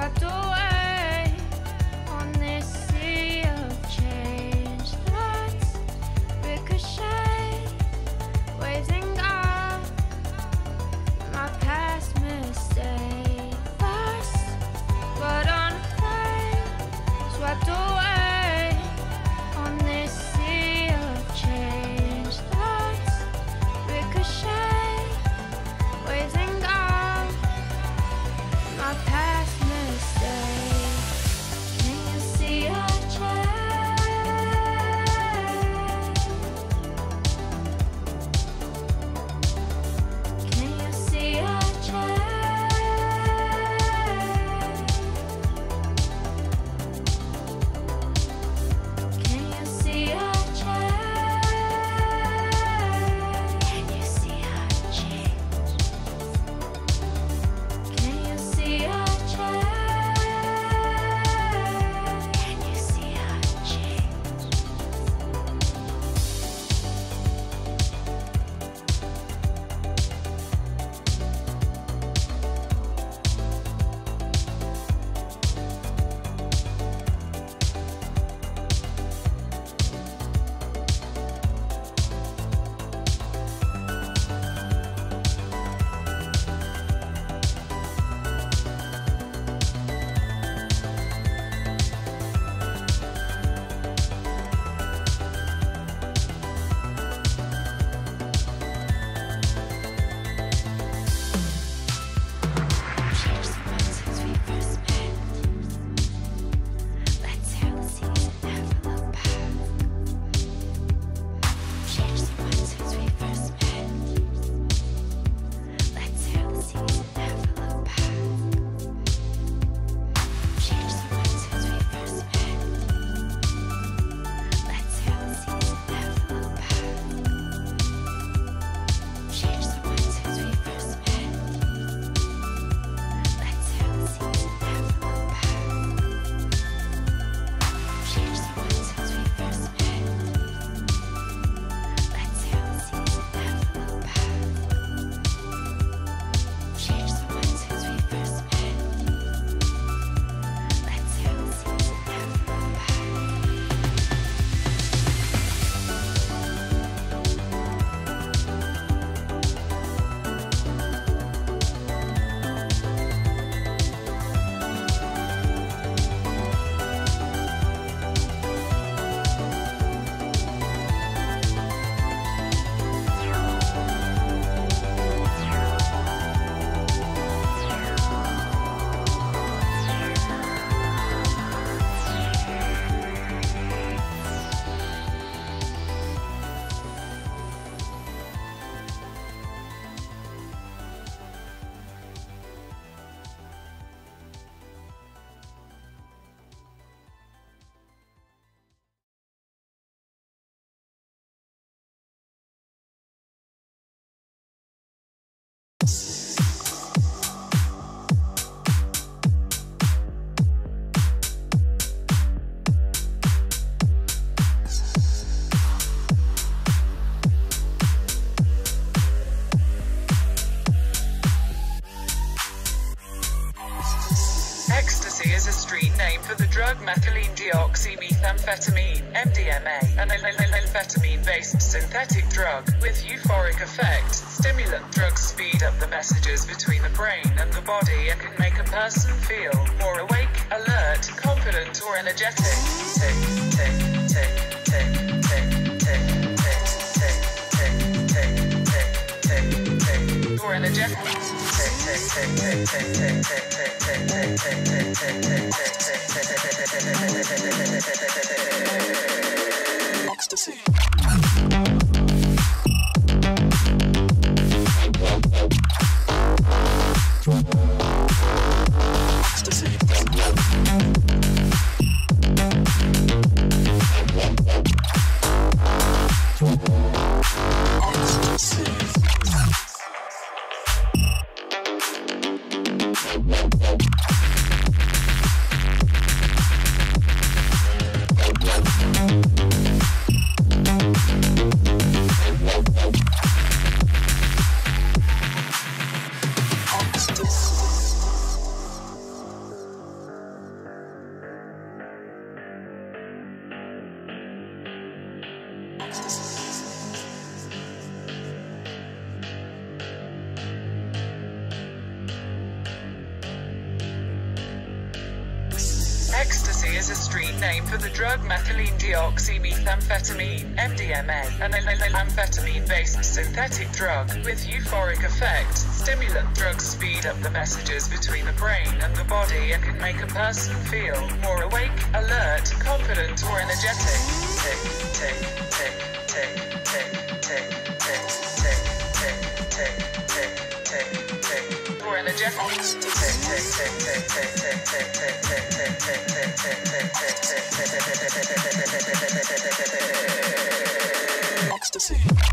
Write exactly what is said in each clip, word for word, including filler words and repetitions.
swept away on this sea of change. Thoughts ricochet, waves and gone. My past mistake, lost, but unafraid, swept away on this sea of change. Thoughts ricochet, waves and gone. My past mistake. Can you see a change? Can you see a change? Can you see a change? Can you see a change? Can you see a change? Can you see a change? Changed so much since we first met. Let's sail the seas and never look back. Changed so much since we first met. Let's sail the seas and never look back. Changed so much since we first met. Let's sail the seas and never look back. Changed so much since we first met. Let's sail the seas and never look back. Changed so much since we first met. Let's sail the seas and never look back. Changed so much since we first met. Let's sail the seas and never look back. Ecstasy is a street name for the drug methylene deoxymethamphetamine, M D M A, an amphetamine-based synthetic drug with euphoric effect. Stimulant drugs speed up the messages between the brain and the body and can make a person feel more awake, alert, confident, or energetic. Tick, tick, tick, tick, tick, tick, tick, tick, tick, tick, tick, tick, tick, or energetic. Tick, tick, tick, tick, tick, tick, tick, tick, tick, tick, tick, tick, tick, tick, Ecstasy. Ecstasy. Ecstasy. Ecstasy is a street name for the drug methylene deoxymethamphetamine, M D M A, an amphetamine-based synthetic drug with euphoric effect. Stimulant drugs speed up the messages between the brain and the body and can make a person feel more awake, alert, confident, or energetic. Tick, tick, tick, tick, tick, tick, tick, tick, tick, tick, tick, tick, tick, or energetic. Tick, tick, tick, tick, tick, tick, tick, tick, tick, tick, tick, tick, tick, tick, tick, ecstasy.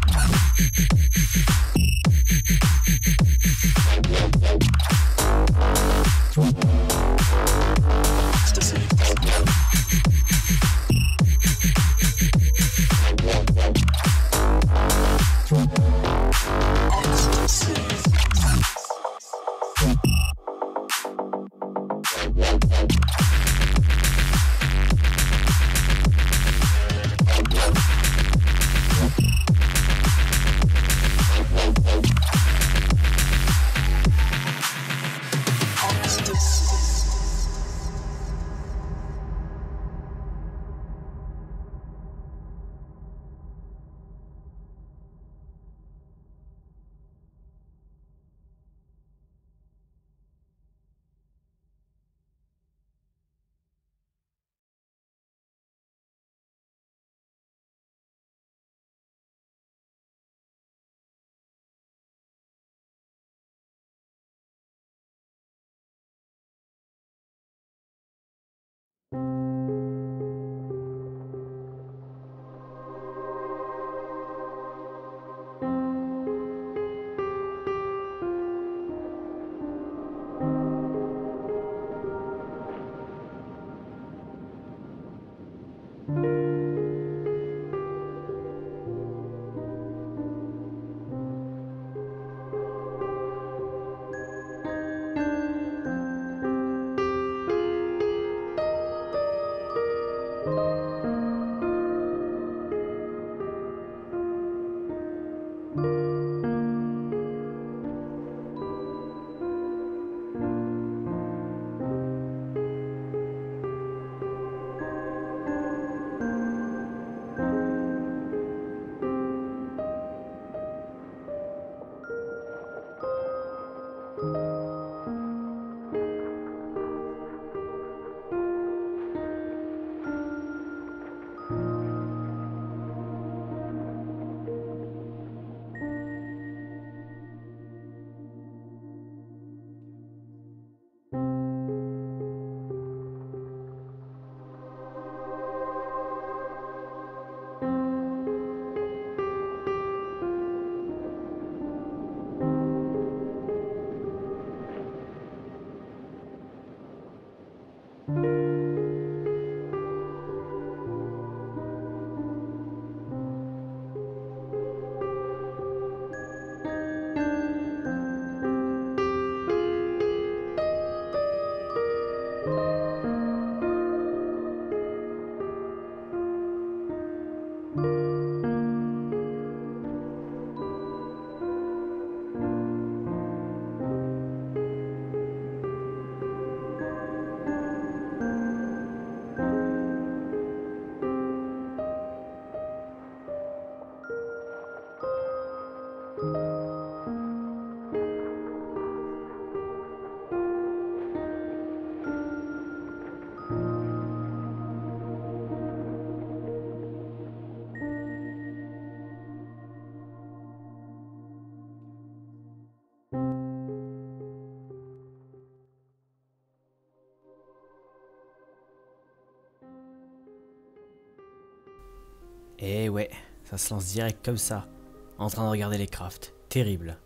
Et ouais, ça se lance direct comme ça, en train de regarder les crafts. Terrible.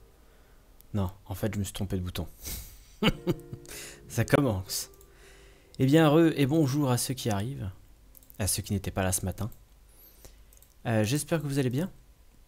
Non, en fait, je me suis trompé de bouton. Ça commence. Eh bien, heureux et bonjour à ceux qui arrivent, à ceux qui n'étaient pas là ce matin. Euh, J'espère que vous allez bien.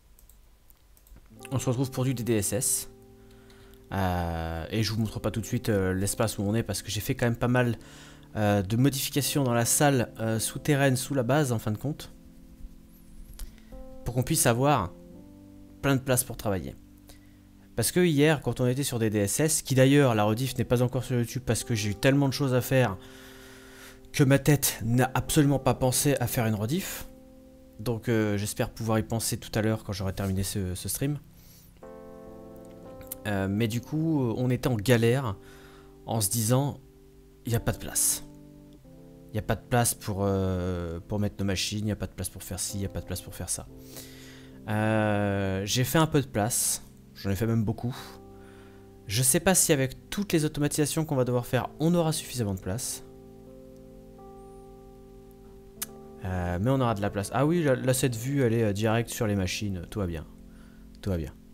On se retrouve pour du D D S S. Euh, et je vous montre pas tout de suite euh, l'espace où on est parce que j'ai fait quand même pas mal euh, de modifications dans la salle euh, souterraine sous la base en fin de compte. Pour qu'on puisse avoir plein de place pour travailler. Parce que hier, quand on était sur des D S S, qui d'ailleurs, la rediff n'est pas encore sur YouTube parce que j'ai eu tellement de choses à faire que ma tête n'a absolument pas pensé à faire une rediff. Donc euh, j'espère pouvoir y penser tout à l'heure quand j'aurai terminé ce, ce stream. Euh, mais du coup, on était en galère en se disant, il n'y a pas de place. Il n'y a pas de place pour, euh, pour mettre nos machines, il n'y a pas de place pour faire ci, il n'y a pas de place pour faire ça. Euh, J'ai fait un peu de place, j'en ai fait même beaucoup. Je sais pas si avec toutes les automatisations qu'on va devoir faire, on aura suffisamment de place. Euh, mais on aura de la place. Ah oui, là, là cette vue, elle est euh, directe sur les machines, tout va bien. Tout va bien.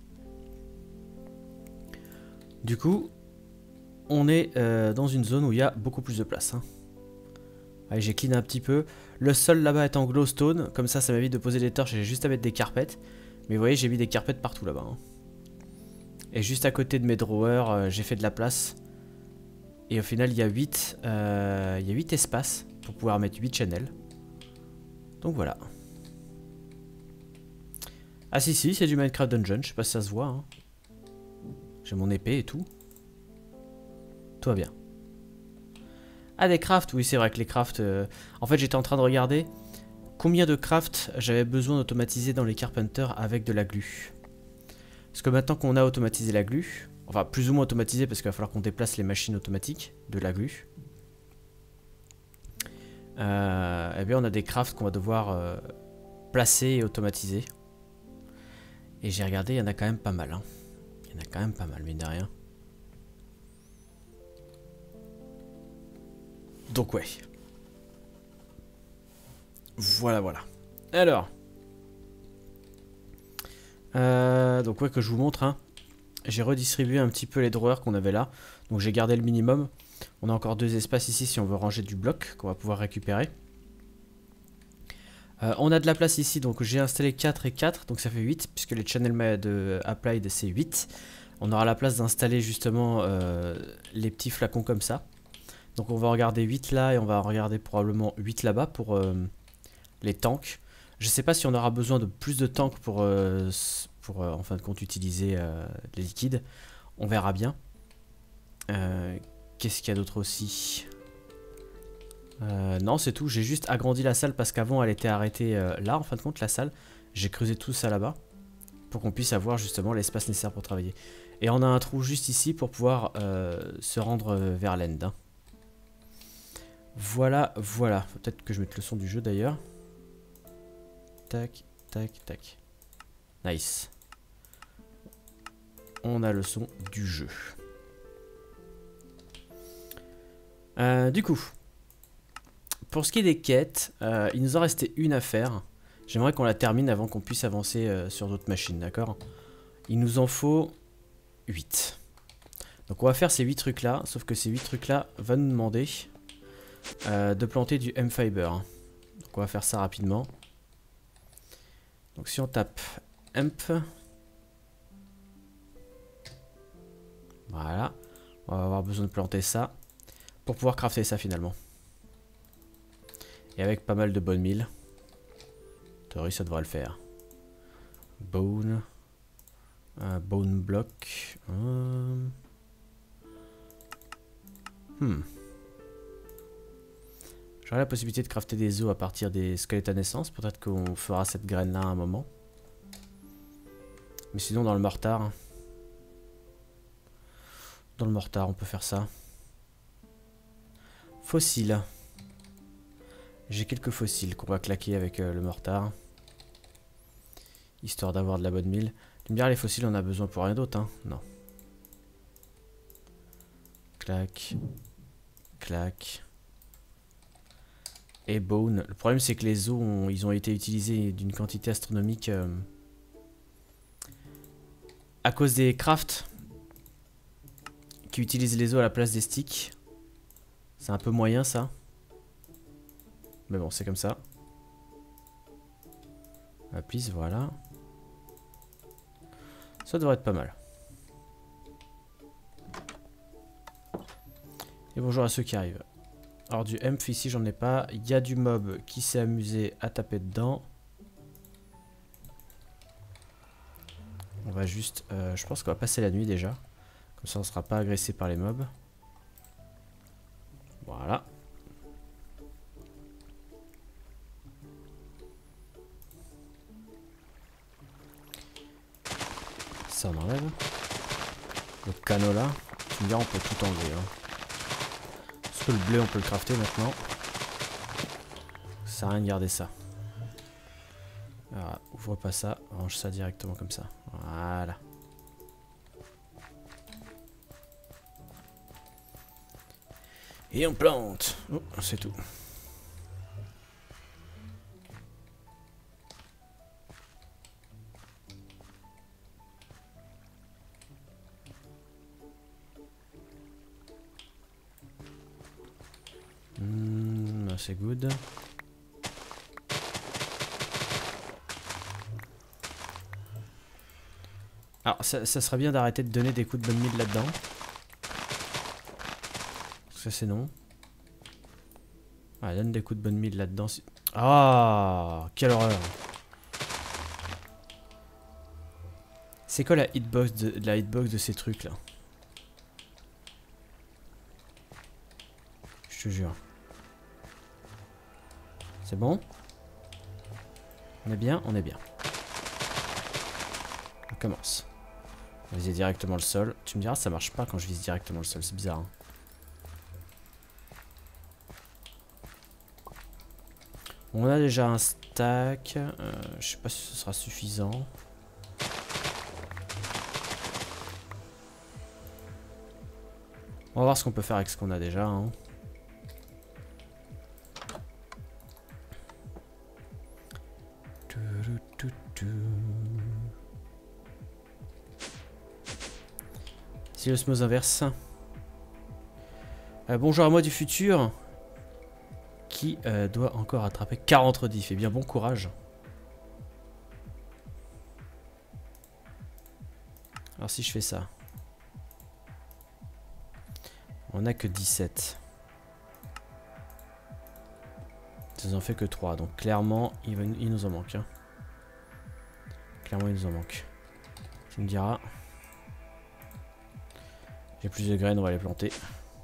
Du coup, on est euh, dans une zone où il y a beaucoup plus de place. Hein. Allez, j'ai clean un petit peu. Le sol là-bas est en glowstone, comme ça, ça m'évite de poser des torches, j'ai juste à mettre des carpettes. Mais vous voyez, j'ai mis des carpettes partout là-bas. Hein. Et juste à côté de mes drawers, euh, j'ai fait de la place. Et au final, il y a huit, euh, il y a huit espaces pour pouvoir mettre huit channels. Donc voilà. Ah si si, c'est du Minecraft Dungeon, je sais pas si ça se voit. Hein. J'ai mon épée et tout. Tout va bien. Ah, des crafts, oui c'est vrai que les crafts... Euh... En fait j'étais en train de regarder combien de crafts j'avais besoin d'automatiser dans les Carpenters avec de la glu. Parce que maintenant qu'on a automatisé la glu, enfin plus ou moins automatisé parce qu'il va falloir qu'on déplace les machines automatiques de la glu. Euh, eh bien on a des crafts qu'on va devoir euh, placer et automatiser. Et j'ai regardé, il y en a quand même pas mal. Hein. Il y en a quand même pas mal, mine de rien. Donc ouais. Voilà, voilà. Alors. Euh, donc ouais, que je vous montre. Hein. J'ai redistribué un petit peu les drawers qu'on avait là. Donc j'ai gardé le minimum. On a encore deux espaces ici si on veut ranger du bloc qu'on va pouvoir récupérer. Euh, on a de la place ici, donc j'ai installé quatre et quatre, donc ça fait huit, puisque les channels de applied c'est huit. On aura la place d'installer justement euh, les petits flacons comme ça. Donc on va regarder huit là et on va regarder probablement huit là-bas pour euh, les tanks. Je sais pas si on aura besoin de plus de tanks pour, euh, pour euh, en fin de compte utiliser euh, les liquides. On verra bien. Euh, Qu'est-ce qu'il y a d'autre aussi? euh, Non, c'est tout. J'ai juste agrandi la salle parce qu'avant elle était arrêtée euh, là, en fin de compte, la salle. J'ai creusé tout ça là-bas pour qu'on puisse avoir justement l'espace nécessaire pour travailler. Et on a un trou juste ici pour pouvoir euh, se rendre vers l'end. Hein. Voilà, voilà. Peut-être que je mette le son du jeu d'ailleurs. Tac, tac, tac. Nice. On a le son du jeu. Euh, du coup, pour ce qui est des quêtes, euh, il nous en restait une à faire. J'aimerais qu'on la termine avant qu'on puisse avancer euh, sur d'autres machines, d'accord? Il nous en faut huit. Donc on va faire ces huit trucs là, sauf que ces huit trucs là vont nous demander euh, de planter du hemp-fiber. Donc on va faire ça rapidement. Donc si on tape hemp, voilà, on va avoir besoin de planter ça pour pouvoir crafter ça finalement. Et avec pas mal de bonnes milles. En théorie ça devrait le faire. Bone. Un bone block. Hum. Hmm. J'aurai la possibilité de crafter des os à partir des squelettes à naissance. Peut-être qu'on fera cette graine là à un moment. Mais sinon dans le mortar. Dans le mortar on peut faire ça. Fossiles. J'ai quelques fossiles qu'on va claquer avec euh, le mortar. Histoire d'avoir de la bonne mille. Tu me diras, les fossiles on a besoin pour rien d'autre, hein? Non. Clac. Clac. Et bone. Le problème c'est que les os ont, ils ont été utilisés d'une quantité astronomique euh, à cause des crafts qui utilisent les os à la place des sticks. C'est un peu moyen ça. Mais bon, c'est comme ça. Ah, please, voilà. Ça devrait être pas mal. Et bonjour à ceux qui arrivent. Alors du hemp ici j'en ai pas. Il y a du mob qui s'est amusé à taper dedans. On va juste... Euh, je pense qu'on va passer la nuit déjà. Comme ça on ne sera pas agressé par les mobs. Voilà. Ça on enlève. Le canola. Tu me diras on peut tout enlever. Hein. Parce que le blé on peut le crafter maintenant. Ça sert à rien de garder ça. Alors, ouvre pas ça, range ça directement comme ça. Voilà. Et on plante. Oh, c'est tout. Mmh, c'est good. Alors, ça, ça serait bien d'arrêter de donner des coups de bonne mille là-dedans. Ça, c'est non. Ah, donne des coups de bonne mille là-dedans. Ah, quelle horreur. C'est quoi la hitbox de, la hitbox de ces trucs là? Je te jure. C'est bon? On est bien? On est bien. On commence. On va viser directement le sol. Tu me diras, ça marche pas quand je vise directement le sol. C'est bizarre. Hein. On a déjà un stack. Euh, je sais pas si ce sera suffisant. On va voir ce qu'on peut faire avec ce qu'on a déjà. Hein. Si l'osmose inverse. Euh, bonjour à moi du futur. Qui euh, doit encore attraper quarante rediffs. Eh bien, bon courage. Alors, si je fais ça. On a que dix-sept. Ça nous en fait que trois. Donc, clairement, il, va, il nous en manque. Hein. Clairement, il nous en manque. Tu me diras. J'ai plus de graines, on va les planter.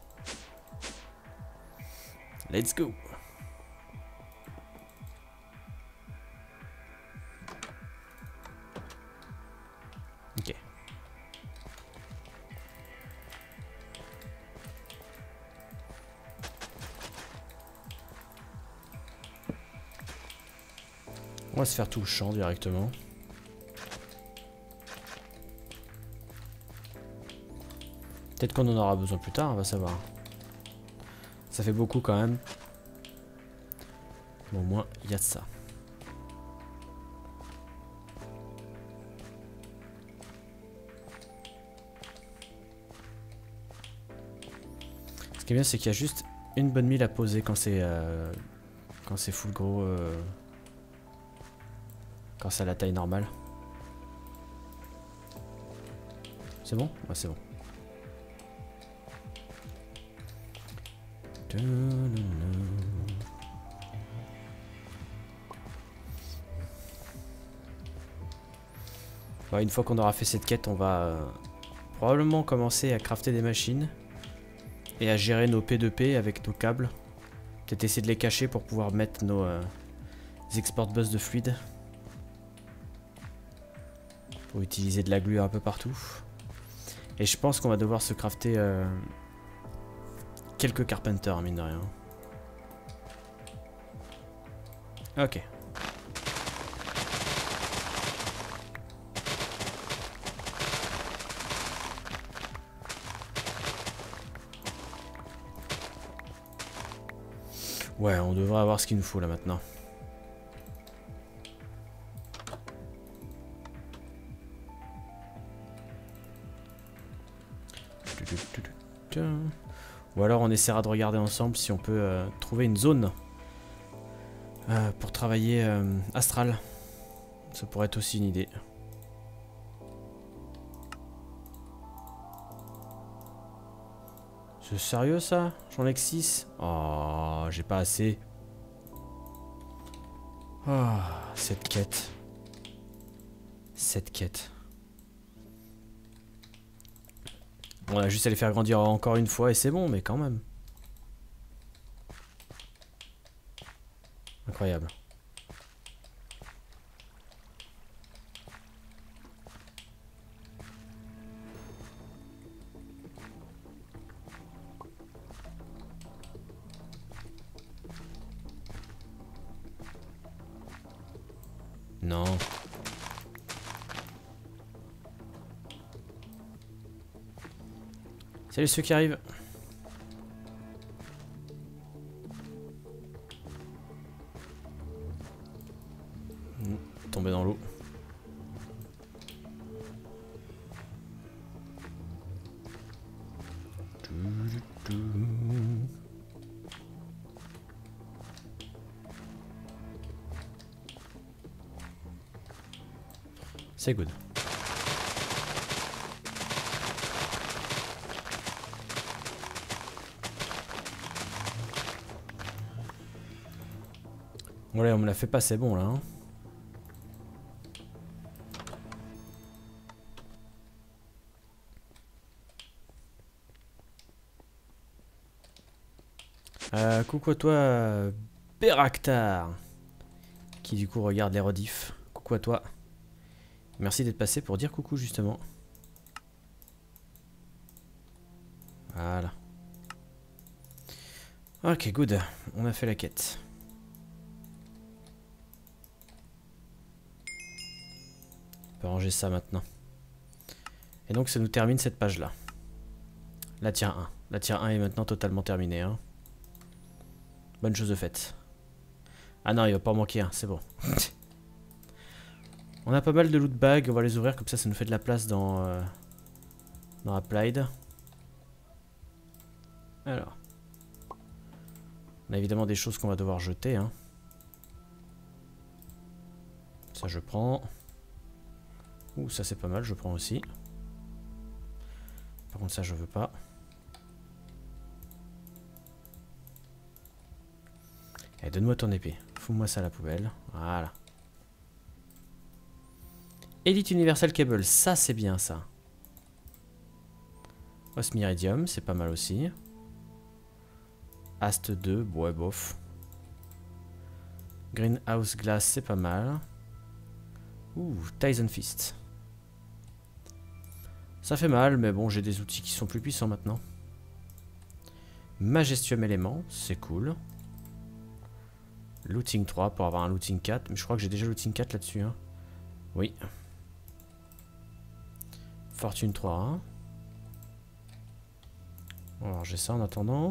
Let's go. Ok. On va se faire tout le champ directement. Peut-être qu'on en aura besoin plus tard, on va savoir. Ça fait beaucoup quand même. Bon, au moins, il y a de ça. Ce qui est bien, c'est qu'il y a juste une bonne mille à poser quand c'est euh, quand c'est full gros. Euh, quand c'est à la taille normale. C'est bon? Ouais, c'est bon. Bah, une fois qu'on aura fait cette quête, on va euh, probablement commencer à crafter des machines et à gérer nos P deux P avec nos câbles. Peut-être essayer de les cacher pour pouvoir mettre nos euh, export bus de fluide pour utiliser de la glu un peu partout. Et je pense qu'on va devoir se crafter euh, quelques carpenters, mine de rien. Ok. Ouais, on devrait avoir ce qu'il nous faut là maintenant. Ou alors on essaiera de regarder ensemble si on peut euh, trouver une zone euh, pour travailler euh, astral. Ça pourrait être aussi une idée. C'est sérieux ça? J'en ai que six. Oh, j'ai pas assez. Oh, cette quête. Cette quête. On a juste à les faire grandir encore une fois et c'est bon, mais quand même. Incroyable. Non. Salut ceux qui arrivent. Mmh, tomber dans l'eau. C'est good. Bon là on me l'a fait pas, c'est bon là hein. Euh, coucou à toi Beraktar, qui du coup regarde les rediffs. Coucou à toi. Merci d'être passé pour dire coucou justement. Voilà. Ok, good. On a fait la quête. On peut ranger ça maintenant. Et donc ça nous termine cette page là. La tier un. La tier un est maintenant totalement terminée. Hein. Bonne chose de faite. Ah non, il va pas en manquer un, c'est bon. On a pas mal de loot bags, on va les ouvrir comme ça, ça nous fait de la place dans, euh, dans Applied. Alors. On a évidemment des choses qu'on va devoir jeter. Hein. Ça je prends. Ouh, ça c'est pas mal, je prends aussi. Par contre ça je veux pas. Allez, donne-moi ton épée. Fous-moi ça à la poubelle. Voilà. Elite Universal Cable, ça c'est bien ça. Osmiridium, c'est pas mal aussi. Ast deux, ouais bof. Greenhouse Glass, c'est pas mal. Ouh, Tyson Fist. Ça fait mal, mais bon, j'ai des outils qui sont plus puissants maintenant. Majestueux élément, c'est cool. Looting trois pour avoir un looting quatre. Mais je crois que j'ai déjà looting quatre là-dessus. Hein. Oui. Fortune trois. Hein. Alors j'ai ça en attendant.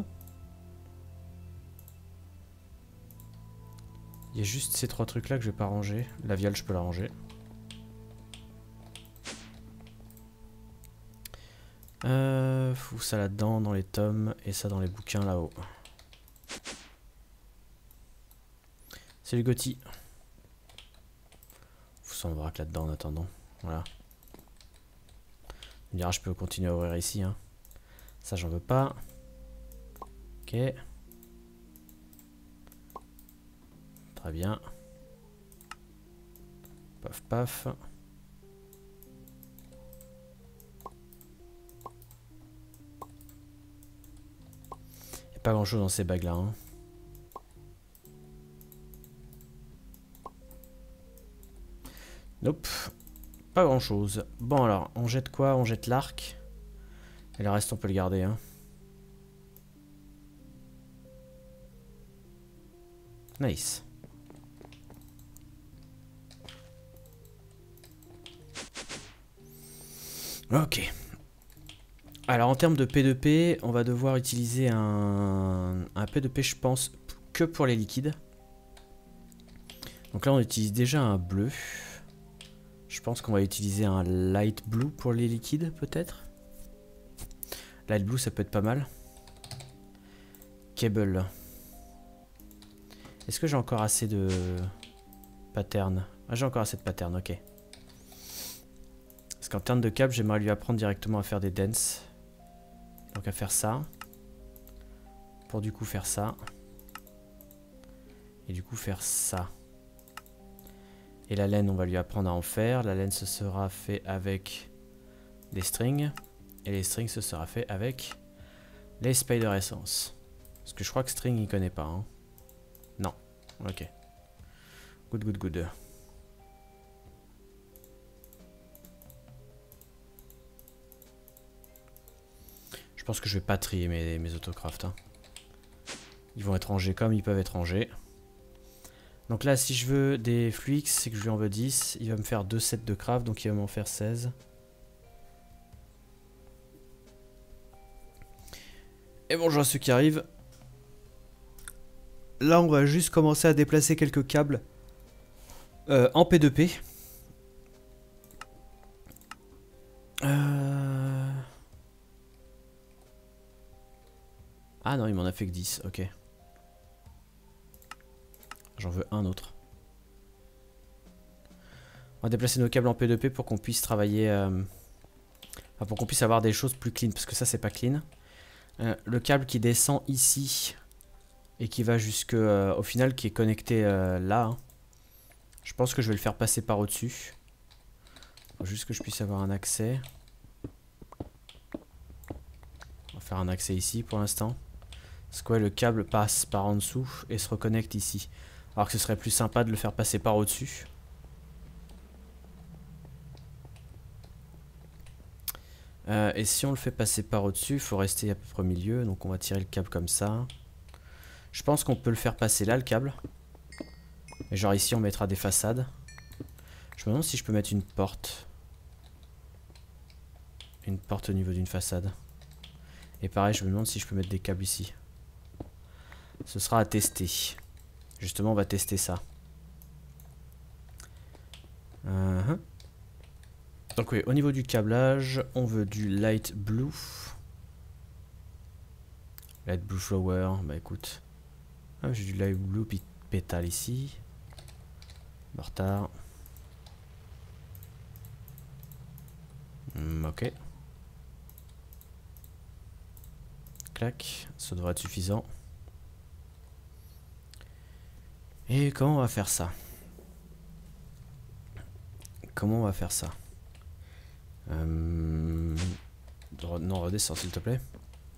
Il y a juste ces trois trucs là que je vais pas ranger. La viole je peux la ranger. Euh, fous ça là-dedans dans les tomes et ça dans les bouquins là-haut. Salut Gotti. Fous ça en vrac là-dedans en attendant. Voilà. On dira je peux continuer à ouvrir ici. Hein. Ça j'en veux pas. Ok. Très bien. Paf paf. Il n'y a pas grand chose dans ces bagues là. Hein. Nope. Pas grand chose. Bon alors, on jette quoi? On jette l'arc. Et le reste on peut le garder. Hein. Nice. Ok. Alors en termes de P deux P, on va devoir utiliser un, un P deux P je pense que pour les liquides. Donc là on utilise déjà un bleu. Je pense qu'on va utiliser un light blue pour les liquides peut-être. Light blue ça peut être pas mal. Cable. Est-ce que j'ai encore assez de pattern? Ah, j'ai encore assez de pattern, ok. Parce qu'en termes de câble, j'aimerais lui apprendre directement à faire des dents. Donc à faire ça. Pour du coup faire ça. Et du coup faire ça. Et la laine, on va lui apprendre à en faire. La laine, ce sera fait avec les strings. Et les strings, ce sera fait avec les spider essence. Parce que je crois que string, il connaît pas. Hein. Non. Ok. Good, good, good. Je pense que je vais pas trier mes, mes autocrafts. Hein. Ils vont être rangés comme ils peuvent être rangés. Donc là, si je veux des fluix, c'est que je lui en veux dix. Il va me faire deux sets de craft, donc il va m'en faire seize. Et bonjour à ceux qui arrivent. Là, on va juste commencer à déplacer quelques câbles euh, en P deux P. Euh... Ah non, il m'en a fait que dix, ok. J'en veux un autre. On va déplacer nos câbles en P deux P pour qu'on puisse travailler... Euh... Enfin, pour qu'on puisse avoir des choses plus clean, parce que ça, c'est pas clean. Euh, le câble qui descend ici et qui va jusque... Euh, au final, qui est connecté euh, là. Hein. Je pense que je vais le faire passer par au-dessus. Faut juste que je puisse avoir un accès. On va faire un accès ici pour l'instant. Parce que ouais, le câble passe par en dessous et se reconnecte ici. Alors que ce serait plus sympa de le faire passer par au-dessus. Euh, et si on le fait passer par au-dessus, il faut rester à peu près au milieu. Donc on va tirer le câble comme ça. Je pense qu'on peut le faire passer là, le câble. Et genre ici, on mettra des façades. Je me demande si je peux mettre une porte. Une porte au niveau d'une façade. Et pareil, je me demande si je peux mettre des câbles ici. Ce sera à tester. Justement, on va tester ça. Uh-huh. Donc oui, au niveau du câblage, on veut du light blue. Light blue flower, bah écoute. Ah, j'ai du light blue pétale ici. Mortar. Mm, ok. Clac, ça devrait être suffisant. Et comment on va faire ça? Comment on va faire ça? euh... Non, redescends s'il te plaît.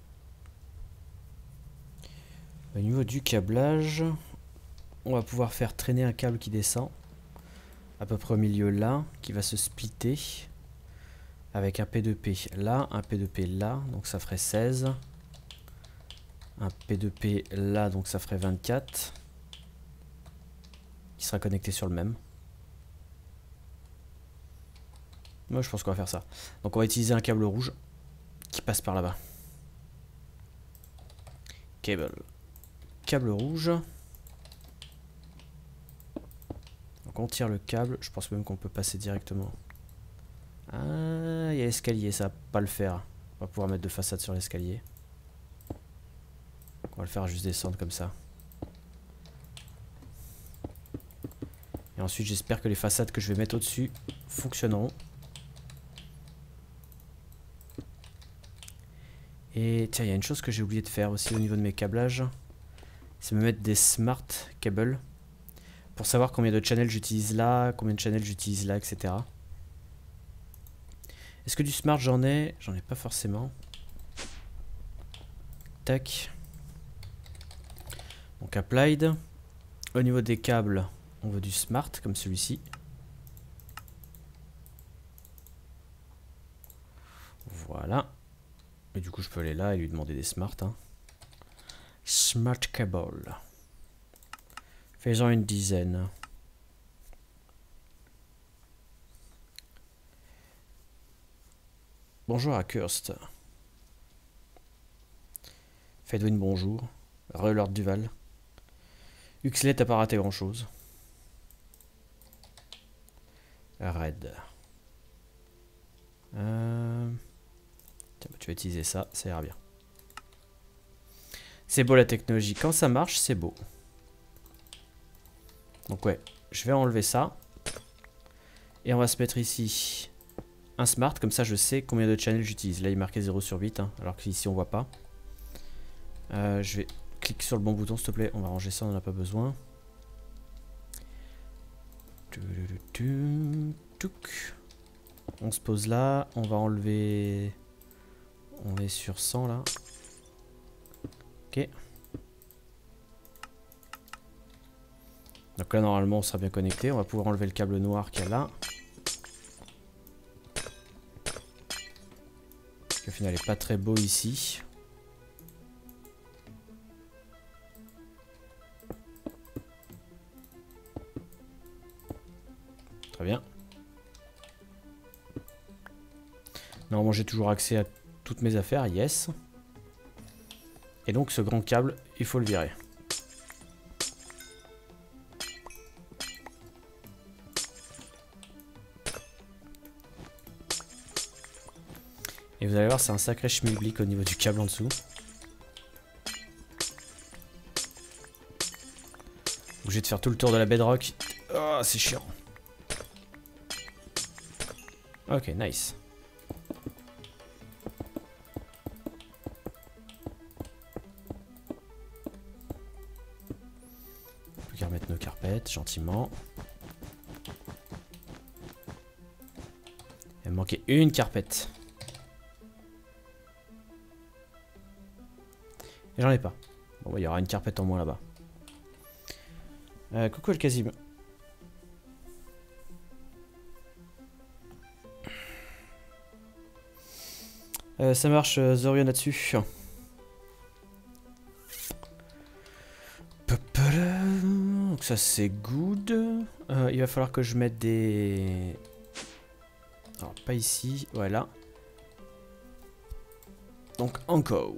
Au niveau du câblage, on va pouvoir faire traîner un câble qui descend à peu près au milieu là, qui va se splitter avec un P deux P là, un P deux P là, donc ça ferait seize. Un P deux P là, donc ça ferait vingt-quatre. Qui sera connecté sur le même. Moi je pense qu'on va faire ça. Donc on va utiliser un câble rouge qui passe par là-bas. Cable. Câble rouge. Donc on tire le câble. Je pense même qu'on peut passer directement. Ah, il y a l'escalier, ça va pas le faire. On va pouvoir mettre de façade sur l'escalier. On va le faire juste descendre comme ça. Et ensuite j'espère que les façades que je vais mettre au-dessus fonctionneront. Et tiens, il y a une chose que j'ai oublié de faire aussi au niveau de mes câblages. C'est me mettre des smart cables. Pour savoir combien de channels j'utilise là, combien de channels j'utilise là, et cetera. Est-ce que du smart j'en ai? J'en ai pas forcément. Tac. Donc applied. Au niveau des câbles, on veut du smart comme celui-ci. Voilà. Et du coup je peux aller là et lui demander des smart. Hein. Smart cable. Faisons une dizaine. Bonjour à Kurst. Fedwin bonjour. Re-Lord Duval. Huxley t'as pas raté grand chose. Red. Euh... Tiens, bah, tu vas utiliser ça, ça ira bien. C'est beau la technologie. Quand ça marche, c'est beau. Donc ouais, je vais enlever ça. Et on va se mettre ici un smart, comme ça je sais combien de channels j'utilise. Là il est marqué zéro sur huit, hein, alors qu'ici on voit pas. Euh, je vais cliquer sur le bon bouton s'il te plaît, on va ranger ça, on n'en a pas besoin. On se pose là, on va enlever... On est sur cent là. Ok. Donc là normalement on sera bien connecté, on va pouvoir enlever le câble noir qu'il y a là. Au final il n'est pas très beau ici. Très bien. Normalement j'ai toujours accès à toutes mes affaires, yes. Et donc ce grand câble, il faut le virer. Et vous allez voir, c'est un sacré schmilblick au niveau du câble en dessous. Obligé de faire tout le tour de la bedrock. Oh, c'est chiant. Ok, nice. Plus qu'à remettre nos carpettes, gentiment. Il me manquait une carpette. Et j'en ai pas. Bon, bah, il y aura une carpette en moins là-bas. Euh, coucou le Kazim. Euh, ça marche, euh, Zorion là-dessus. Donc ça c'est good. Euh, il va falloir que je mette des... Alors pas ici, voilà. Donc encore.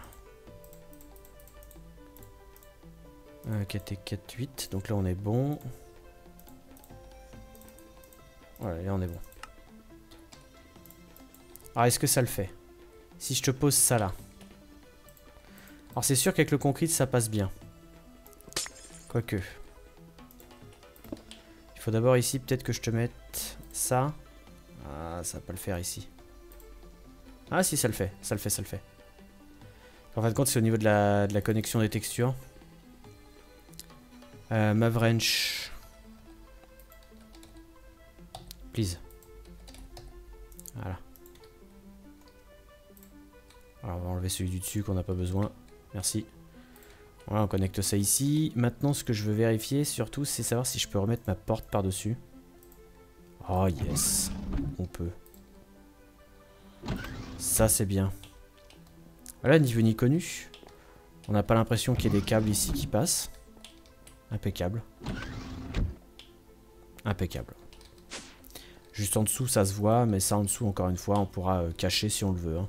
Euh, quatre et quatre, huit, donc là on est bon. Voilà, là on est bon. Alors est-ce que ça le fait? Si je te pose ça là. Alors c'est sûr qu'avec le concrete ça passe bien. Quoique. Il faut d'abord ici peut-être que je te mette ça. Ah, ça va pas le faire ici. Ah si, ça le fait, ça le fait, ça le fait. En fin de compte c'est au niveau de la, de la connexion des textures. Euh, Mavrench. Please. Voilà. Alors on va enlever celui du dessus qu'on n'a pas besoin. Merci. Voilà, on connecte ça ici. Maintenant ce que je veux vérifier surtout c'est savoir si je peux remettre ma porte par dessus. Oh yes. On peut. Ça c'est bien. Voilà, niveau ni connu. On n'a pas l'impression qu'il y ait des câbles ici qui passent. Impeccable. Impeccable. Juste en dessous ça se voit, mais ça en dessous encore une fois on pourra euh, cacher si on le veut. Hein.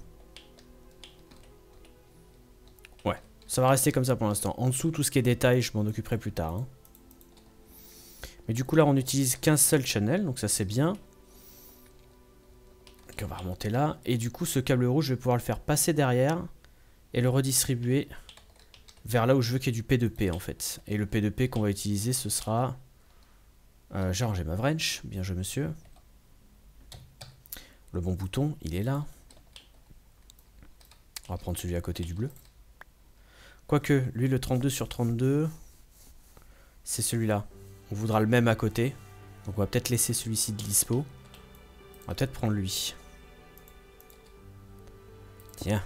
Ouais, ça va rester comme ça pour l'instant. En dessous tout ce qui est détail je m'en occuperai plus tard. Hein. Mais du coup là on n'utilise qu'un seul channel, donc ça c'est bien. Donc on va remonter là. Et du coup ce câble rouge je vais pouvoir le faire passer derrière et le redistribuer vers là où je veux qu'il y ait du P deux P en fait. Et le P deux P qu'on va utiliser ce sera... Euh, j'ai rangé ma wrench, bien joué monsieur. Le bon bouton, il est là. On va prendre celui à côté du bleu. Quoique, lui le trente-deux sur trente-deux, c'est celui-là. On voudra le même à côté. Donc on va peut-être laisser celui-ci de dispo. On va peut-être prendre lui. Tiens.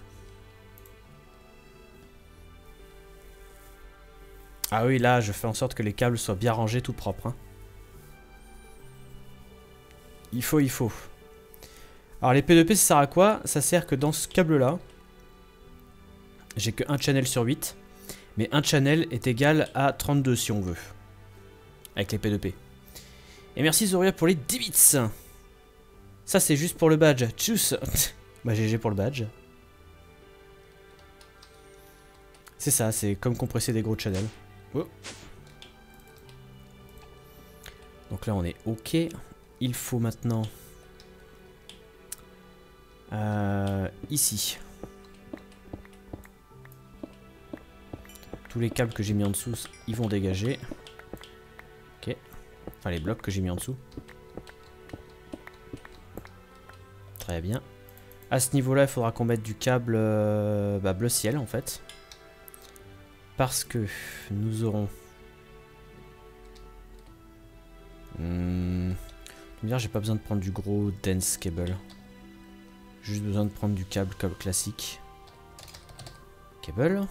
Ah oui, là, je fais en sorte que les câbles soient bien rangés, tout propre. Hein. Il faut, il faut. Alors, les P deux P, ça sert à quoi? Ça sert que dans ce câble-là, j'ai que un channel sur huit. Mais un channel est égal à trente-deux, si on veut. Avec les P deux P. Et merci Zoria pour les dix bits. Ça, c'est juste pour le badge. Tchuss. Bah, G G pour le badge. C'est ça, c'est comme compresser des gros channels. Oh. Donc là on est ok. Il faut maintenant euh, ici tous les câbles que j'ai mis en dessous ils vont dégager. Ok. Enfin les blocs que j'ai mis en dessous. Très bien. À ce niveau là il faudra qu'on mette du câble euh, bah, bleu ciel en fait. Parce que nous aurons... Hmm... dire j'ai pas besoin de prendre du gros dense cable. Juste besoin de prendre du câble comme classique. Cable.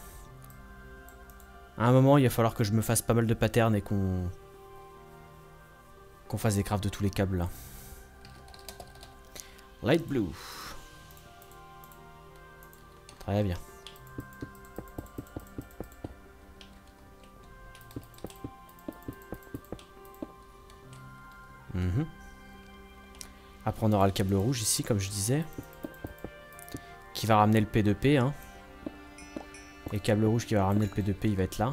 À un moment il va falloir que je me fasse pas mal de patterns et qu'on... qu'on fasse des crafts de tous les câbles là. Light blue. Très bien. Mmh. Après on aura le câble rouge ici comme je disais. Qui va ramener le P deux P hein. Et le câble rouge qui va ramener le P deux P il va être là.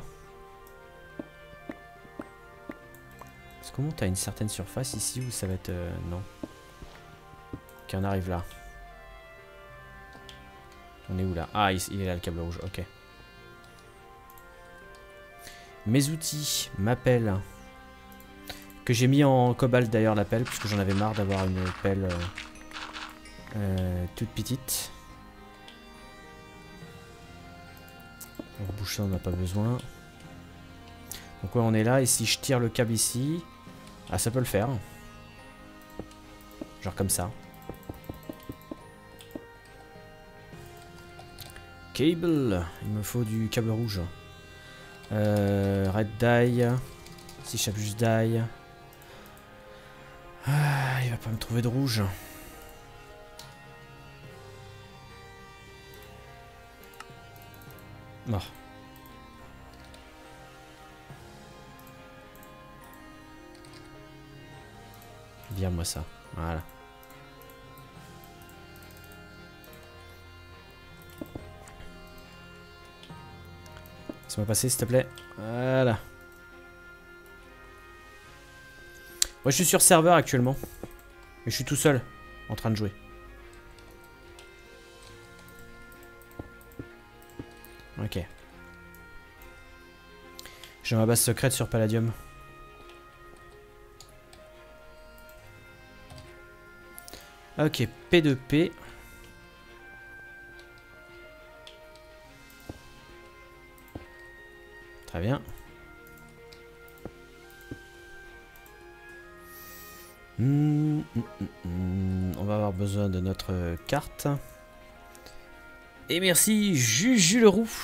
Est-ce qu'on monte à une certaine surface ici ou ça va être... Euh, non. Ok on arrive là. On est où là? Ah il, il est là le câble rouge, ok. Mes outils m'appellent. Que j'ai mis en cobalt d'ailleurs la pelle, parce que j'en avais marre d'avoir une pelle euh, euh, toute petite. On rebouche ça, on n'a pas besoin. Donc ouais on est là, et si je tire le câble ici, ah ça peut le faire. Genre comme ça. Cable, il me faut du câble rouge. Euh, red dye. Si je tape juste dye. Ah, il va pas me trouver de rouge. Bon. Bien moi ça. Voilà. Laisse-moi passer s'il te plaît. Voilà. Moi je suis sur serveur actuellement. Mais je suis tout seul en train de jouer. Ok. J'ai ma base secrète sur Palladium. Ok, P deux P. Très bien. Mmh, mmh, mmh. On va avoir besoin de notre carte. Et merci Juju le roux.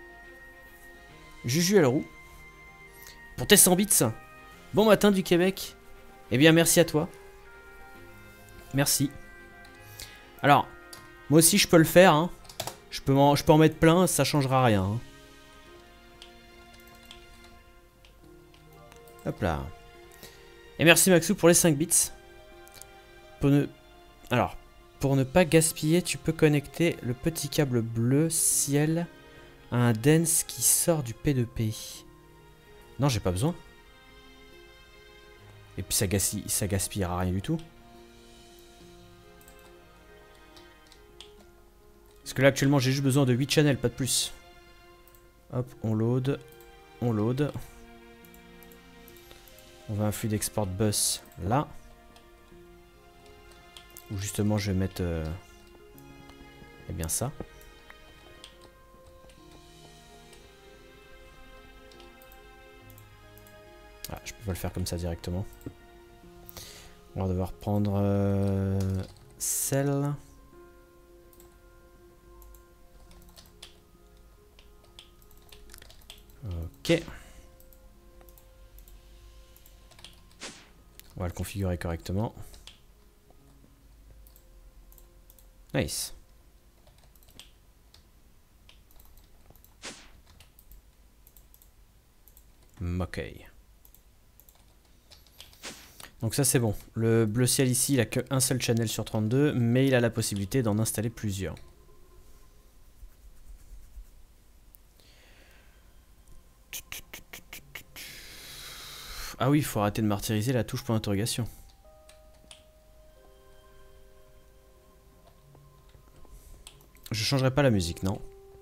Juju le roux. Pour tes cent bits. Bon matin du Québec. Eh bien merci à toi. Merci. Alors, moi aussi je peux le faire. Hein. Je, peux en, je peux en mettre plein, ça changera rien. Hein. Hop là. Et merci Maxou pour les cinq bits. Pour ne... Alors, pour ne pas gaspiller, tu peux connecter le petit câble bleu ciel à un dense qui sort du P deux P. Non, j'ai pas besoin. Et puis ça, gaspille, ça gaspillera rien du tout. Parce que là actuellement j'ai juste besoin de huit channels, pas de plus. Hop, on load. On load. On va un flux d'export bus là. Où justement je vais mettre... Euh, eh bien ça. Ah, je peux pas le faire comme ça directement. On va devoir prendre... Euh, celle... Ok. On va le configurer correctement. Nice. Ok. Donc ça c'est bon. Le bleu ciel ici, il a qu'un seul channel sur trente-deux, mais il a la possibilité d'en installer plusieurs. Ah oui, il faut arrêter de martyriser la touche point d'interrogation. Je changerai pas la musique, non.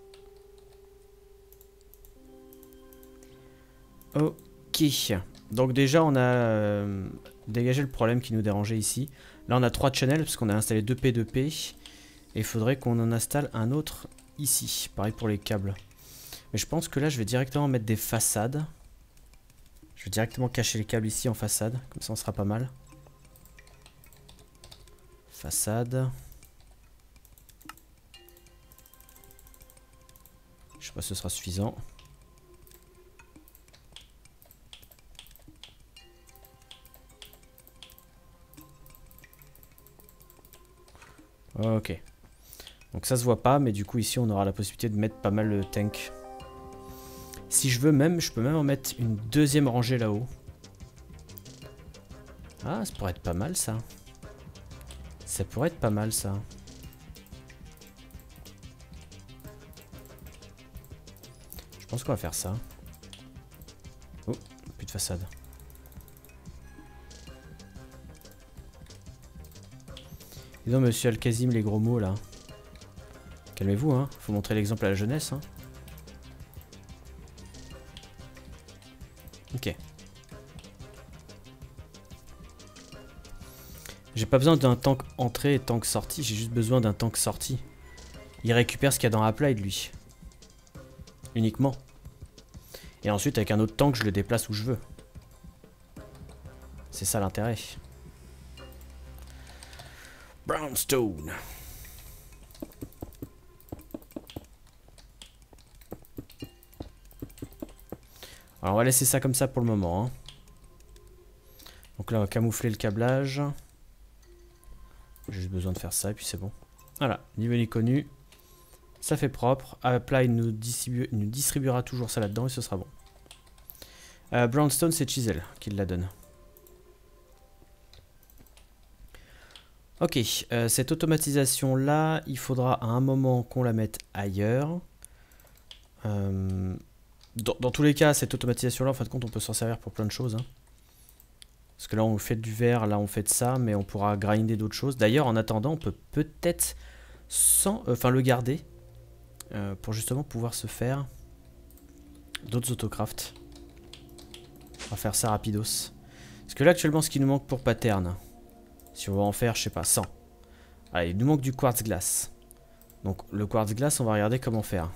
Ok. Donc déjà, on a euh, dégagé le problème qui nous dérangeait ici. Là, on a trois channels parce qu'on a installé deux P deux P. Et il faudrait qu'on en installe un autre ici. Pareil pour les câbles. Mais je pense que là, je vais directement mettre des façades. Je vais directement cacher les câbles ici en façade. Comme ça, on sera pas mal. Façade. Je sais pas si ce sera suffisant. Ok. Donc ça se voit pas, mais du coup ici on aura la possibilité de mettre pas mal de tanks. Si je veux même, je peux même en mettre une deuxième rangée là-haut. Ah, ça pourrait être pas mal ça. Ça pourrait être pas mal ça. Je pense qu'on va faire ça. Oh, plus de façade. Dis donc, monsieur Al-Kazim, les gros mots là. Calmez-vous, hein. Faut montrer l'exemple à la jeunesse, hein. Ok. J'ai pas besoin d'un tank entrée et tank sortie, j'ai juste besoin d'un tank sortie. Il récupère ce qu'il y a dans Applied, lui. Uniquement. Et ensuite, avec un autre tank, je le déplace où je veux. C'est ça l'intérêt. Brownstone. Alors on va laisser ça comme ça pour le moment. Hein. Donc là on va camoufler le câblage. J'ai juste besoin de faire ça et puis c'est bon. Voilà, niveau inconnu. Ça fait propre. Apply nous, distribu nous distribuera toujours ça là-dedans et ce sera bon. Euh, Brownstone, c'est Chisel qui la donne. Ok, euh, cette automatisation là, il faudra à un moment qu'on la mette ailleurs. Euh, dans, dans tous les cas, cette automatisation là, en fin de compte, on peut s'en servir pour plein de choses. Hein. Parce que là, on fait du verre, là, on fait de ça, mais on pourra grinder d'autres choses. D'ailleurs, en attendant, on peut peut-être sans, euh, enfin, le garder euh, pour justement pouvoir se faire d'autres autocrafts. On va faire ça rapidos. Parce que là, actuellement, ce qui nous manque pour pattern, si on va en faire, je sais pas, cent. Allez, il nous manque du quartz glace. Donc, le quartz glace, on va regarder comment faire.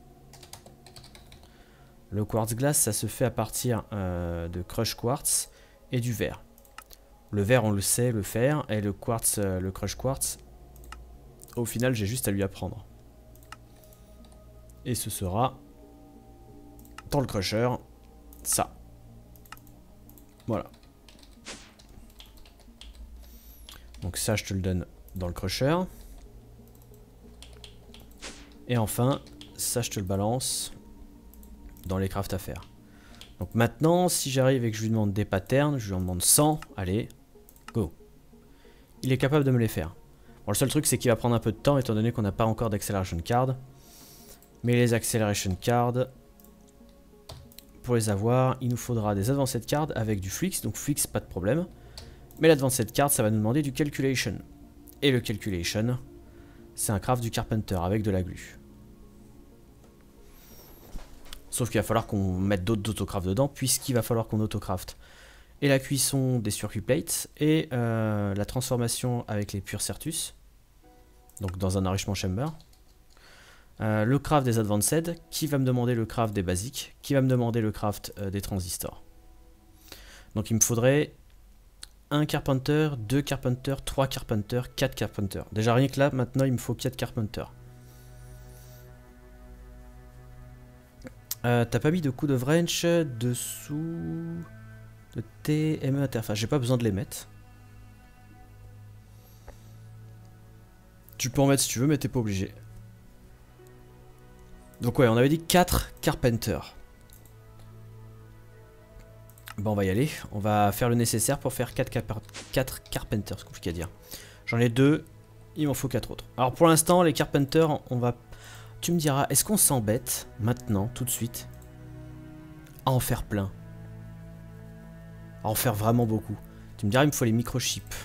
Le quartz glace, ça se fait à partir euh, de crush quartz et du verre. Le verre, on le sait le faire, et le quartz, euh, le crush quartz, au final, j'ai juste à lui apprendre. Et ce sera, dans le crusher, ça. Voilà. Donc ça, je te le donne dans le crusher. Et enfin, ça, je te le balance dans les crafts à faire. Donc maintenant, si j'arrive et que je lui demande des patterns, je lui en demande cent, allez, go. Il est capable de me les faire. Bon, le seul truc, c'est qu'il va prendre un peu de temps, étant donné qu'on n'a pas encore d'acceleration card. Mais les acceleration cards, pour les avoir, il nous faudra des advanced cards avec du Flix. Donc Flix, pas de problème. Mais l'advanced card, ça va nous demander du calculation. Et le calculation, c'est un craft du carpenter avec de la glu. Sauf qu'il va falloir qu'on mette d'autres autocrafts dedans, puisqu'il va falloir qu'on autocraft. Et la cuisson des circuit plates, et euh, la transformation avec les pure Certus. Donc dans un enrichment chamber. Euh, le craft des advanced, qui va me demander le craft des basiques, qui va me demander le craft euh, des transistors. Donc il me faudrait un carpenter, deux carpenters, trois carpenters, quatre carpenters. Déjà rien que là, maintenant il me faut quatre carpenters. Euh, T'as pas mis de coup de wrench dessous de T M E interface. J'ai pas besoin de les mettre. Tu peux en mettre si tu veux, mais t'es pas obligé. Donc ouais, on avait dit quatre carpenters. Bon, on va y aller. On va faire le nécessaire pour faire quatre, quatre carpenters, c'est compliqué à dire. J'en ai deux, il m'en faut quatre autres. Alors pour l'instant, les carpenters, on va... Tu me diras, est-ce qu'on s'embête maintenant, tout de suite, à en faire plein? À en faire vraiment beaucoup. Tu me diras, il me faut les microchips.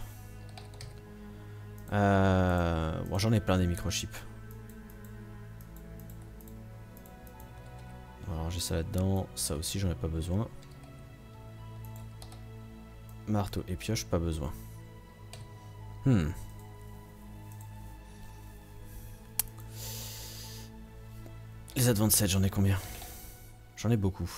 Euh... Bon, j'en ai plein des microchips. Alors j'ai ça là-dedans, ça aussi j'en ai pas besoin. Marteau et pioche, pas besoin. Hmm. Les advanced, j'en ai combien? J'en ai beaucoup.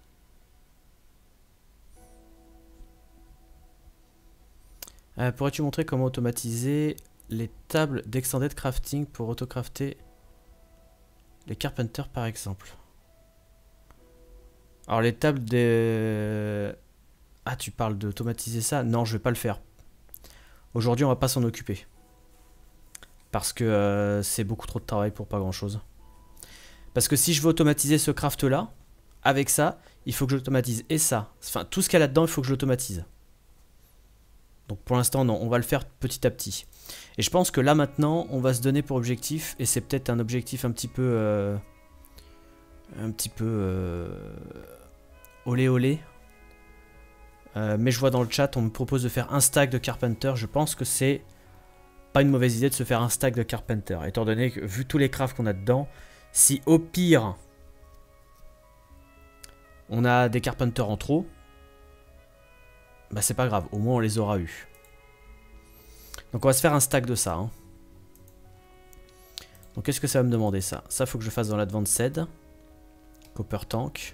Euh, Pourrais-tu montrer comment automatiser les tables d'extended crafting pour autocrafter les carpenters par exemple? Alors les tables de... Ah, tu parles d'automatiser ça? Non, je vais pas le faire. Aujourd'hui, on va pas s'en occuper. Parce que euh, c'est beaucoup trop de travail pour pas grand chose. Parce que si je veux automatiser ce craft là, avec ça, il faut que j'automatise et ça. Enfin, tout ce qu'il y a là-dedans, il faut que je l'automatise. Donc pour l'instant, non, on va le faire petit à petit. Et je pense que là maintenant, on va se donner pour objectif, et c'est peut-être un objectif un petit peu... Euh, un petit peu... Euh, olé olé. Euh, mais je vois dans le chat, on me propose de faire un stack de Carpenter. Je pense que c'est pas une mauvaise idée de se faire un stack de Carpenter. Étant donné que, vu tous les crafts qu'on a dedans, si au pire, on a des Carpenter en trop, bah c'est pas grave, au moins on les aura eu. Donc on va se faire un stack de ça. Hein. Donc qu'est-ce que ça va me demander ça? Ça faut que je fasse dans l'Advanced. Copper Tank.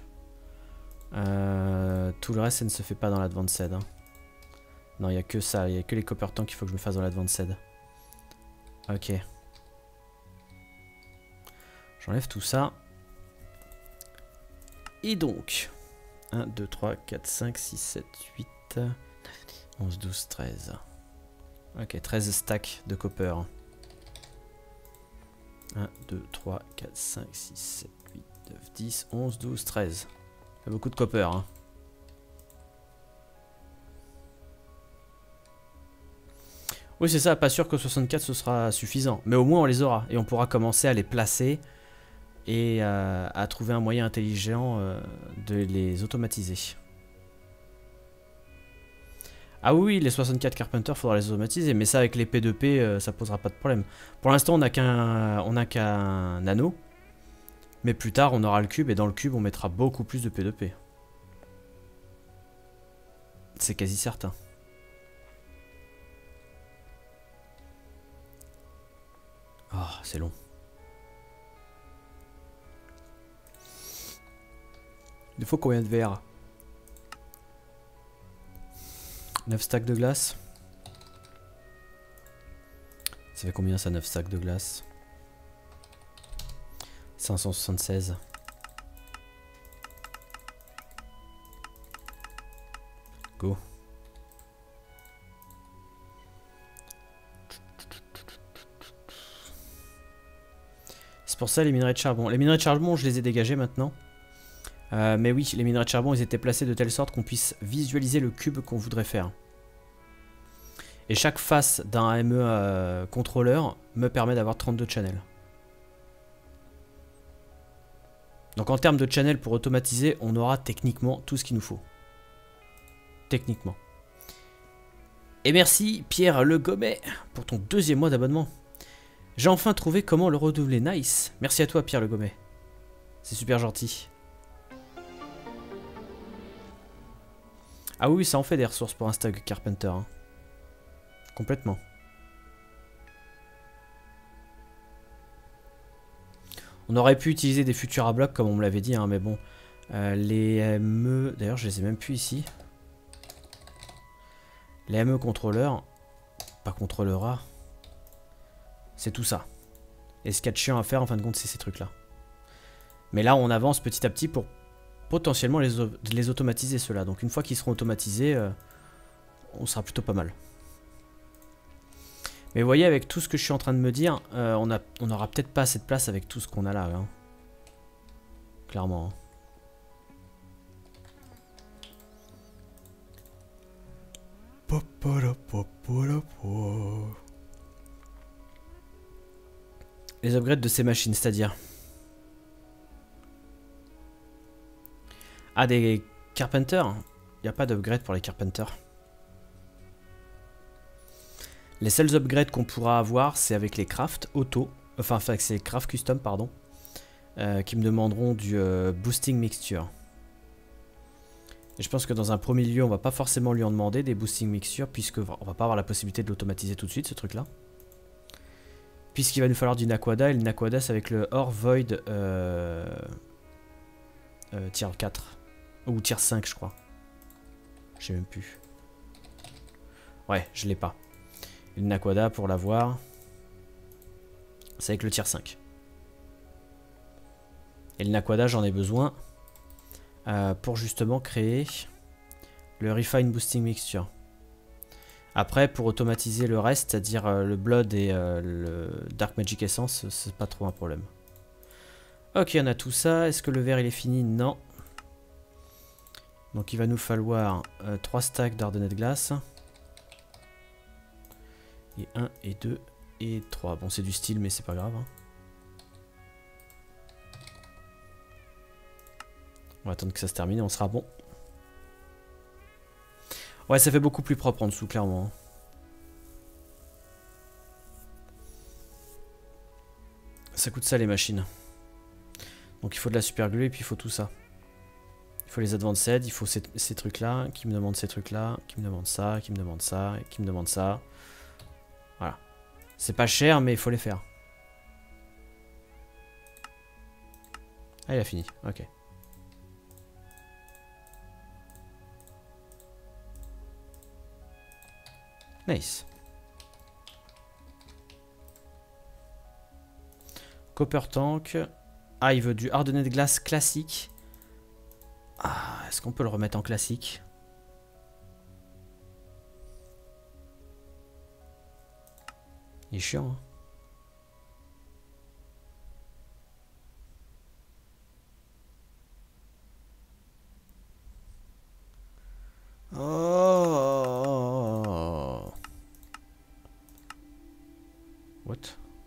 Euh, tout le reste ça ne se fait pas dans l'Advanced. Hein. Non, il n'y a que ça, il n'y a que les Copper Tank qu'il faut que je me fasse dans l'Advanced. Ok. J'enlève tout ça. Et donc, un, deux, trois, quatre, cinq, six, sept, huit, onze, douze, treize. Ok, treize stacks de copper. un, deux, trois, quatre, cinq, six, sept, huit, neuf, dix, onze, douze, treize. Il y a beaucoup de copper. Hein. Oui, c'est ça, pas sûr que soixante-quatre ce sera suffisant. Mais au moins on les aura. Et on pourra commencer à les placer et euh, à trouver un moyen intelligent euh, de les automatiser. Ah oui, les soixante-quatre Carpenter, il faudra les automatiser. Mais ça, avec les P deux P, euh, ça posera pas de problème. Pour l'instant, on n'a qu'un on n'a qu'un anneau. Mais plus tard, on aura le cube. Et dans le cube, on mettra beaucoup plus de P deux P. C'est quasi certain. Oh, c'est long. Il faut combien de verres? neuf stacks de glace. Ça fait combien ça, neuf stacks de glace? cinq cent soixante-seize. Go. C'est pour ça les minerais de charbon. Les minerais de charbon, je les ai dégagés maintenant. Euh, mais oui, les minerais de charbon, ils étaient placés de telle sorte qu'on puisse visualiser le cube qu'on voudrait faire. Et chaque face d'un A M E euh, contrôleur me permet d'avoir trente-deux channels. Donc en termes de channels pour automatiser, on aura techniquement tout ce qu'il nous faut. Techniquement. Et merci Pierre Le Gomet pour ton deuxième mois d'abonnement. J'ai enfin trouvé comment le renouveler. Nice. Merci à toi Pierre Le Gomet. C'est super gentil. Ah oui, ça en fait des ressources pour un stack Carpenter. Hein. Complètement. On aurait pu utiliser des Futura blocs comme on me l'avait dit, hein, mais bon. Euh, les M E... D'ailleurs, je les ai même plus ici. Les M E contrôleurs. Pas contrôleur A. C'est tout ça. Et ce qu'il y a de chiant à faire, en fin de compte, c'est ces trucs-là. Mais là, on avance petit à petit pour potentiellement les, les automatiser, ceux-là. Donc une fois qu'ils seront automatisés, euh, on sera plutôt pas mal. Mais vous voyez, avec tout ce que je suis en train de me dire, euh, on a, on aura peut-être pas assez de place avec tout ce qu'on a là. Hein. Clairement. Les upgrades de ces machines, c'est-à-dire... Ah, des Carpenter? Il n'y a pas d'upgrade pour les Carpenter. Les seuls upgrades qu'on pourra avoir, c'est avec les crafts auto. Enfin, avec ces crafts custom, pardon. Euh, qui me demanderont du euh, boosting mixture. Et je pense que dans un premier lieu, on va pas forcément lui en demander des boosting mixture, puisque on va pas avoir la possibilité de l'automatiser tout de suite, ce truc-là. Puisqu'il va nous falloir du Naquada, et le Naquada, c'est avec le Or Void euh, euh, tier quatre. Ou tier cinq, je crois. Je sais même plus. Ouais, je l'ai pas. Et le Naquada, pour l'avoir, c'est avec le tier cinq. Et le Naquada, j'en ai besoin euh, pour justement créer le Refine Boosting Mixture. Après, pour automatiser le reste, c'est-à-dire euh, le Blood et euh, le Dark Magic Essence, c'est pas trop un problème. Ok, on a tout ça. Est-ce que le verre il est fini? Non. Donc il va nous falloir euh, trois stacks d'Hardened Glass. Et un, et deux, et trois. Bon, c'est du style, mais c'est pas grave. Hein. On va attendre que ça se termine et on sera bon. Ouais, ça fait beaucoup plus propre en dessous, clairement. Ça coûte ça, les machines. Donc il faut de la super glue et puis il faut tout ça. Il faut les advanced, il faut ces, ces trucs-là, qui me demandent ces trucs-là, qui me demandent ça, qui me demandent ça, et qui me demandent ça. Voilà. C'est pas cher, mais il faut les faire. Ah, il a fini. Ok. Nice. Copper Tank. Ah, il veut du hardené de glace classique. Ah, est-ce qu'on peut le remettre en classique? Il est chiant, hein. Oh. What?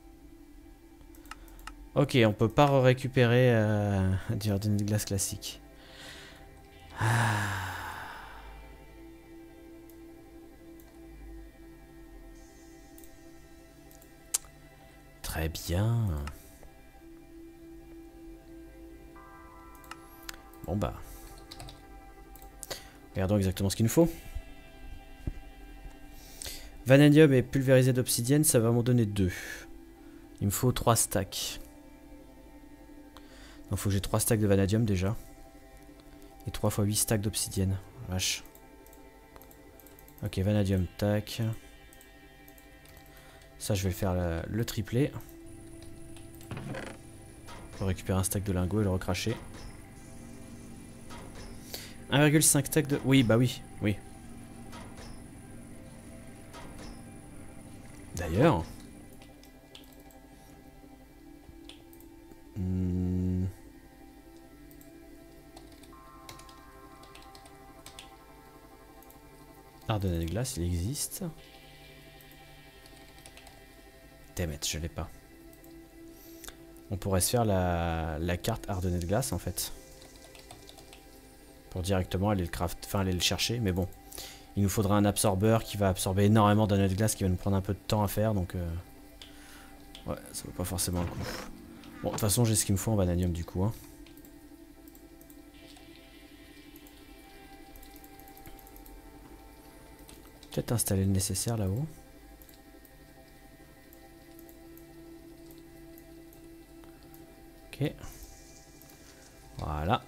Ok, on peut pas récupérer euh, du hardené de glace classique. Ah. Très bien. Bon bah. Regardons exactement ce qu'il nous faut. Vanadium et pulvérisé d'obsidienne, ça va m'en donner deux. Il me faut trois stacks. Donc il faut que j'ai trois stacks de vanadium déjà. Et trois fois huit stacks d'obsidienne. Vache. Ok, vanadium, tac. Ça, je vais faire le, le triplé. Pour récupérer un stack de lingots et le recracher. un virgule cinq stack de... Oui, bah oui, oui. D'ailleurs... Hmm... Hardené de glace, il existe. Damn it, je l'ai pas. On pourrait se faire la, la carte hardené de glace en fait. Pour directement aller le craft, enfin aller le chercher, mais bon. Il nous faudra un absorbeur qui va absorber énormément d'hardené de glace, qui va nous prendre un peu de temps à faire, donc euh... ouais, ça vaut pas forcément le coup. Bon, de toute façon, j'ai ce qu'il me faut en vanadium du coup. Hein. Peut-être installer le nécessaire là-haut. Ok. Voilà.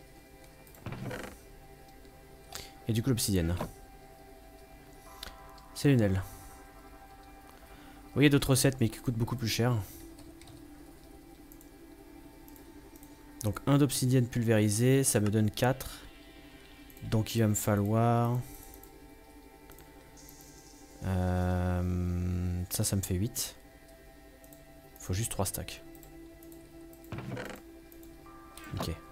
Et du coup l'obsidienne. C'est une aile. Oui, il y a d'autres recettes mais qui coûtent beaucoup plus cher. Donc un d'obsidienne pulvérisée, ça me donne quatre. Donc il va me falloir... Euh, ça, ça me fait huit. Il faut juste trois stacks. Ok. Il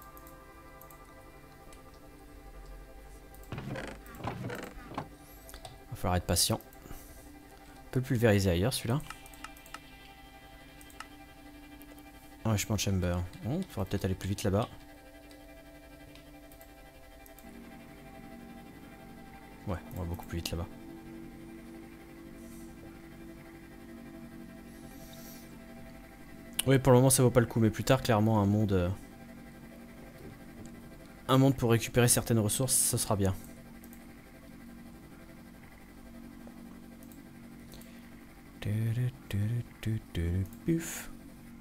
va falloir être patient. On peut le pulvériser ailleurs celui-là. Enrichment chamber. Bon, il faudra peut-être aller plus vite là-bas. Ouais, on va beaucoup plus vite là-bas. Oui, pour le moment ça vaut pas le coup, mais plus tard, clairement, un monde... Euh, un monde pour récupérer certaines ressources, ça sera bien. Puf.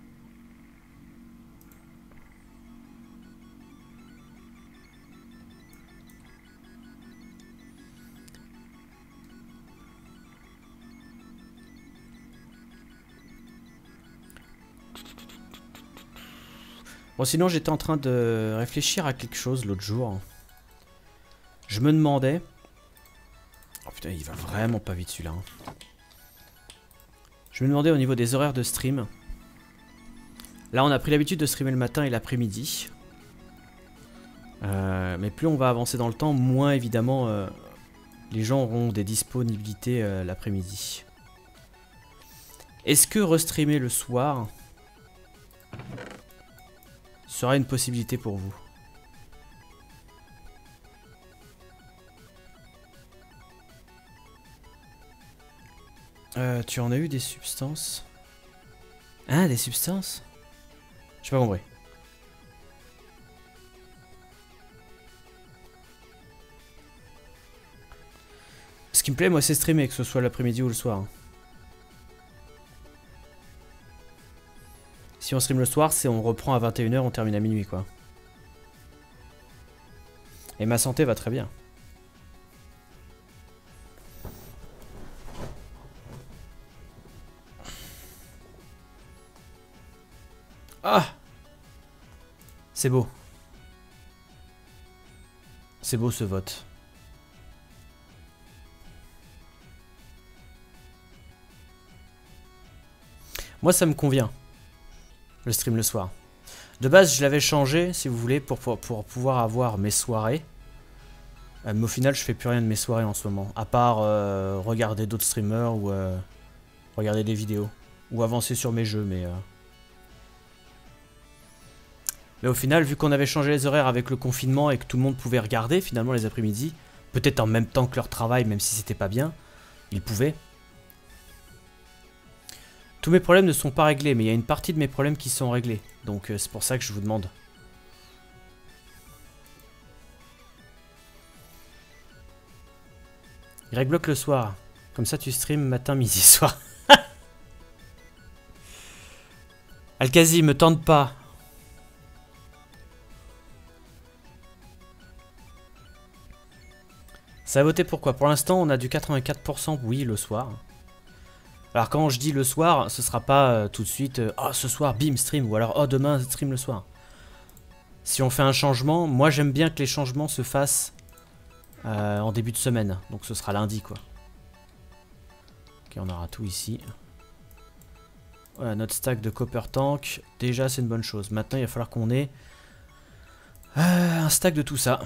Bon, sinon j'étais en train de réfléchir à quelque chose l'autre jour. Je me demandais... Oh putain, il va vraiment pas vite celui-là. Hein. Je me demandais au niveau des horaires de stream. Là, on a pris l'habitude de streamer le matin et l'après-midi. Euh, mais plus on va avancer dans le temps, moins évidemment euh, les gens auront des disponibilités euh, l'après-midi. Est-ce que restreamer le soir sera une possibilité pour vous? Euh, tu en as eu des substances? Hein, des substances? J'ai pas compris. Ce qui me plaît, moi, c'est streamer, que ce soit l'après-midi ou le soir. Si on stream le soir, c'est on reprend à vingt et une heures, on termine à minuit, quoi. Et ma santé va très bien. Ah! C'est beau. C'est beau ce vote. Moi, ça me convient. Le stream le soir. De base, je l'avais changé, si vous voulez, pour, pour, pour pouvoir avoir mes soirées. Euh, mais au final, je fais plus rien de mes soirées en ce moment. À part euh, regarder d'autres streamers ou euh, regarder des vidéos. Ou avancer sur mes jeux, mais... Euh... Mais au final, vu qu'on avait changé les horaires avec le confinement et que tout le monde pouvait regarder, finalement, les après-midi, peut-être en même temps que leur travail, même si c'était pas bien, ils pouvaient. Tous mes problèmes ne sont pas réglés, mais il y a une partie de mes problèmes qui sont réglés. Donc euh, c'est pour ça que je vous demande. Greg bloque le soir. Comme ça tu stream matin, midi, soir. Alkazi, me tente pas. Ça a voté pourquoi? Pour l'instant, on a du quatre-vingt-quatre pour cent oui le soir. Alors quand je dis le soir, ce sera pas euh, tout de suite euh, oh ce soir bim stream ou alors oh demain stream le soir. Si on fait un changement, moi j'aime bien que les changements se fassent euh, en début de semaine. Donc ce sera lundi quoi. Ok, on aura tout ici. Voilà notre stack de copper tank. Déjà c'est une bonne chose. Maintenant il va falloir qu'on ait euh, un stack de tout ça.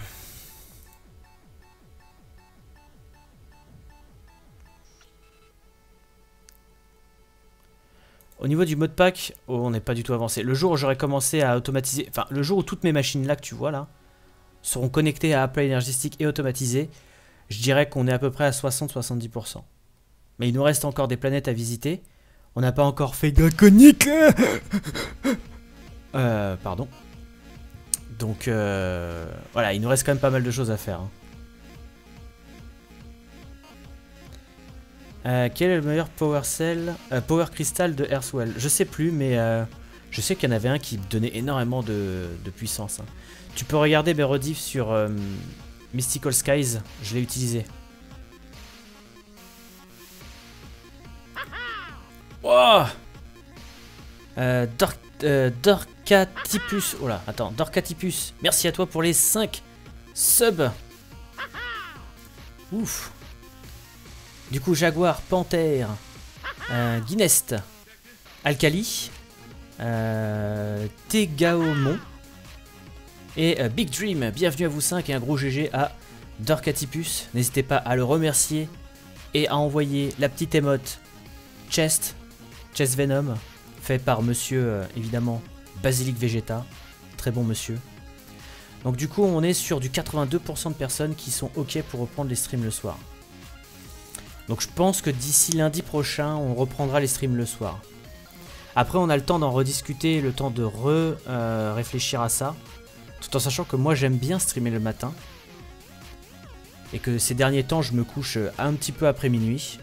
Au niveau du mode pack, oh, on n'est pas du tout avancé. Le jour où j'aurai commencé à automatiser, enfin le jour où toutes mes machines là que tu vois là seront connectées à Apple Energy Stick et automatisées, je dirais qu'on est à peu près à soixante à soixante-dix pour cent. Mais il nous reste encore des planètes à visiter. On n'a pas encore fait Draconic. Euh, pardon. Donc euh, voilà, il nous reste quand même pas mal de choses à faire. Hein. Euh, quel est le meilleur power cell, euh, power crystal de Earthwell? Je sais plus, mais euh, je sais qu'il y en avait un qui donnait énormément de, de puissance. Hein. Tu peux regarder mes rediffs sur euh, Mystical Skies, je l'ai utilisé. Wow euh, Dor euh, Dorcatipus, oh là, attends, Dorcatipus, merci à toi pour les cinq subs. Ouf. Du coup, Jaguar, Panthère, euh, Guinest, Alkali, euh, Tegaomon et euh, Big Dream. Bienvenue à vous cinq et un gros G G à Dorcatipus. N'hésitez pas à le remercier et à envoyer la petite émote Chest, Chest Venom, fait par monsieur, euh, évidemment, Basilic Vegeta. Très bon monsieur. Donc du coup, on est sur du quatre-vingt-deux pour cent de personnes qui sont OK pour reprendre les streams le soir. Donc je pense que d'ici lundi prochain, on reprendra les streams le soir. Après, on a le temps d'en rediscuter, le temps de re-réfléchir euh, à ça. Tout en sachant que moi, j'aime bien streamer le matin. Et que ces derniers temps, je me couche un petit peu après minuit.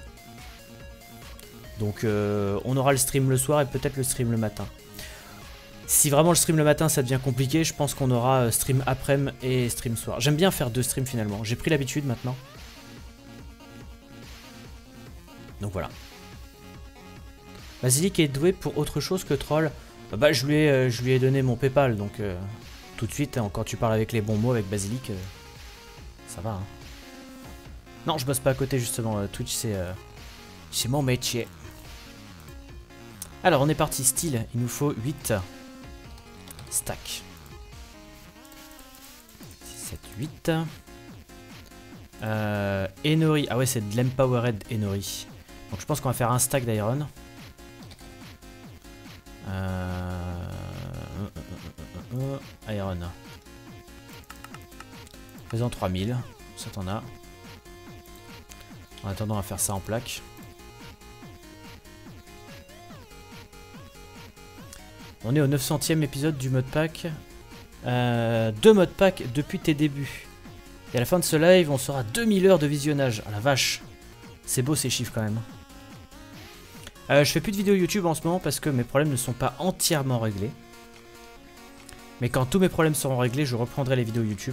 Donc euh, on aura le stream le soir et peut-être le stream le matin. Si vraiment le stream le matin, ça devient compliqué, je pense qu'on aura stream après-midi et stream soir. J'aime bien faire deux streams finalement. J'ai pris l'habitude maintenant. Donc voilà. Basilic est doué pour autre chose que troll. Bah je lui ai, euh, je lui ai donné mon Paypal, donc euh, tout de suite, hein, quand tu parles avec les bons mots avec Basilic, euh, ça va. Hein. Non, je bosse pas à côté justement. Euh, Twitch c'est euh, c'est mon métier. Alors on est parti, style, il nous faut huit stacks. six, sept, huit. Euh, Enori, ah ouais c'est de l'Empowered Enori. Donc je pense qu'on va faire un stack d'iron. iron. Faisons trois mille. Ça t'en a. En attendant à faire ça en plaque. On est au neuf centième épisode du modpack. Euh, deux modpacks depuis tes débuts. Et à la fin de ce live, on sera à deux mille heures de visionnage. Ah la vache. C'est beau ces chiffres quand même. Euh, je fais plus de vidéos YouTube en ce moment parce que mes problèmes ne sont pas entièrement réglés. Mais quand tous mes problèmes seront réglés, je reprendrai les vidéos YouTube.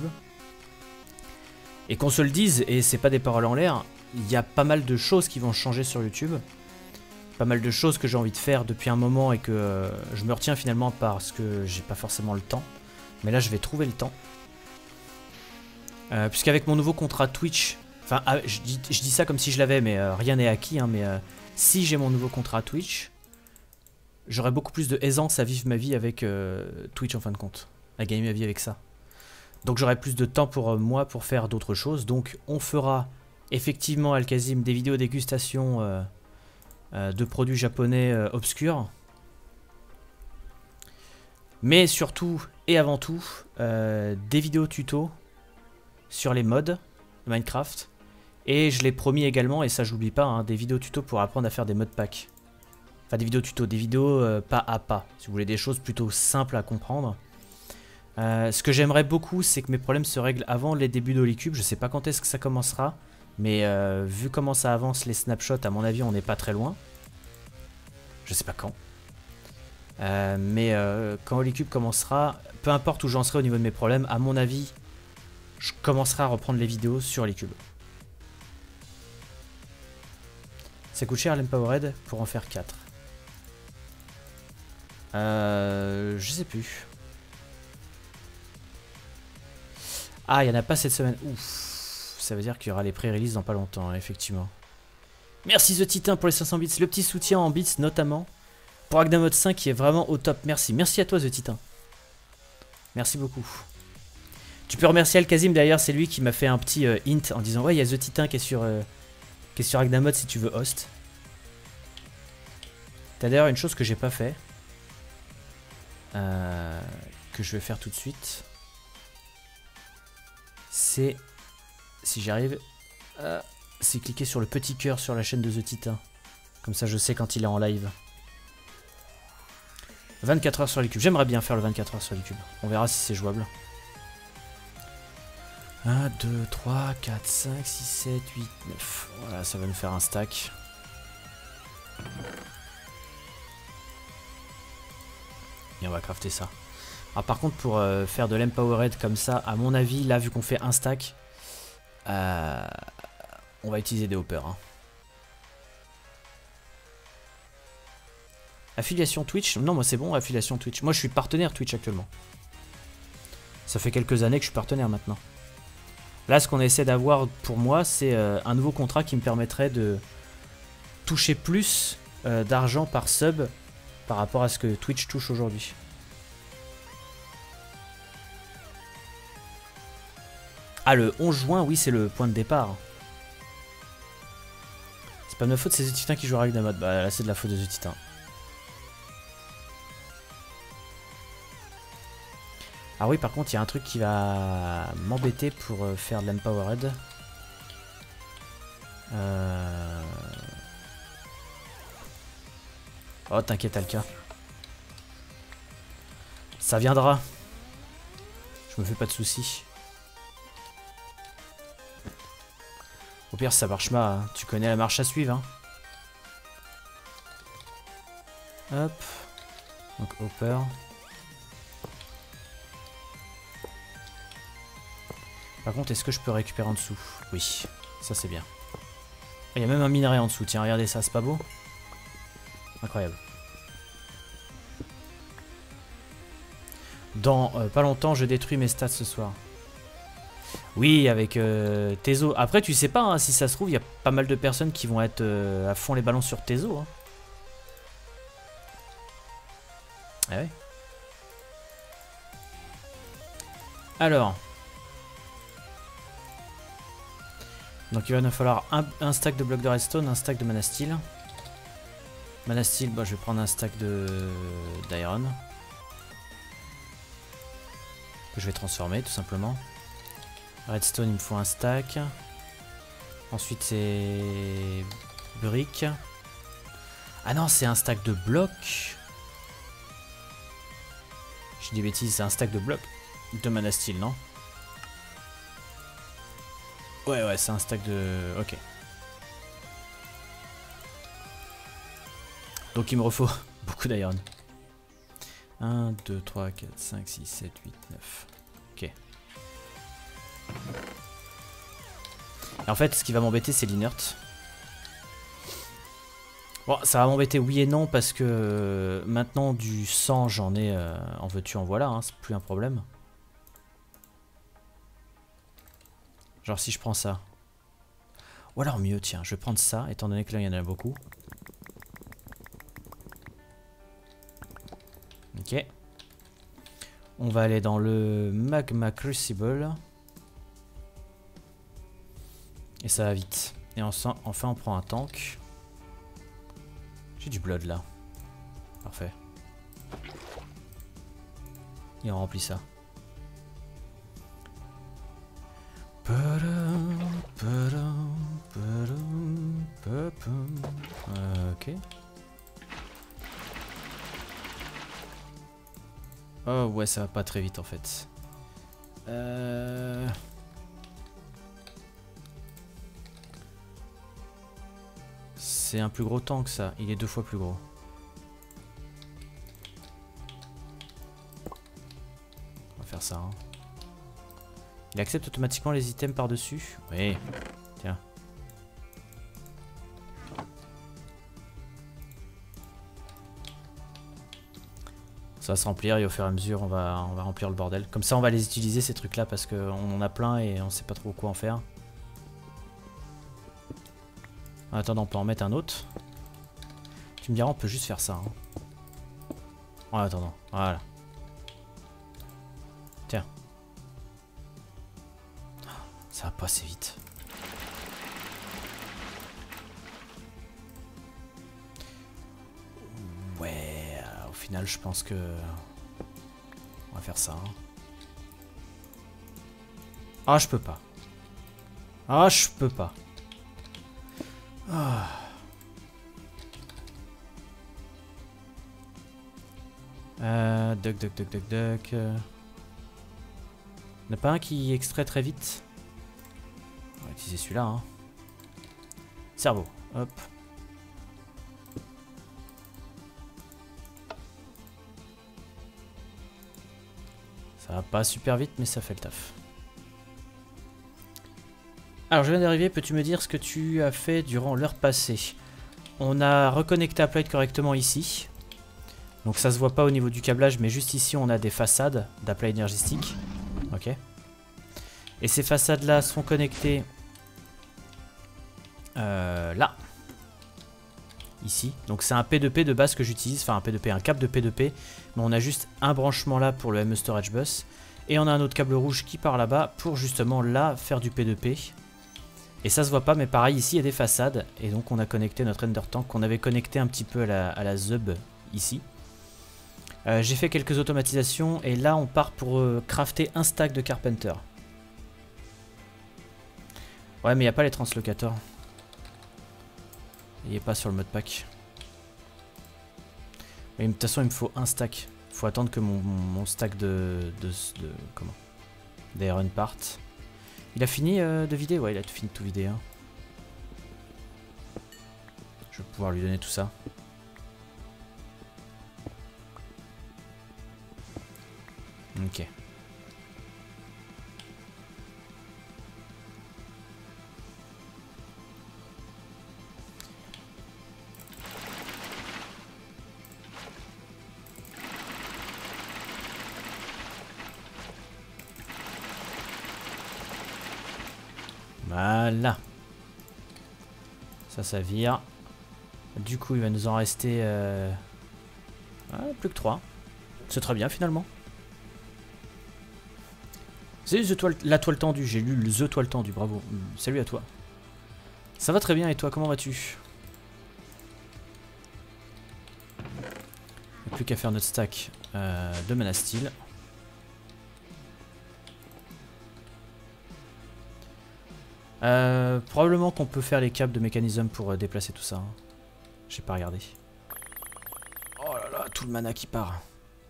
Et qu'on se le dise, et c'est pas des paroles en l'air, il y a pas mal de choses qui vont changer sur YouTube. Pas mal de choses que j'ai envie de faire depuis un moment et que euh, je me retiens finalement parce que j'ai pas forcément le temps. Mais là, je vais trouver le temps. Euh, Puisqu'avec mon nouveau contrat Twitch, enfin, ah, je, dis, je dis ça comme si je l'avais, mais euh, rien n'est acquis. Hein, mais euh, si j'ai mon nouveau contrat Twitch, j'aurai beaucoup plus de aisance à vivre ma vie avec euh, Twitch en fin de compte. À gagner ma vie avec ça. Donc j'aurai plus de temps pour euh, moi pour faire d'autres choses. Donc on fera effectivement, Al-Kazim, des vidéos dégustation euh, euh, de produits japonais euh, obscurs. Mais surtout et avant tout, euh, des vidéos tuto sur les mods de Minecraft. Et je l'ai promis également, et ça j'oublie pas, hein, des vidéos tuto pour apprendre à faire des modpacks. Enfin des vidéos tuto, des vidéos euh, pas à pas. Si vous voulez des choses plutôt simples à comprendre. Euh, ce que j'aimerais beaucoup, c'est que mes problèmes se règlent avant les débuts d'Holycube. Je sais pas quand est-ce que ça commencera. Mais euh, vu comment ça avance les snapshots, à mon avis on n'est pas très loin. Je sais pas quand. Euh, mais euh, quand Holycube commencera, peu importe où j'en serai au niveau de mes problèmes, à mon avis, je commencerai à reprendre les vidéos sur Holycube. Ça coûte cher l'Empowered pour en faire quatre. Euh, je sais plus. Ah, il n'y en a pas cette semaine. Ouf. Ça veut dire qu'il y aura les pré-releases dans pas longtemps, hein, effectivement. Merci The Titan pour les cinq cents bits. Le petit soutien en bits notamment. Pour Agdamod cinq qui est vraiment au top. Merci. Merci à toi The Titan. Merci beaucoup. Tu peux remercier Al-Kazim d'ailleurs. C'est lui qui m'a fait un petit euh, hint en disant ouais, il y a The Titan qui est sur, euh, qui est sur Agdamod si tu veux host. T'as d'ailleurs une chose que j'ai pas fait. Euh, que je vais faire tout de suite. C'est, si j'arrive, euh, c'est cliquer sur le petit cœur sur la chaîne de The Titan. Comme ça je sais quand il est en live. vingt-quatre heures sur YouTube. J'aimerais bien faire le vingt-quatre heures sur YouTube. On verra si c'est jouable. un, deux, trois, quatre, cinq, six, sept, huit, neuf. Voilà, ça va nous faire un stack. Et on va crafter ça. Alors par contre pour euh, faire de l'Empowered comme ça, à mon avis, là vu qu'on fait un stack, euh, on va utiliser des hoppers. Hein. Affiliation Twitch? Non, moi c'est bon, affiliation Twitch. Moi je suis partenaire Twitch actuellement. Ça fait quelques années que je suis partenaire maintenant. Là ce qu'on essaie d'avoir pour moi, c'est euh, un nouveau contrat qui me permettrait de toucher plus euh, d'argent par sub par rapport à ce que Twitch touche aujourd'hui. Ah, le onze juin, oui, c'est le point de départ. C'est pas de ma faute, c'est The Titan qui joue avec Agdamod. Bah là, c'est de la faute de The Titan. Ah oui, par contre, il y a un truc qui va m'embêter pour faire de l'Empowered. Euh... Oh, t'inquiète, Alka. Ça viendra. Je me fais pas de soucis. Au pire, ça marche pas. Hein. Tu connais la marche à suivre. Hein. Hop. Donc, hopper. Par contre, est-ce que je peux récupérer en dessous? Oui, ça c'est bien. Il y a même un minerai en dessous. Tiens, regardez ça, c'est pas beau? Incroyable. Dans euh, pas longtemps, je détruis mes stats ce soir. Oui, avec euh, Tezo. Après, tu sais pas, hein, si ça se trouve, il y a pas mal de personnes qui vont être euh, à fond les ballons sur Tezo. Hein. Ah ouais. Alors. Donc il va nous falloir un, un stack de blocs de redstone, un stack de mana steel. Mana steel, bah, je vais prendre un stack de d'iron. Que je vais transformer tout simplement. Redstone, il me faut un stack. Ensuite, c'est... briques. Ah non, c'est un stack de blocs. Je dis des bêtises, c'est un stack de blocs. De mana steel, non? Ouais, ouais, c'est un stack de... Ok. Donc il me refaut beaucoup d'iron. un, deux, trois, quatre, cinq, six, sept, huit, neuf. Ok. Et en fait, ce qui va m'embêter, c'est l'inert. Bon, ça va m'embêter oui et non, parce que euh, maintenant du sang, j'en ai... Euh, en veux-tu, en voilà, hein, c'est plus un problème. Genre si je prends ça. Ou alors mieux, tiens, je vais prendre ça, étant donné que là, il y en a beaucoup. Ok. On va aller dans le Magma Crucible. Et ça va vite. Et enfin, enfin on prend un tank. J'ai du blood là. Parfait. Et on remplit ça. Ok. Oh ouais, ça va pas très vite en fait. Euh... C'est un plus gros tank ça, il est deux fois plus gros. On va faire ça. Hein. Il accepte automatiquement les items par-dessus. Oui, tiens. Ça va se remplir et au fur et à mesure on va, on va remplir le bordel. Comme ça on va les utiliser ces trucs là parce qu'on en a plein et on sait pas trop quoi en faire. En attendant on peut en mettre un autre. Tu me diras on peut juste faire ça. Hein. En attendant, voilà. Tiens. Ça va pas assez vite. Ouais, au final je pense que... On va faire ça. Hein. Ah je peux pas. Ah je peux pas. Ah. Euh, duck, duck, duck, duck, duck. Il n'y en a pas un qui extrait très vite? On va utiliser celui-là. Hein. Cerveau. Hop. Ça va pas super vite, mais ça fait le taf. Alors, je viens d'arriver. Peux-tu me dire ce que tu as fait durant l'heure passée? On a reconnecté Applied correctement ici. Donc ça se voit pas au niveau du câblage, mais juste ici, on a des façades d'Applied énergistique. Ok. Et ces façades-là sont connectées euh, là. Ici. Donc c'est un P deux P de base que j'utilise. Enfin un P deux P, un câble de P deux P. Mais on a juste un branchement là pour le M E Storage Bus. Et on a un autre câble rouge qui part là-bas pour justement là faire du P deux P. Et ça se voit pas, mais pareil, ici il y a des façades. Et donc on a connecté notre Ender Tank qu'on avait connecté un petit peu à la, à la Zub ici. Euh, J'ai fait quelques automatisations et là on part pour euh, crafter un stack de Carpenter. Ouais, mais il n'y a pas les translocateurs. Il n'est pas sur le mode pack. Mais de toute façon, il me faut un stack. Il faut attendre que mon, mon stack de, de, de comment d'Iron parte. Il a fini euh, de vider? Ouais, il a fini de tout vider. Hein. Je vais pouvoir lui donner tout ça. Ok. Voilà. Ça, ça vire. Du coup, il va nous en rester euh... ah, plus que trois. C'est très bien finalement. Salut The Toile, la toile tendue, j'ai lu le The Toile tendue, bravo. Salut à toi. Ça va très bien et toi, comment vas-tu? Plus qu'à faire notre stack euh, de mana steel. Euh, probablement qu'on peut faire les câbles de mécanisme pour euh, déplacer tout ça. Hein. J'ai pas regardé. Oh là là, tout le mana qui part.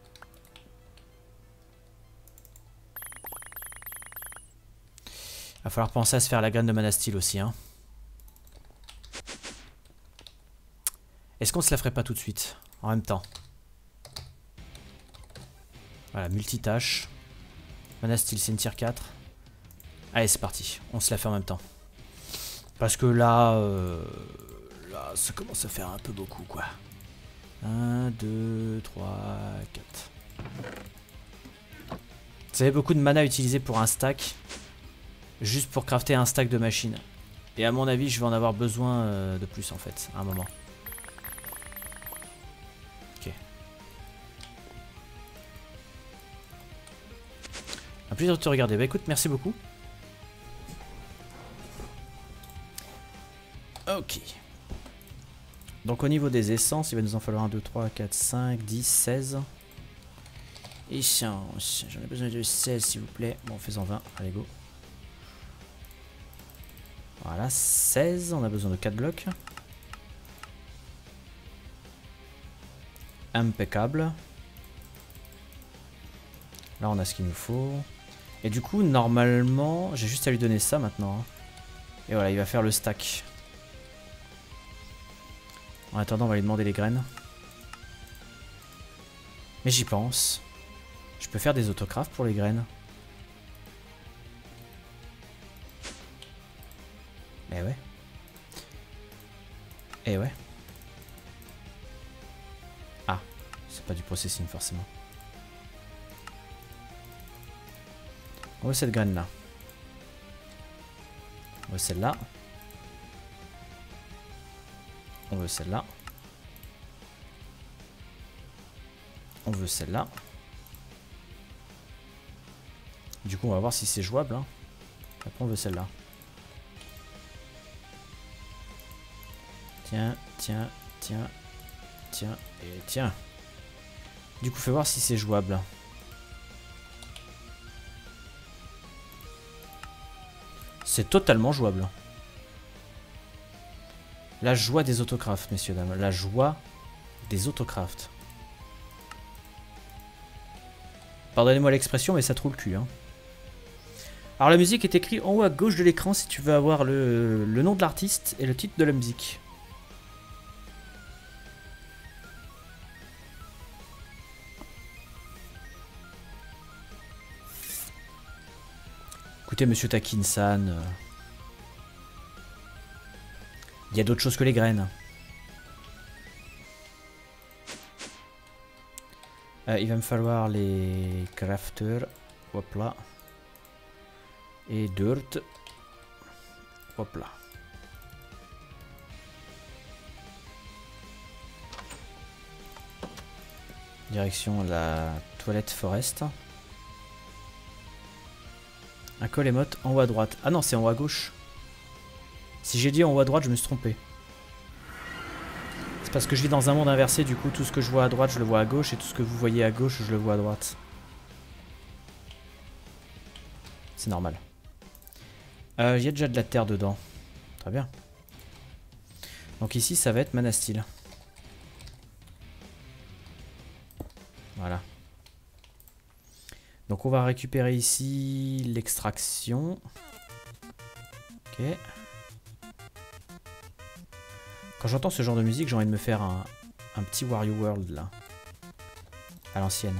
Va falloir penser à se faire la graine de mana steel aussi. Hein. Est-ce qu'on se la ferait pas tout de suite, en même temps? Voilà, multitâche. Mana steel, c'est une tier quatre. Allez, c'est parti. On se la fait en même temps. Parce que là, euh, là, ça commence à faire un peu beaucoup, quoi. un, deux, trois, quatre. Vous avez beaucoup de mana utilisé pour un stack. Juste pour crafter un stack de machines. Et à mon avis, je vais en avoir besoin euh, de plus, en fait, à un moment. Ok. Un plaisir de te regarder. Bah écoute, merci beaucoup. Ok. Donc au niveau des essences, il va nous en falloir un, deux, trois, quatre, cinq, dix, seize. Essence. J'en ai besoin de seize s'il vous plaît. Bon, faisons vingt. Allez, go. Voilà, seize. On a besoin de quatre blocs. Impeccable. Là, on a ce qu'il nous faut. Et du coup, normalement, j'ai juste à lui donner ça maintenant. Hein. Et voilà, il va faire le stack. En attendant, on va lui demander les graines. Mais j'y pense. Je peux faire des autocrafts pour les graines. Eh ouais. Eh ouais. Ah, c'est pas du processing forcément. On veut cette graine là. On veut celle-là. On veut celle-là. On veut celle-là. Du coup, on va voir si c'est jouable. Hein. Après, on veut celle-là. Tiens, tiens, tiens, tiens, et tiens. Du coup, fais voir si c'est jouable. C'est totalement jouable. La joie des autocrafts, messieurs, dames. La joie des autocrafts. Pardonnez-moi l'expression, mais ça trouve le cul. Hein. Alors, la musique est écrite en haut à gauche de l'écran si tu veux avoir le, le nom de l'artiste et le titre de la musique. Écoutez, monsieur Takin-san, euh, il y a d'autres choses que les graines. Euh, il va me falloir les crafters. Hop là. Et dirt. Hop là. Direction la toilette forest. Un col émote en haut à droite. Ah non, c'est en haut à gauche. Si j'ai dit en haut à droite, je me suis trompé. C'est parce que je vis dans un monde inversé, du coup, tout ce que je vois à droite, je le vois à gauche, et tout ce que vous voyez à gauche, je le vois à droite. C'est normal. Il euh, y a déjà de la terre dedans. Très bien. Donc ici, ça va être mana steel. Voilà. Donc on va récupérer ici l'extraction. Ok. Quand j'entends ce genre de musique, j'ai envie de me faire un, un petit Wario World là. À l'ancienne.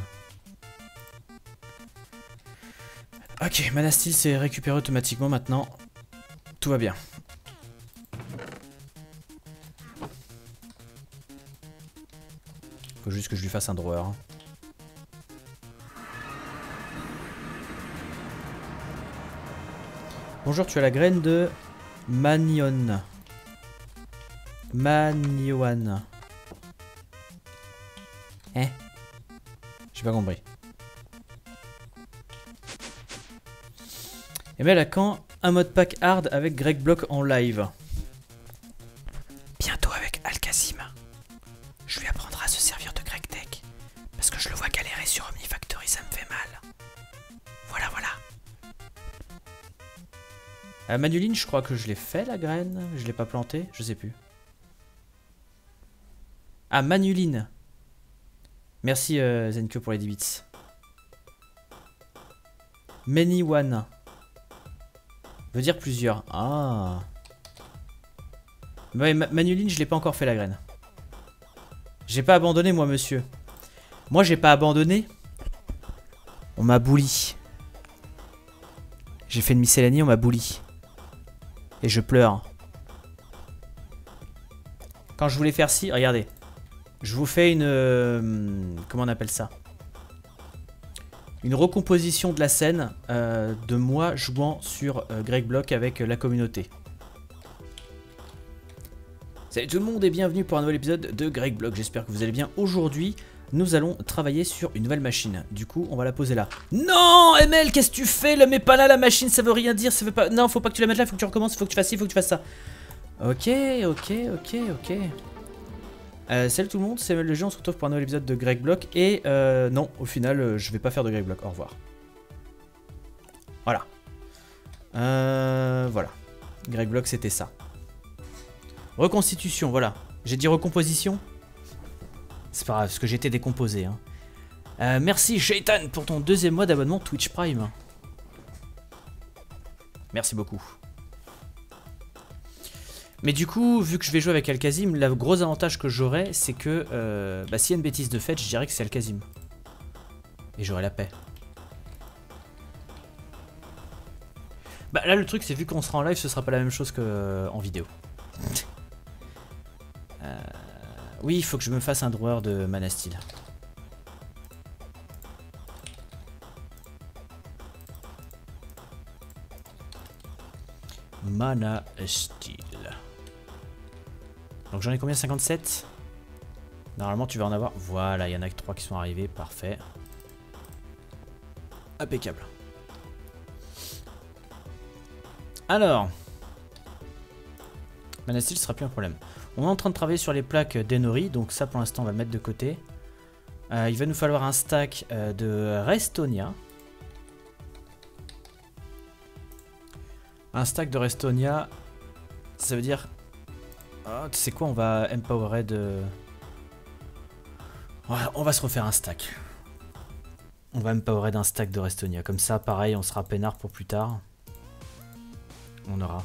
Ok, mana steel c'est récupéré automatiquement maintenant. Tout va bien. Faut juste que je lui fasse un drawer. Hein. Bonjour, tu as la graine de Magnon. Magnoan. Hein? J'ai pas compris. Et bien là, quand un mode pack hard avec Greg Block en live? Bientôt avec Alkazim. Je lui apprendrai à se servir de Greg Tech. Parce que je le vois galérer sur Omnifactory, ça me fait mal. Voilà, voilà. Euh, Manuline, je crois que je l'ai fait la graine. Je l'ai pas plantée, je sais plus. Ah, Manuline. Merci euh, Zenke pour les dix bits. Many one. Veut dire plusieurs. Ah. Ouais, Ma Manuline, je l'ai pas encore fait la graine. J'ai pas abandonné moi monsieur. Moi j'ai pas abandonné. On m'a bouli. J'ai fait une miscellanie, on m'a bouli. Et je pleure. Quand je voulais faire ci, regardez. Je vous fais une... Euh, comment on appelle ça? Une recomposition de la scène euh, de moi jouant sur euh, Greg Block avec euh, la communauté. Salut tout le monde et bienvenue pour un nouvel épisode de Greg Block. J'espère que vous allez bien. Aujourd'hui, nous allons travailler sur une nouvelle machine. Du coup, on va la poser là. Non, M L, qu'est-ce que tu fais? Le mets pas là, la machine, ça veut rien dire. Ça veut pas... Non, faut pas que tu la mettes là, faut que tu recommences, faut que tu fasses ci, faut que tu fasses ça. Ok, ok, ok, ok. Euh, salut tout le monde, c'est M L le jeu, on se retrouve pour un nouvel épisode de Greg Block. Et euh, non, au final, euh, je vais pas faire de Greg Block. Au revoir. Voilà. Euh, voilà. Greg Block, c'était ça. Reconstitution, voilà. J'ai dit recomposition. C'est pas grave, parce que j'ai été décomposé. Hein. Euh, merci Shaitan pour ton deuxième mois d'abonnement Twitch Prime. Merci beaucoup. Mais du coup, vu que je vais jouer avec Al-Kazim, le gros avantage que j'aurai, c'est que euh, bah, s'il y a une bêtise de fait, je dirais que c'est Al-Kazim. Et j'aurai la paix. Bah là, le truc, c'est vu qu'on sera en live, ce sera pas la même chose qu'en euh, vidéo. euh, oui, il faut que je me fasse un drawer de Mana Steel. Mana Steel. Donc j'en ai combien? Cinquante-sept. Normalement tu vas en avoir. Voilà, il y en a que trois qui sont arrivés. Parfait. Impeccable. Alors. Mana Steel sera plus un problème. On est en train de travailler sur les plaques d'Enori. Donc ça pour l'instant on va le mettre de côté. Euh, il va nous falloir un stack euh, de Restonia. Un stack de Restonia. Ça veut dire... Oh, tu sais quoi, on va empowerer de... Ouais, on va se refaire un stack. On va empowerer d'un stack de Restonia. Comme ça, pareil, on sera peinard pour plus tard. On aura.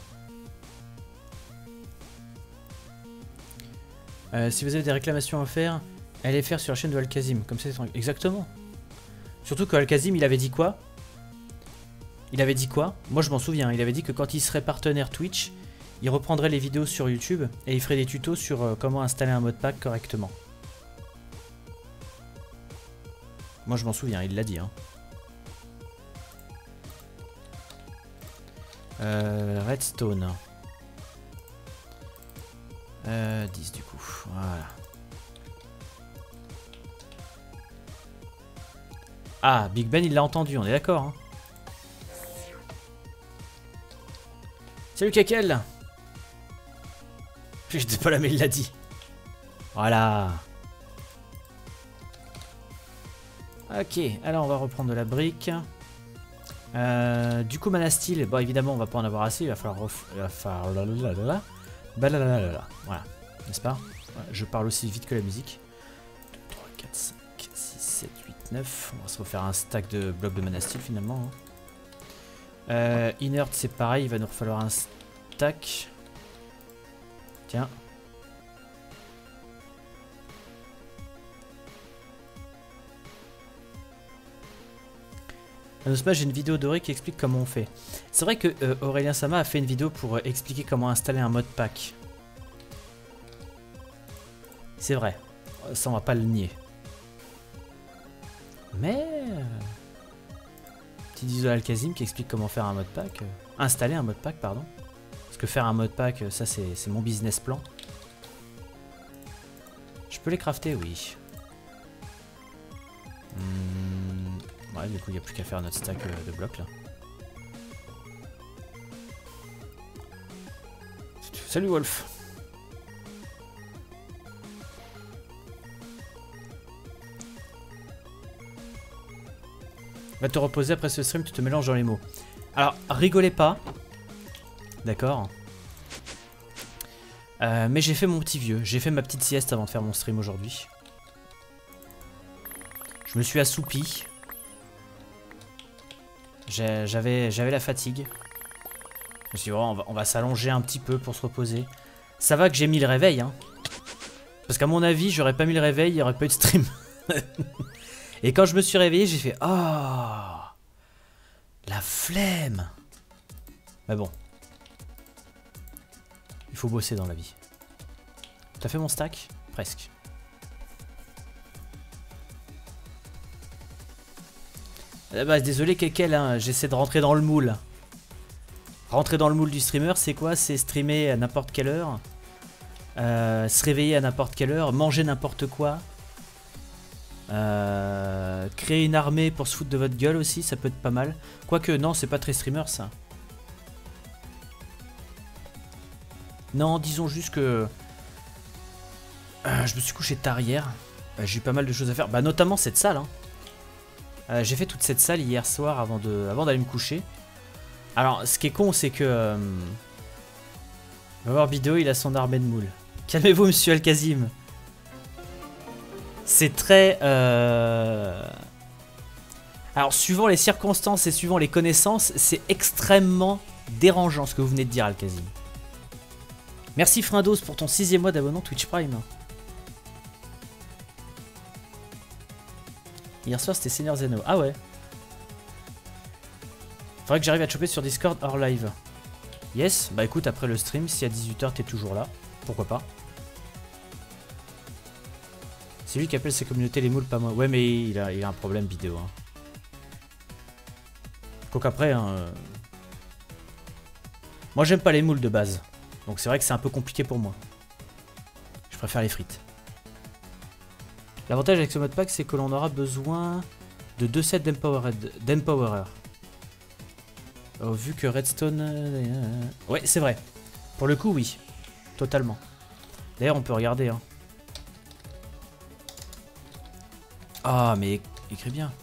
Euh, si vous avez des réclamations à faire, allez les faire sur la chaîne de Al-Kazim. Comme ça, c'est... Exactement. Surtout que Al-Kazim, il avait dit quoi? Il avait dit quoi? Moi, je m'en souviens. Il avait dit que quand il serait partenaire Twitch... Il reprendrait les vidéos sur YouTube et il ferait des tutos sur euh, comment installer un modpack correctement. Moi je m'en souviens, il l'a dit. Hein. Euh, Redstone. Euh, dix du coup. Voilà. Ah, Big Ben il l'a entendu, on est d'accord. Hein. Salut Kakel. J'étais pas là mais il l'a dit. Voilà. Ok, alors on va reprendre de la brique. Euh, du coup Mana Steel, bon évidemment on va pas en avoir assez, il va falloir ref... il va falloir... Voilà, n'est-ce pas? Je parle aussi vite que la musique. deux, trois, quatre, cinq, six, sept, huit, neuf. On va se refaire un stack de blocs de Mana Steel finalement. Hein. Euh, inert c'est pareil, il va nous falloir un stack. Tiens. Anospa, j'ai une vidéo dorée qui explique comment on fait. C'est vrai que euh, Aurélien Sama a fait une vidéo pour euh, expliquer comment installer un modpack. C'est vrai. Ça, on va pas le nier. Mais... Euh, petit disque de Al-Kazim qui explique comment faire un modpack. Euh, installer un modpack, pardon. Parce que faire un modpack, ça c'est mon business plan. Je peux les crafter, oui. Hmm, ouais, du coup, il n'y a plus qu'à faire notre stack euh, de blocs là. Salut Wolf. Va te reposer après ce stream, tu te mélanges dans les mots. Alors, rigolez pas. d'accord. Euh, mais j'ai fait mon petit vieux. J'ai fait ma petite sieste avant de faire mon stream aujourd'hui. Je me suis assoupi. J'avais j'avais la fatigue. Je me suis dit, oh, on va, on va s'allonger un petit peu pour se reposer. Ça va que j'ai mis le réveil, hein. Parce qu'à mon avis, j'aurais pas mis le réveil, il n'y aurait pas eu de stream. Et quand je me suis réveillé, j'ai fait, oh, la flemme. Mais bon. Il faut bosser dans la vie. T'as fait mon stack? Presque. Ah bah, désolé, Kekel, hein, j'essaie de rentrer dans le moule. Rentrer dans le moule du streamer, c'est quoi? C'est streamer à n'importe quelle heure, euh, se réveiller à n'importe quelle heure, manger n'importe quoi, euh, créer une armée pour se foutre de votre gueule aussi, ça peut être pas mal. Quoique, non, c'est pas très streamer ça. Non, disons juste que euh, je me suis couché tard hier. Euh, j'ai eu pas mal de choses à faire, bah notamment cette salle. Hein. Euh, j'ai fait toute cette salle hier soir avant de, avant d'aller me coucher. Alors, ce qui est con, c'est que euh, on va voir vidéo, il a son armée de moules. Calmez-vous, monsieur Al-Kazim. C'est très. Euh... Alors, suivant les circonstances et suivant les connaissances, c'est extrêmement dérangeant ce que vous venez de dire, Al-Kazim. Merci Frindos pour ton sixième mois d'abonnement Twitch Prime. Hier soir c'était Seigneur Zeno. Ah ouais. Faudrait que j'arrive à te choper sur Discord hors live. Yes. Bah écoute, après le stream, si à dix-huit heures t'es toujours là, pourquoi pas. C'est lui qui appelle ses communautés les moules, pas moi. Ouais mais il a, il a un problème vidéo. Hein. Quoique après, hein, euh... moi j'aime pas les moules de base. Donc c'est vrai que c'est un peu compliqué pour moi. Je préfère les frites. L'avantage avec ce mode pack, c'est que l'on aura besoin de deux sets d'Empowerer. Oh, vu que Redstone... Euh... Ouais, c'est vrai. Pour le coup, oui. Totalement. D'ailleurs, on peut regarder. Hein. Ah, mais écris bien.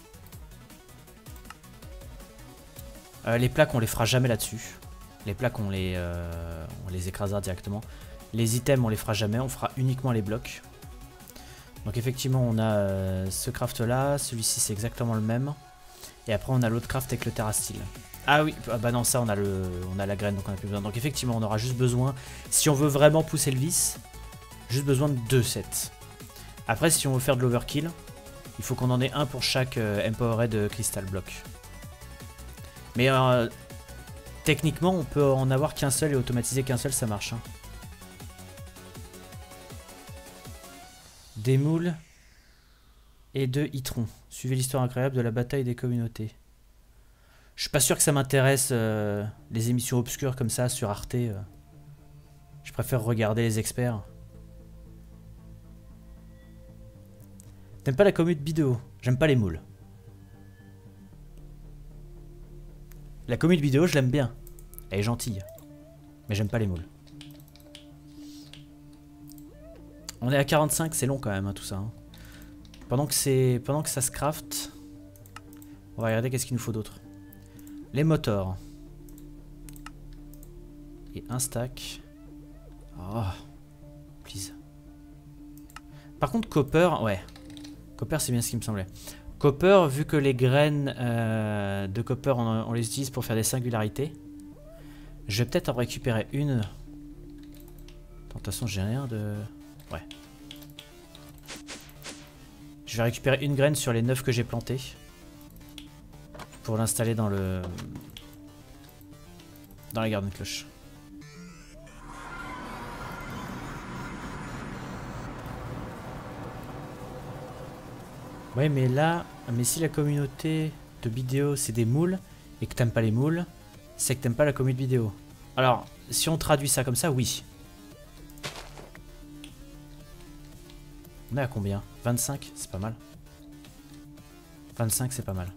Euh, les plaques, on les fera jamais là-dessus. Les plaques, on les, euh, on les écrasera directement. Les items, on les fera jamais. On fera uniquement les blocs. Donc effectivement, on a euh, ce craft-là. Celui-ci, c'est exactement le même. Et après, on a l'autre craft avec le terrastyle. Ah oui, ah bah non, ça, on a, le, on a la graine, donc on n'a plus besoin. Donc effectivement, on aura juste besoin, si on veut vraiment pousser le vice, juste besoin de deux sets. Après, si on veut faire de l'overkill, il faut qu'on en ait un pour chaque euh, Empowered Crystal Block. Mais euh, techniquement, on peut en avoir qu'un seul et automatiser qu'un seul, ça marche. Hein. Des moules et de hitrons. Suivez l'histoire incroyable de la bataille des communautés. Je suis pas sûr que ça m'intéresse, euh, les émissions obscures comme ça sur Arte. Euh. Je préfère regarder les experts. T'aimes pas la communauté vidéo? J'aime pas les moules. La communauté vidéo, je l'aime bien. Elle est gentille. Mais j'aime pas les moules. On est à quarante-cinq, c'est long quand même, hein, tout ça. Hein. Pendant que c'est, pendant que ça se craft, on va regarder qu'est-ce qu'il nous faut d'autre. Les motors. Et un stack. Oh, please. Par contre, copper, ouais. Copper, c'est bien ce qui me semblait. Copper, vu que les graines euh, de copper, on, on les utilise pour faire des singularités. Je vais peut-être en récupérer une. De toute façon, j'ai rien de... Ouais. Je vais récupérer une graine sur les neuf que j'ai plantées. Pour l'installer dans le... Dans la garde de cloche. Ouais, mais là... Mais si la communauté de vidéo, c'est des moules, et que t'aimes pas les moules, c'est que t'aimes pas la communauté vidéo. Alors, si on traduit ça comme ça, oui. On est à combien? vingt-cinq, c'est pas mal. vingt-cinq, c'est pas mal.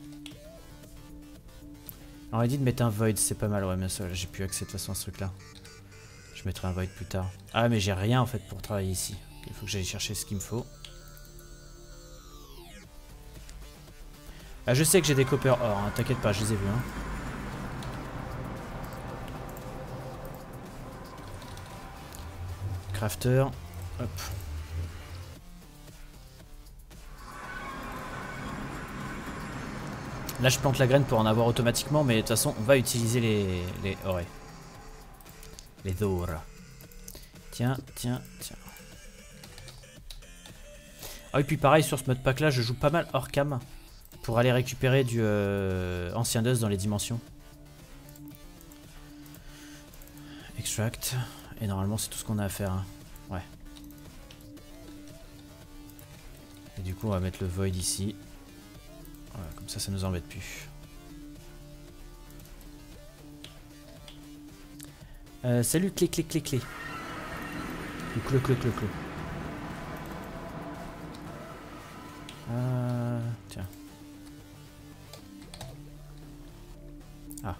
On aurait dit de mettre un void, c'est pas mal, ouais, mais ça, j'ai plus accès de toute façon à ce truc-là. Je mettrai un void plus tard. Ah, mais j'ai rien en fait pour travailler ici. Il faut que j'aille chercher ce qu'il me faut. Ah, je sais que j'ai des copper or, hein, t'inquiète pas, je les ai vus. Hein. Crafter. Hop. Là je plante la graine pour en avoir automatiquement, mais de toute façon on va utiliser les... les oh ouais. Les ores. Tiens, tiens, tiens. Ah et puis pareil sur ce mode pack là je joue pas mal hors cam pour aller récupérer du euh, ancien dust dans les dimensions. Extract. Et normalement c'est tout ce qu'on a à faire. Hein. Ouais. Et du coup on va mettre le void ici. Voilà, comme ça ça nous embête plus. Euh, salut clé clé clé clé. Ou clé clé clé clé. Euh, tiens. Ah.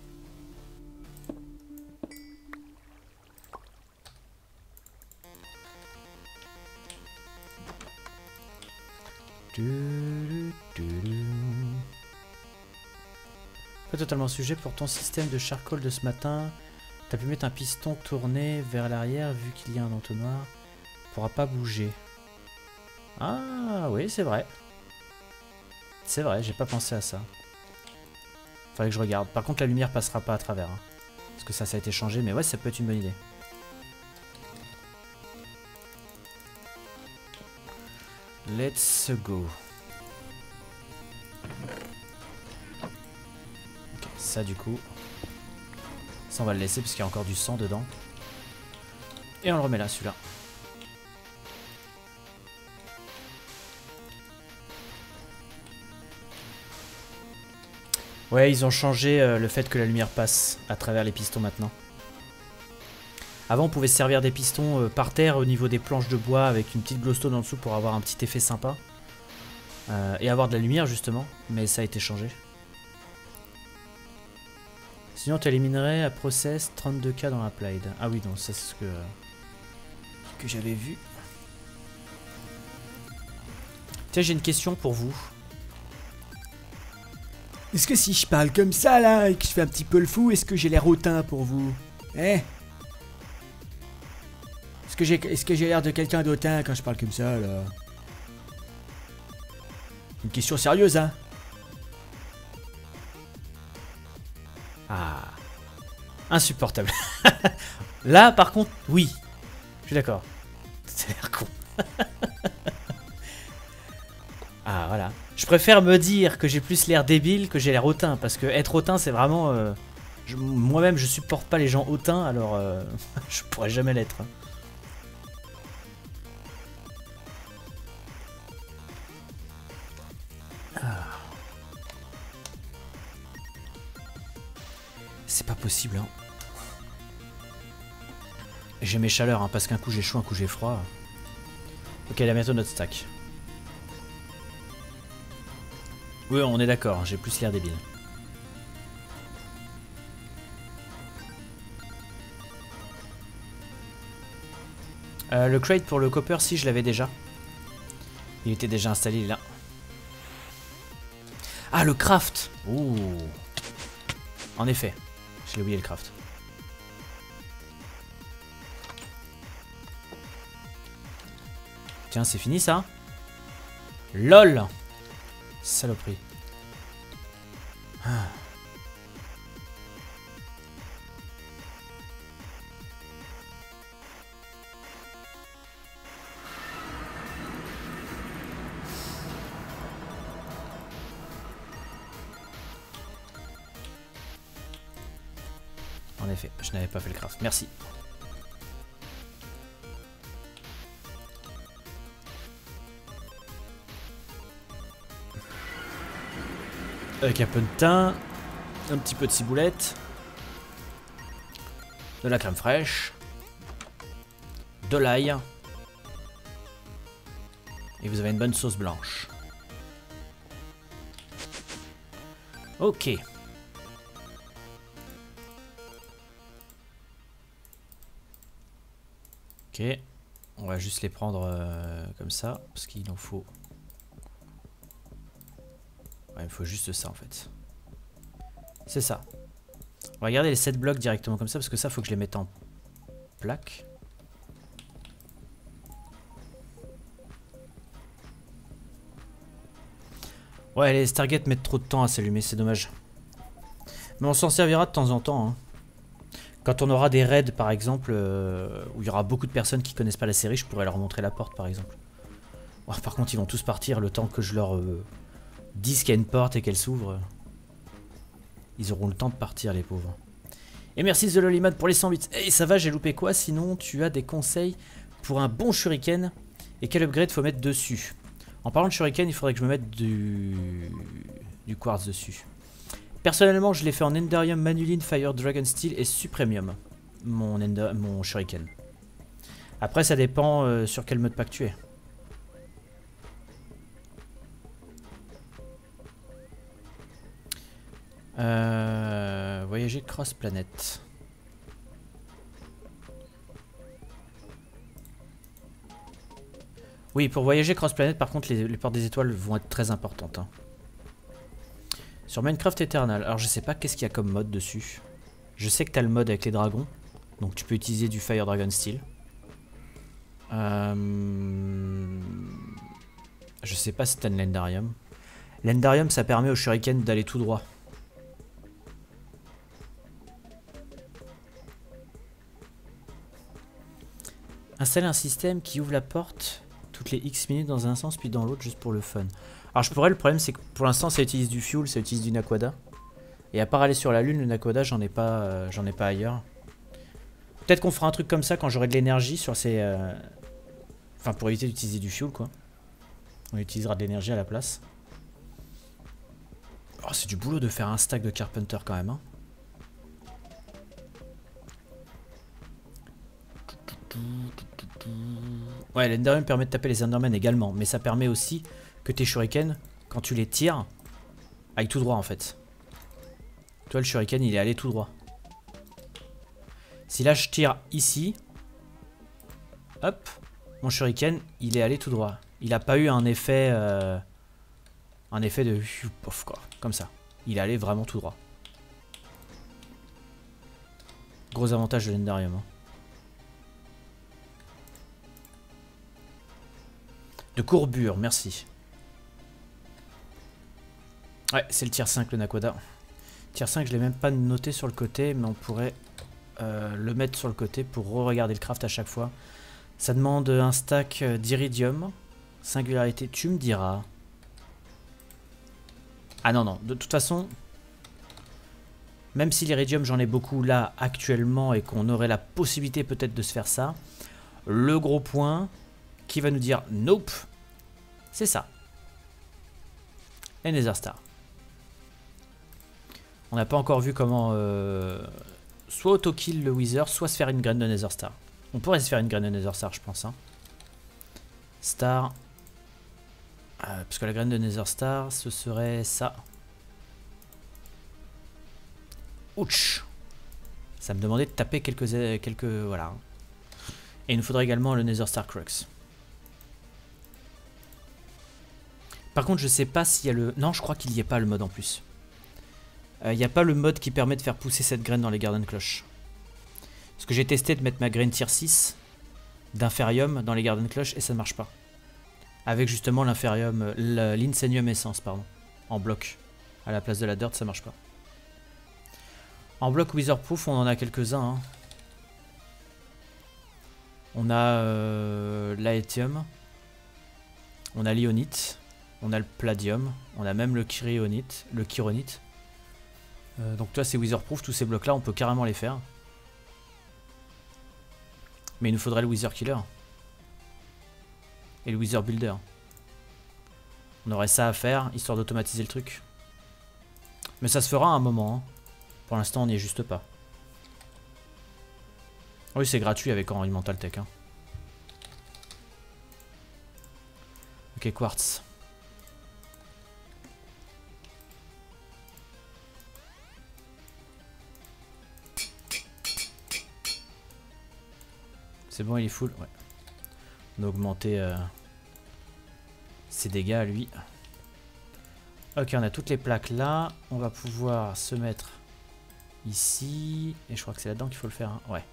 Pas totalement sujet pour ton système de charcoal de ce matin. T'as pu mettre un piston tourné vers l'arrière vu qu'il y a un entonnoir. Pourra pas bouger. Ah oui, c'est vrai. C'est vrai, j'ai pas pensé à ça. Fallait que je regarde. Par contre, la lumière passera pas à travers. Hein. Parce que ça, ça a été changé. Mais ouais, ça peut être une bonne idée. Let's go. Ok, ça du coup. Ça, on va le laisser parce qu'il y a encore du sang dedans. Et on le remet là, celui-là. Ouais, ils ont changé euh, le fait que la lumière passe à travers les pistons maintenant. Avant, on pouvait se servir des pistons euh, par terre au niveau des planches de bois avec une petite glowstone en dessous pour avoir un petit effet sympa. Euh, et avoir de la lumière justement, mais ça a été changé. Sinon, tu éliminerais à process trente-deux K dans applied. Ah oui, non, ça c'est ce que, que j'avais vu. Tiens, j'ai une question pour vous. Est-ce que si je parle comme ça là et que je fais un petit peu le fou, est-ce que j'ai l'air hautain pour vous? Eh? Est-ce que j'ai est-ce que j'ai l'air de quelqu'un d'hautain quand je parle comme ça là? Une question sérieuse hein? Ah. Insupportable. Là par contre, oui. Je suis d'accord. Ça a l'air con. Ah voilà. Je préfère me dire que j'ai plus l'air débile que j'ai l'air hautain. Parce que être hautain c'est vraiment... Euh, moi-même je supporte pas les gens hautains. Alors euh, je pourrais jamais l'être. Ah. C'est pas possible hein. J'ai mes chaleurs hein, parce qu'un coup j'ai chaud, un coup j'ai froid. Ok, là bientôt notre stack. Oui, on est d'accord, j'ai plus l'air débile. Euh, le crate pour le copper, si je l'avais déjà. Il était déjà installé là. Ah, le craft. Ouh. En effet, j'ai oublié le craft. Tiens, c'est fini ça? LOL. Saloperie. Ah. En effet, je n'avais pas fait le craft. Merci. Avec un peu de thym, un petit peu de ciboulette, de la crème fraîche, de l'ail, et vous avez une bonne sauce blanche. Ok. Ok, on va juste les prendre euh, comme ça, parce qu'il en faut... Ouais, il faut juste ça en fait. C'est ça. On va garder les sept blocs directement comme ça, parce que ça, faut que je les mette en plaque. Ouais, les Stargate mettent trop de temps à s'allumer, c'est dommage. Mais on s'en servira de temps en temps. Hein. Quand on aura des raids, par exemple, euh, où il y aura beaucoup de personnes qui connaissent pas la série, je pourrais leur montrer la porte, par exemple. Oh, par contre, ils vont tous partir le temps que je leur euh, dise qu'il y a une porte et qu'elle s'ouvre. Ils auront le temps de partir, les pauvres. Et merci The Lollyman pour les cent huit. Hey, ça va, j'ai loupé quoi? Sinon, tu as des conseils pour un bon shuriken? Et quel upgrade faut mettre dessus? En parlant de shuriken, il faudrait que je me mette du, du quartz dessus. Personnellement, je l'ai fait en Enderium, Manulin, Fire, Dragon Steel et Supremium. Mon, ender, mon shuriken. Après, ça dépend euh, sur quel mode pack tu es. Euh, voyager cross planète. Oui, pour voyager cross planète, par contre, les, les portes des étoiles vont être très importantes. Hein. Sur Minecraft Eternal, alors je sais pas qu'est-ce qu'il y a comme mode dessus. Je sais que tu as le mode avec les dragons, donc tu peux utiliser du Fire Dragon Steel. Euh... Je sais pas si tu as de l'Endarium. L'Endarium, ça permet au shuriken d'aller tout droit. Installer un système qui ouvre la porte toutes les X minutes dans un sens puis dans l'autre juste pour le fun. Alors je pourrais, le problème c'est que pour l'instant ça utilise du fuel, ça utilise du Naquadah. Et à part aller sur la lune, le Naquadah j'en ai pas euh, j'en ai pas ailleurs. Peut-être qu'on fera un truc comme ça quand j'aurai de l'énergie sur ces... Euh... Enfin pour éviter d'utiliser du fuel quoi. On utilisera de l'énergie à la place. Oh c'est du boulot de faire un stack de Carpenter quand même hein. Ouais, l'Enderium permet de taper les Endermen également, mais ça permet aussi que tes shurikens, quand tu les tires, aillent tout droit en fait. Tu vois, le shuriken il est allé tout droit. Si là je tire ici, hop, mon shuriken il est allé tout droit. Il n'a pas eu un effet, euh, un effet de pof quoi, comme ça. Il est allé vraiment tout droit. Gros avantage de l'Enderium. Hein. De courbure, merci. Ouais, c'est le tier cinq le Naquadah. Tier cinq, je l'ai même pas noté sur le côté, mais on pourrait euh, le mettre sur le côté pour re-regarder le craft à chaque fois. Ça demande un stack d'iridium. Singularité, tu me diras. Ah non, non, de toute façon, même si l'iridium j'en ai beaucoup là actuellement et qu'on aurait la possibilité peut-être de se faire ça, le gros point qui va nous dire nope, c'est ça. Les Nether Stars. On n'a pas encore vu comment euh, soit auto-kill le Wither, soit se faire une graine de Nether Star. On pourrait se faire une graine de Nether Star, je pense. Hein. Star. Euh, parce que la graine de Nether Star, ce serait ça. Ouch. Ça me demandait de taper quelques... quelques voilà. Et il nous faudrait également le Nether Star Crux. Par contre, je sais pas s'il y a le... Non, je crois qu'il n'y a pas le mode en plus. Il euh, n'y a pas le mode qui permet de faire pousser cette graine dans les Garden Cloches. Parce que j'ai testé de mettre ma graine tier six d'inférium dans les Garden Cloches et ça ne marche pas. Avec justement l'inférium, l'insenium essence, pardon. En bloc. À la place de la dirt, ça marche pas. En bloc Witherproof, on en a quelques-uns. Hein. On a euh, l'aétium. On a l'ionite. On a le palladium. On a même le kyronite. Le kyronite. Euh, donc toi c'est Witherproof, tous ces blocs là on peut carrément les faire. Mais il nous faudrait le Wither Killer. Et le Wither Builder. On aurait ça à faire, histoire d'automatiser le truc. Mais ça se fera à un moment. Hein. Pour l'instant on n'y est juste pas. Oui c'est gratuit avec Environmental Tech. Hein. Ok, quartz. C'est bon, il est full. Ouais. On a augmenté euh, ses dégâts à lui. Ok, on a toutes les plaques là. On va pouvoir se mettre ici. Et je crois que c'est là-dedans qu'il faut le faire. Hein. Ouais.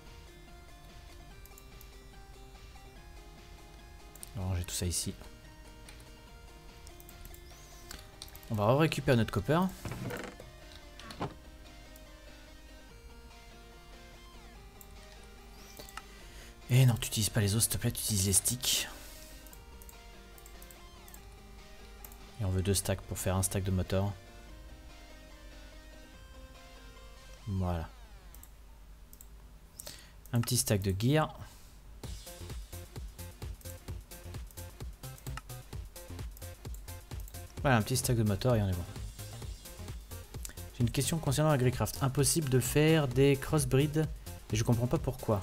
On va ranger tout ça ici. On va récupérer notre copper. Et non, tu utilises pas les os, s'il te plaît, tu utilises les sticks. Et on veut deux stacks pour faire un stack de moteur. Voilà. Un petit stack de gear. Voilà, un petit stack de moteur et on est bon. J'ai une question concernant AgriCraft. Impossible de faire des crossbreeds et je comprends pas pourquoi.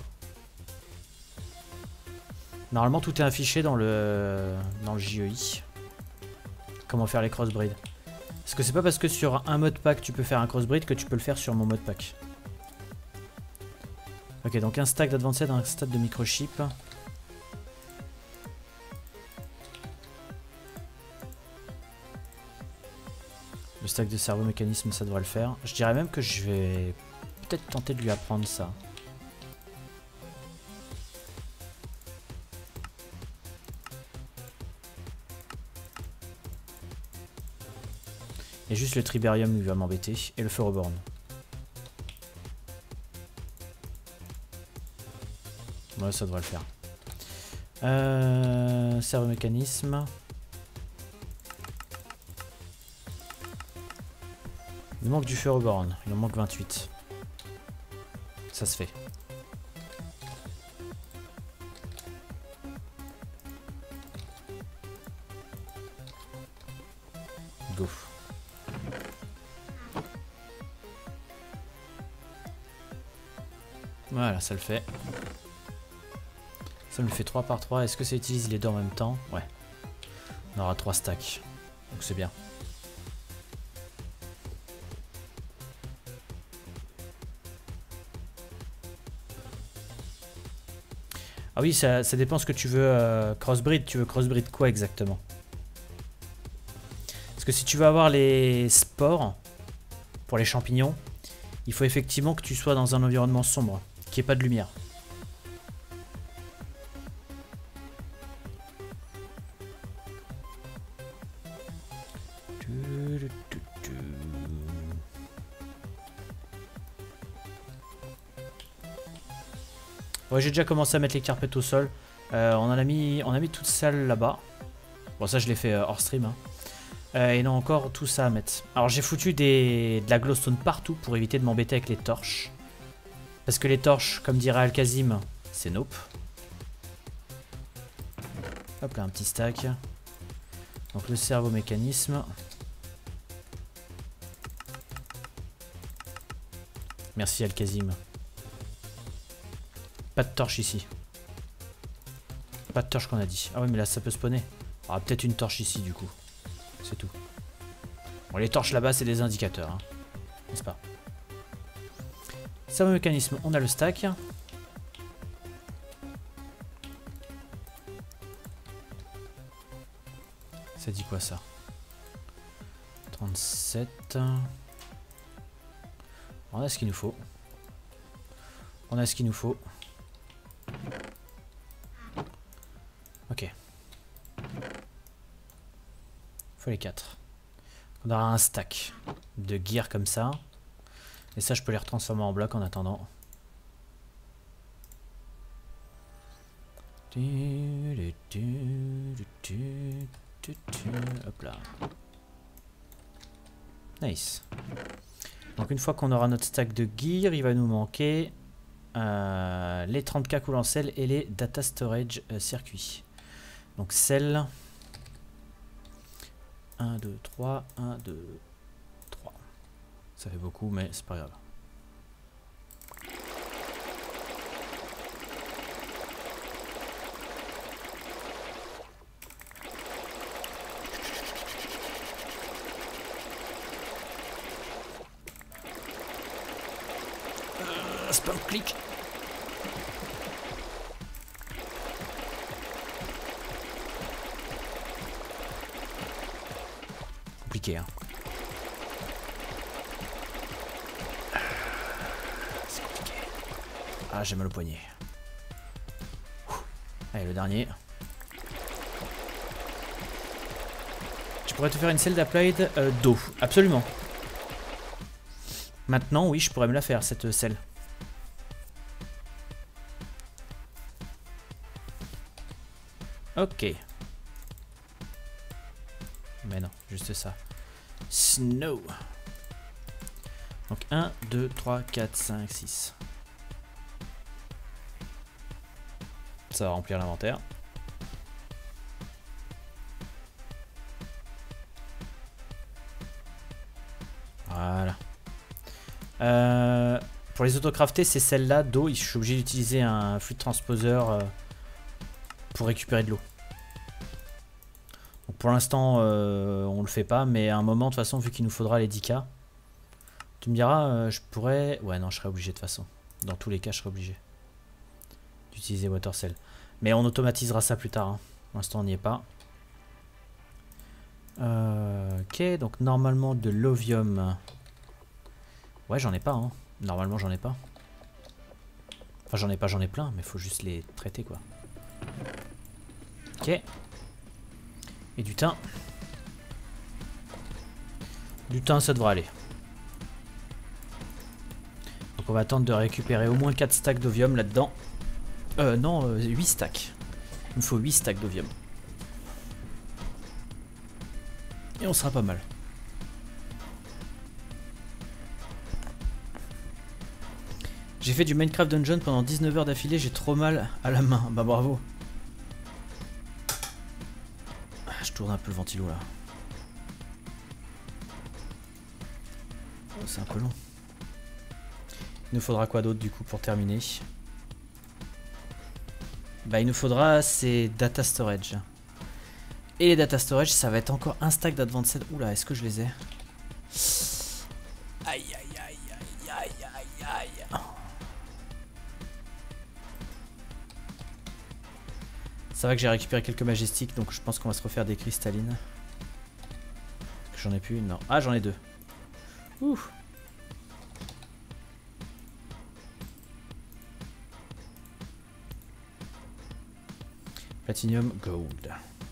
Normalement tout est affiché dans le dans le J E I. Comment faire les crossbreeds. Parce que c'est pas parce que sur un modpack tu peux faire un crossbreed que tu peux le faire sur mon modpack. Ok, donc un stack d'advanced, un stack de microchip. Le stack de cerveau mécanisme, ça devrait le faire. Je dirais même que je vais peut-être tenter de lui apprendre ça. Et juste le triberium lui va m'embêter. Et le ferroborn. Ouais, ça devrait le faire. Euh, cerveau mécanisme. Il manque du ferroborn. Il en manque vingt-huit. Ça se fait. Go. Voilà, ça le fait. Ça me fait trois par trois. Est-ce que ça utilise les deux en même temps? Ouais. On aura trois stacks. Donc c'est bien. Ah oui, ça, ça dépend ce que tu veux euh, crossbreed. Tu veux crossbreed quoi exactement? Parce que si tu veux avoir les spores pour les champignons, il faut effectivement que tu sois dans un environnement sombre, qu'il n'y ait pas de lumière. Ouais, j'ai déjà commencé à mettre les carpettes au sol. Euh, on en a mis, on a mis toute celle là-bas. Bon, ça je l'ai fait euh, hors stream. Hein. Euh, et non, encore tout ça à mettre. Alors j'ai foutu des, de la glowstone partout pour éviter de m'embêter avec les torches. Parce que les torches, comme dirait Al-Kazim, c'est nope. Hop là, un petit stack. Donc le cerveau mécanisme. Merci Al-Kazim. Pas de torche ici. Pas de torche qu'on a dit. Ah ouais, mais là ça peut spawner. Ah, peut-être une torche ici du coup. C'est tout. Bon, les torches là-bas c'est des indicateurs. Hein. N'est-ce pas? Cerveau mécanisme, on a le stack. Ça dit quoi ça? trente-sept. On a ce qu'il nous faut. On a ce qu'il nous faut. Ok. Faut les quatre. On aura un stack de gear comme ça. Et ça, je peux les retransformer en blocs en attendant. Hop là. Nice. Donc une fois qu'on aura notre stack de gear, il va nous manquer euh, les trente K coulants sel et les data storage euh, circuits. Donc sel. un, deux, trois, un, deux, trois. Ça fait beaucoup, mais c'est pas grave. Euh, spam clic. Compliqué, hein. C'est compliqué. Ah, j'ai mal au poignet. Ouh. Allez, le dernier. Je pourrais te faire une selle d'applied euh, d'eau. Absolument. Maintenant, oui, je pourrais me la faire, cette selle. Ok. Mais non, juste ça. Snow. Donc un, deux, trois, quatre, cinq, six. Ça va remplir l'inventaire. Voilà. Euh, pour les autocrafter, c'est celle-là d'eau. Je suis obligé d'utiliser un fluide transposeur euh, pour récupérer de l'eau. Donc pour l'instant, euh, on le fait pas, mais à un moment, de toute façon, vu qu'il nous faudra les dix K, tu me diras, euh, je pourrais... Ouais, non, je serais obligé de toute façon. Dans tous les cas, je serais obligé d'utiliser Water Cell. Mais on automatisera ça plus tard. Hein. Pour l'instant, on n'y est pas. Euh, ok, donc normalement de l'ovium. Ouais, j'en ai pas. Hein. Normalement, j'en ai pas. Enfin, j'en ai pas, j'en ai plein, mais faut juste les traiter, quoi. Ok. Et du thym. Du thym, ça devrait aller. Donc on va attendre de récupérer au moins quatre stacks d'ovium là-dedans. Euh, non, euh, huit stacks. Il me faut huit stacks d'ovium. Et on sera pas mal. J'ai fait du Minecraft Dungeon pendant dix-neuf heures d'affilée, j'ai trop mal à la main. Bah bravo. Je tourne un peu le ventilo là. Oh, c'est un peu long. Il nous faudra quoi d'autre du coup pour terminer? Bah il nous faudra ces data storage. Et les data storage, ça va être encore un stack d'advanced. Oula, est-ce que je les ai? Aïe aïe aïe aïe aïe aïe aïe. Ça va que j'ai récupéré quelques majestiques, donc je pense qu'on va se refaire des cristallines. J'en ai plus une, non. Ah, j'en ai deux. Ouh. Platinum Gold.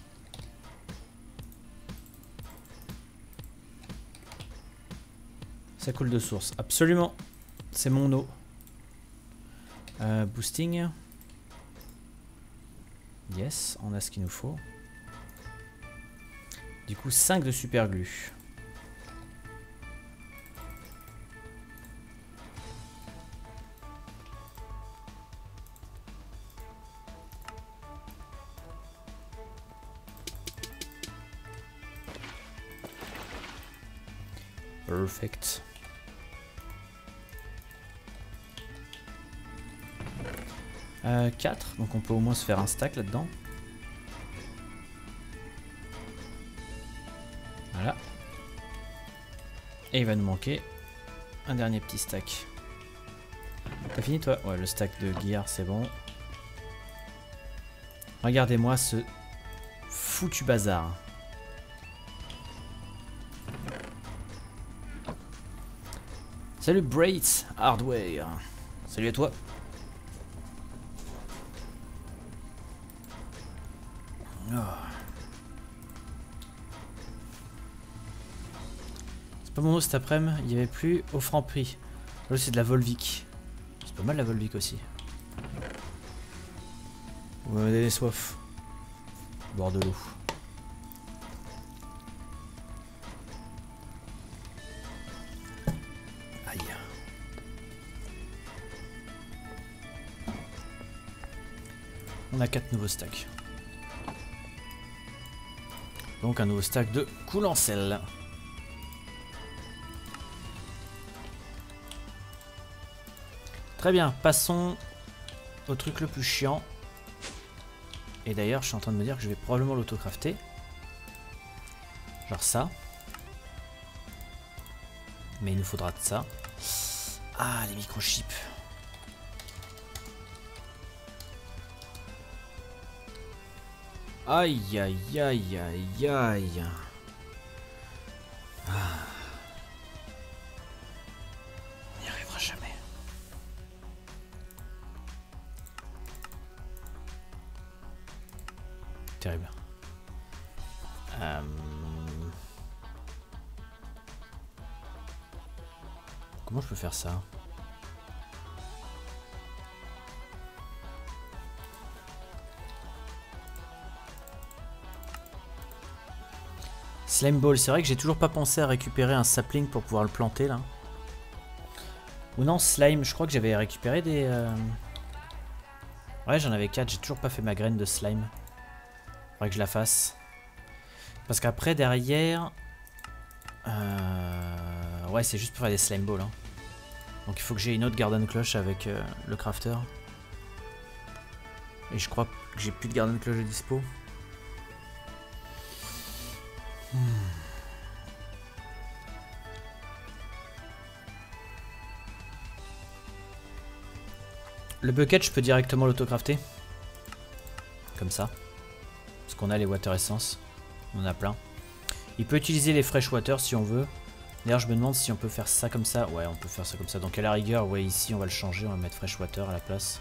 Ça coule de source. Absolument. C'est mon eau. Euh, boosting. Yes, on a ce qu'il nous faut. Du coup, cinq de super glue. Perfect. Euh, quatre, donc on peut au moins se faire un stack là-dedans. Voilà. Et il va nous manquer un dernier petit stack. T'as fini toi? Ouais, le stack de gear c'est bon. Regardez-moi ce foutu bazar. Salut Braits Hardware. Salut à toi. Oh. C'est pas mon eau cet après-midi, il n'y avait plus au franc prix. Là c'est de la Volvic. C'est pas mal la Volvic aussi. Vous m'avez donné soif. Boire de l'eau. Aïe. On a quatre nouveaux stacks. Donc un nouveau stack de coulant-sel. Très bien, passons au truc le plus chiant. Et d'ailleurs, je suis en train de me dire que je vais probablement l'autocrafter. Genre ça. Mais il nous faudra de ça. Ah, les microchips. Aïe aïe aïe aïe aïe. Ah. On n'y arrivera jamais. Terrible. Euh... Comment je peux faire ça? Slime ball, c'est vrai que j'ai toujours pas pensé à récupérer un sapling pour pouvoir le planter là. Ou non, slime, je crois que j'avais récupéré des... Euh... Ouais, j'en avais quatre, j'ai toujours pas fait ma graine de slime. Faudrait que je la fasse. Parce qu'après, derrière... Euh... Ouais, c'est juste pour faire des slime balls. Hein. Donc il faut que j'ai une autre garden cloche avec euh, le crafter. Et je crois que j'ai plus de garden cloche de dispo. Hmm. Le bucket, je peux directement l'autocrafter. Comme ça. Parce qu'on a les water essence. On en a plein. Il peut utiliser les fresh water si on veut. D'ailleurs, je me demande si on peut faire ça comme ça. Ouais, on peut faire ça comme ça. Donc à la rigueur, ouais, ici, on va le changer. On va mettre fresh water à la place.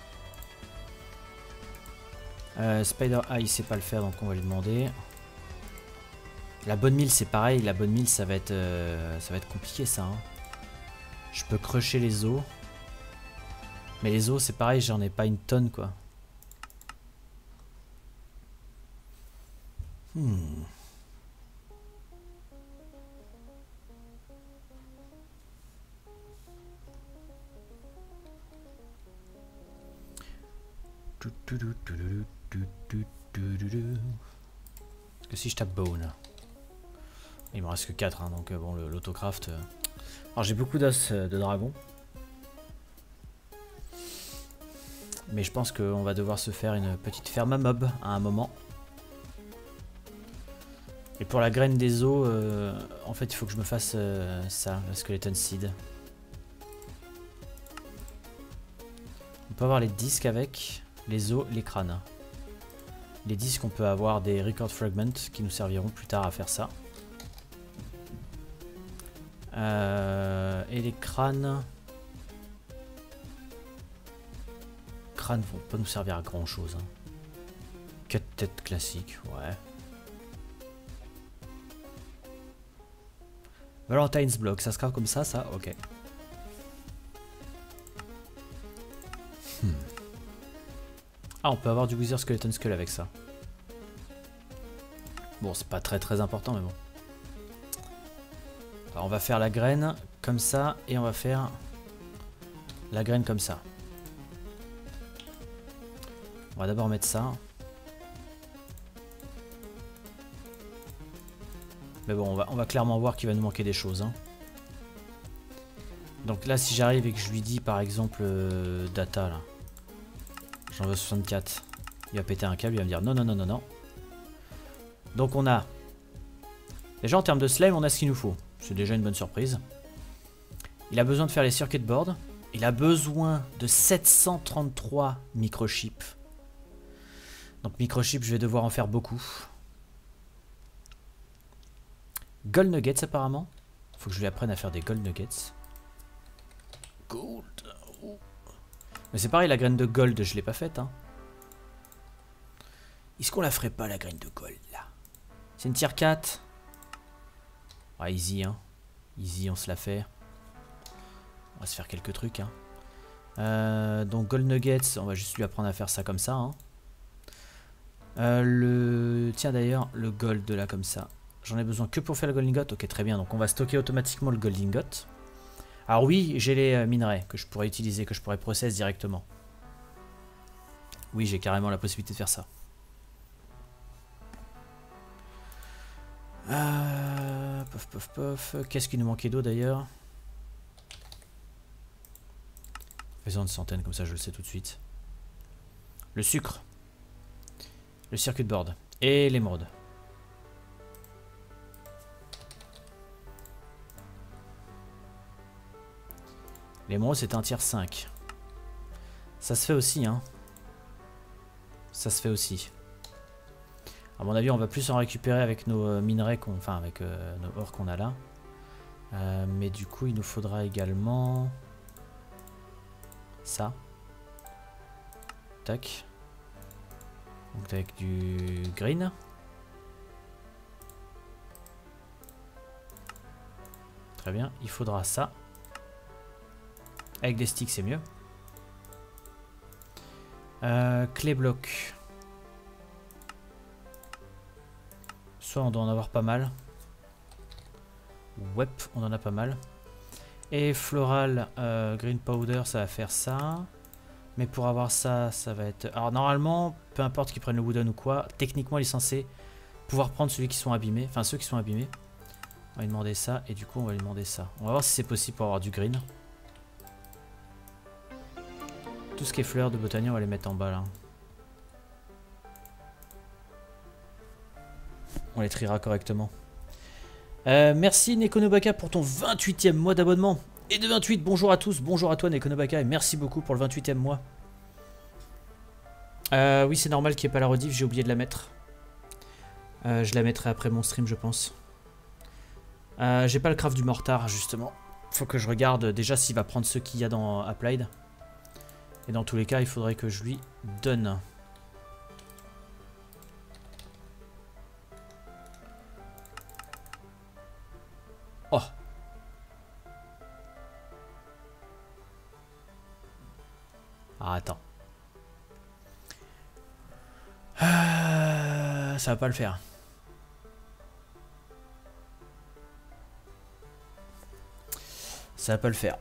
Euh, Spider Eye, il sait pas le faire, donc on va lui demander. La bonne mille, c'est pareil. La bonne mille, ça va être, euh, ça va être compliqué, ça. Hein. Je peux crusher les os. Mais les os, c'est pareil, j'en ai pas une tonne, quoi. Hmm. Parce que si je tape bone, il me reste que quatre, hein, donc bon, l'autocraft. Euh... Alors j'ai beaucoup d'os de dragon. Mais je pense qu'on va devoir se faire une petite ferme à mob à un moment. Et pour la graine des os, euh, en fait il faut que je me fasse euh, ça, la skeleton seed. On peut avoir les disques avec, les os, les crânes. Les disques, on peut avoir des record fragments qui nous serviront plus tard à faire ça. Euh, et les crânes... crânes vont pas nous servir à grand chose. Hein. Quatre têtes classiques, ouais. Valentine's Block, ça se crave comme ça, ça, ok. Hmm. Ah, on peut avoir du Wither Skeleton Skull avec ça. Bon, c'est pas très très important, mais bon. Alors, on va faire la graine comme ça, et on va faire la graine comme ça. On va d'abord mettre ça. Mais bon, on va, on va clairement voir qu'il va nous manquer des choses. Hein. Donc là, si j'arrive et que je lui dis, par exemple, euh, data, là. J'en veux soixante-quatre. Il va péter un câble, il va me dire non, non, non, non, non. Donc on a... Déjà, en termes de slime, on a ce qu'il nous faut. C'est déjà une bonne surprise. Il a besoin de faire les circuit boards. Il a besoin de sept cent trente-trois microchips. Donc microchips, je vais devoir en faire beaucoup. Gold nuggets apparemment. Faut que je lui apprenne à faire des gold nuggets. Gold. Oh. Mais c'est pareil, la graine de gold, je l'ai pas faite. Hein. Est-ce qu'on la ferait pas, la graine de gold, là? C'est une tier quatre. Ouais, easy, hein. Easy, on se la fait. On va se faire quelques trucs, hein. Euh, donc gold nuggets, on va juste lui apprendre à faire ça comme ça, hein. Euh, le... Tiens d'ailleurs, le gold là comme ça. J'en ai besoin que pour faire le gold ingot. Ok, très bien. Donc on va stocker automatiquement le gold ingot. Alors oui, j'ai les euh, minerais que je pourrais utiliser, que je pourrais process directement. Oui, j'ai carrément la possibilité de faire ça. Euh... Pof, pof, pof. Qu'est-ce qui nous manquait d'eau d'ailleurs? Faisons une centaine, comme ça je le sais tout de suite. Le sucre. Le circuit board. Et l'émeraude. L'émeraude c'est un tiers cinq. Ça se fait aussi, hein. Ça se fait aussi. À mon avis, on va plus en récupérer avec nos euh, minerais, qu'on, enfin avec euh, nos ores qu'on a là. Euh, mais du coup, il nous faudra également ça. Tac. Donc avec du green. Très bien. Il faudra ça. Avec des sticks, c'est mieux. Euh, clé bloc. Soit on doit en avoir pas mal. Ouais, on en a pas mal. Et floral, euh, green powder, ça va faire ça. Mais pour avoir ça, ça va être... Alors normalement, peu importe qu'ils prennent le wooden ou quoi, techniquement il est censé pouvoir prendre celui qui sont abîmés. Enfin ceux qui sont abîmés. On va lui demander ça et du coup on va lui demander ça. On va voir si c'est possible pour avoir du green. Tout ce qui est fleurs de botanier, on va les mettre en bas là. On les triera correctement. Euh, merci Nekonobaka pour ton vingt-huitième mois d'abonnement. Et de vingt-huit, bonjour à tous, bonjour à toi Nekonobaka et merci beaucoup pour le vingt-huitième mois. Euh, oui, c'est normal qu'il n'y ait pas la rediff, j'ai oublié de la mettre. Euh, je la mettrai après mon stream, je pense. Euh, j'ai pas le craft du mortar, justement. Faut que je regarde déjà s'il va prendre ce qu'il y a dans Applied. Et dans tous les cas, il faudrait que je lui donne. Oh! Ah, attends. Euh, ça va pas le faire. Ça va pas le faire.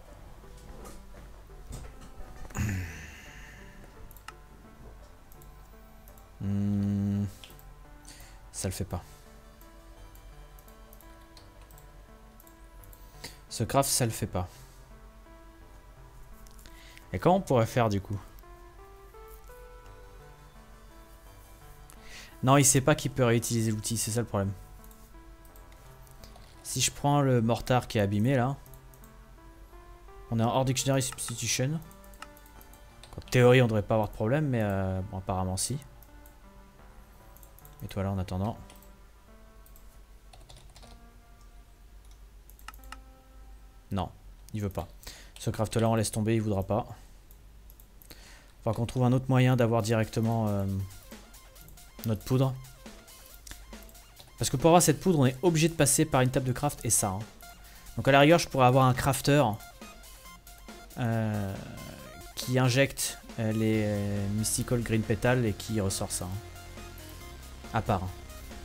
Hmm. Ça le fait pas. Ce craft, ça le fait pas. Et comment on pourrait faire du coup? Non, il sait pas qu'il peut réutiliser l'outil, c'est ça le problème. Si je prends le mortar qui est abîmé là, on est en hors dictionary substitution. En théorie, on devrait pas avoir de problème, mais euh, bon, apparemment si. Et toi là en attendant. Non, il veut pas. Ce craft là on laisse tomber, il voudra pas. Faut qu'on trouve un autre moyen d'avoir directement euh, notre poudre. Parce que pour avoir cette poudre, on est obligé de passer par une table de craft et ça. Hein. Donc à la rigueur, je pourrais avoir un crafter euh, qui injecte euh, les euh, Mystical Green Petal et qui ressort ça. Hein. À part. Hein.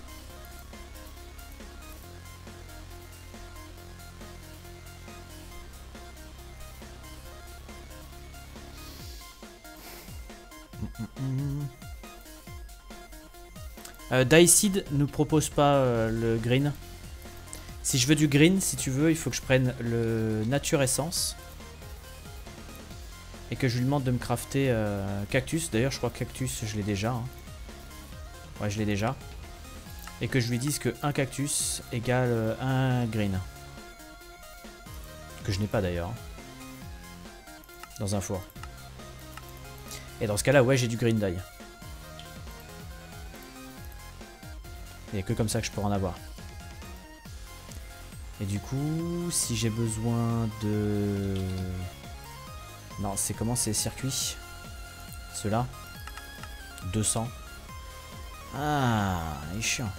Euh, Diced nous propose pas euh, le green. Si je veux du green, si tu veux, il faut que je prenne le Nature Essence. Et que je lui demande de me crafter euh, cactus. D'ailleurs, je crois que cactus, je l'ai déjà. Hein. Ouais, je l'ai déjà. Et que je lui dise que un cactus égale euh, un green. Que je n'ai pas d'ailleurs. Hein. Dans un four. Et dans ce cas-là, ouais, j'ai du green dye. Il n'y a que comme ça que je peux en avoir. Et du coup, si j'ai besoin de... Non, c'est comment ces circuits? Ceux-là deux cents. Ah, il est chiant.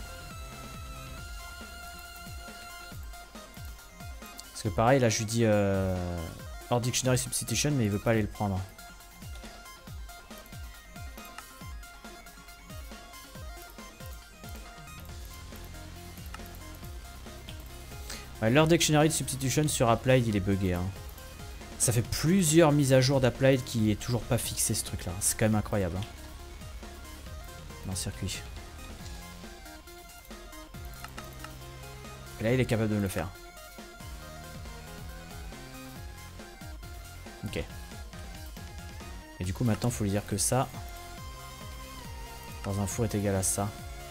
Parce que pareil, là je lui dis euh, hors dictionary substitution, mais il veut pas aller le prendre. Ouais, leur dictionary de substitution sur Applied, il est buggé. Hein. Ça fait plusieurs mises à jour d'Applied qui est toujours pas fixé ce truc là. C'est quand même incroyable. Hein. Dans le circuit. Et là, il est capable de me le faire. Ok. Et du coup, maintenant, il faut lui dire que ça, dans un four, est égal à ça.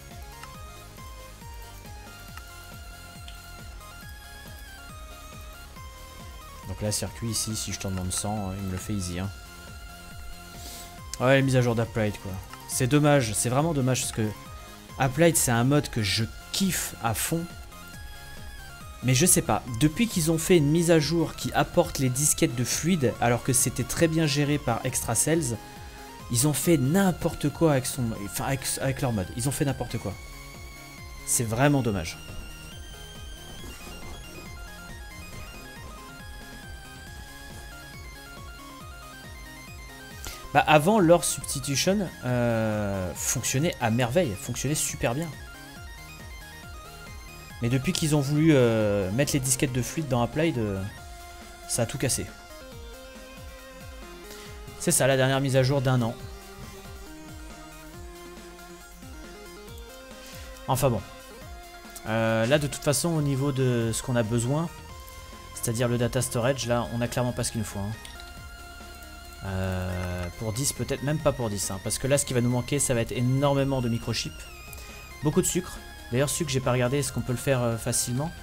Donc là, circuit ici, si je t'en demande cent, il me le fait easy. Hein. Ouais, la mise à jour d'Applied, quoi. C'est dommage, c'est vraiment dommage parce que Applied, c'est un mode que je kiffe à fond. Mais je sais pas, depuis qu'ils ont fait une mise à jour qui apporte les disquettes de fluide, alors que c'était très bien géré par Extra-Cells, ils ont fait n'importe quoi avec, son, enfin avec, avec leur mode. Ils ont fait n'importe quoi. C'est vraiment dommage. Bah avant, leur substitution euh, fonctionnait à merveille, fonctionnait super bien. Mais depuis qu'ils ont voulu euh, mettre les disquettes de fluide dans Applied, euh, ça a tout cassé. C'est ça, la dernière mise à jour d'un an. Enfin bon. Euh, là, de toute façon, au niveau de ce qu'on a besoin, c'est-à-dire le data storage, là, on a clairement pas ce qu'il nous faut. Hein. Euh, pour dix, peut-être même pas pour dix. Hein, parce que là, ce qui va nous manquer, ça va être énormément de microchips. Beaucoup de sucre. D'ailleurs, sucre, j'ai pas regardé. Est-ce qu'on peut le faire euh, facilement?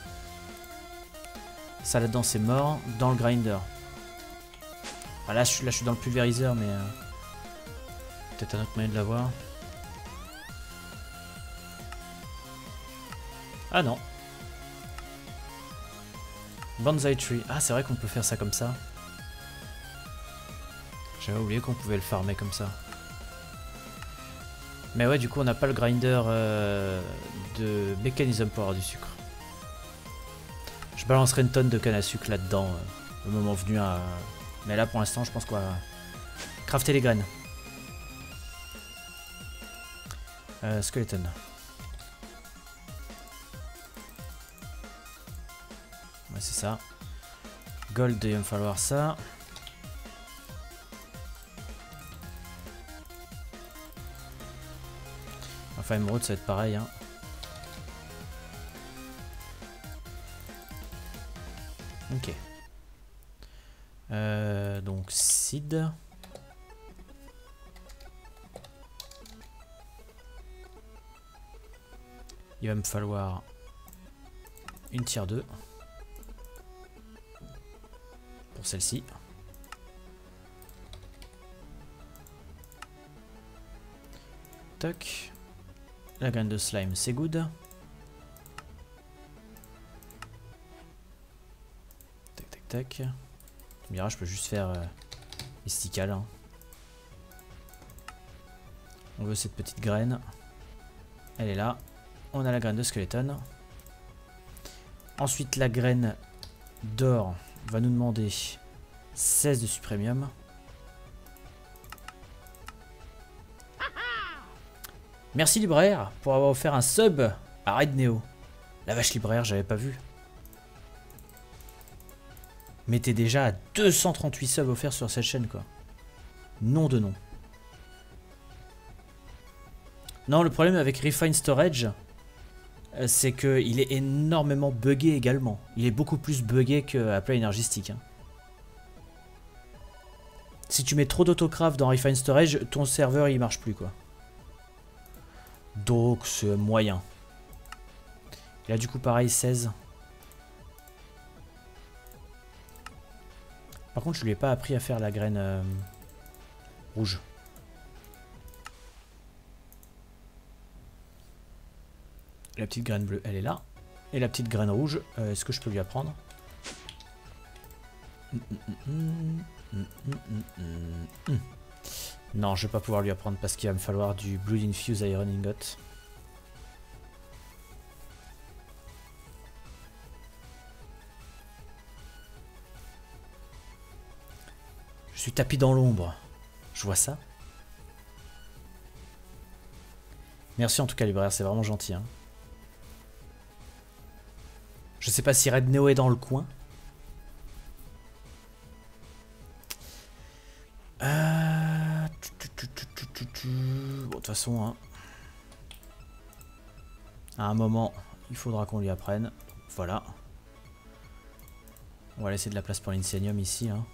Ça, là-dedans, c'est mort. Dans le grinder. Ah, là, je suis, là, je suis dans le pulvériseur, mais... Euh, peut-être un autre moyen de l'avoir. Ah non. Bonsai Tree. Ah, c'est vrai qu'on peut faire ça comme ça. J'avais oublié qu'on pouvait le farmer comme ça. Mais ouais, du coup, on n'a pas le grinder euh, de mécanisme pour avoir du sucre. Je balancerai une tonne de canne à sucre là-dedans euh, au moment venu. À... Mais là, pour l'instant, je pense qu'on va crafter les graines. Euh, skeleton. Ouais, c'est ça. Gold, il va me falloir ça. Enfin, émeraude, ça va être pareil. Hein. Ok. Euh, donc, seed. Il va me falloir une tier deux. Pour celle-ci. Toc. La graine de slime, c'est good. Tac, tac, tac. Tu me diras, je peux juste faire euh, mystical. Hein. On veut cette petite graine. Elle est là. On a la graine de skeleton. Ensuite, la graine d'or va nous demander seize de supremium. Merci libraire pour avoir offert un sub à Red Neo. La vache libraire, j'avais pas vu. Mais t'es déjà à deux cent trente-huit subs offerts sur cette chaîne, quoi. Nom de nom. Non, le problème avec Refine Storage, c'est qu'il est énormément buggé également. Il est beaucoup plus buggé que Apply Energy Stick. Hein. Si tu mets trop d'autocraft dans Refine Storage, ton serveur il marche plus, quoi. Donc c'est moyen. Et là du coup pareil seize. Par contre je lui ai pas appris à faire la graine euh, rouge. La petite graine bleue elle est là. Et la petite graine rouge, euh, est-ce que je peux lui apprendre? mm, mm, mm, mm, mm, mm, mm. Non, je vais pas pouvoir lui apprendre parce qu'il va me falloir du Blood Infused Iron Ingot. Je suis tapis dans l'ombre. Je vois ça. Merci en tout cas, libraire, c'est vraiment gentil. Hein. Je sais pas si Red Neo est dans le coin. Euh... Bon, de toute façon, hein, à un moment, il faudra qu'on lui apprenne. Voilà. On va laisser de la place pour l'insenium ici. Hein.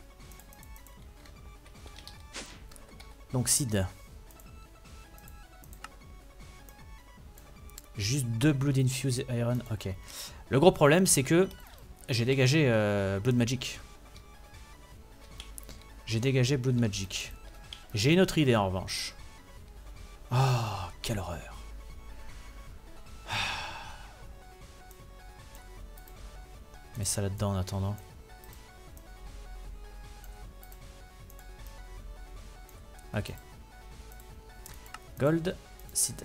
Donc, seed. Juste deux Blood Infused Iron. Ok. Le gros problème, c'est que j'ai dégagé euh, Blood Magic. J'ai dégagé Blood Magic. J'ai une autre idée en revanche. Ah, oh, quelle horreur. Mets ça là-dedans en attendant. Ok. Gold, seed.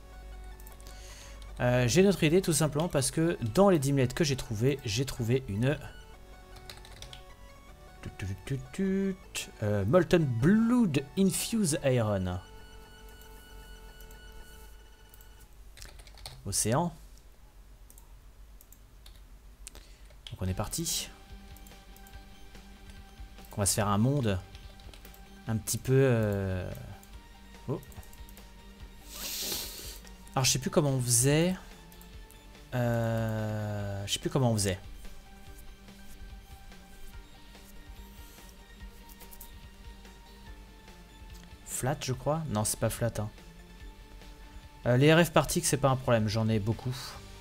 Euh, j'ai une autre idée tout simplement parce que dans les dimlettes que j'ai trouvé, j'ai trouvé une... tut, tut. Euh, Molten Blood Infused Iron. Océan. Donc on est parti. Donc on va se faire un monde un petit peu... Euh... Oh. Alors je sais plus comment on faisait. Euh... Je sais plus comment on faisait. Flat je crois. Non c'est pas flat hein. Euh, les R F partiques c'est pas un problème, j'en ai beaucoup.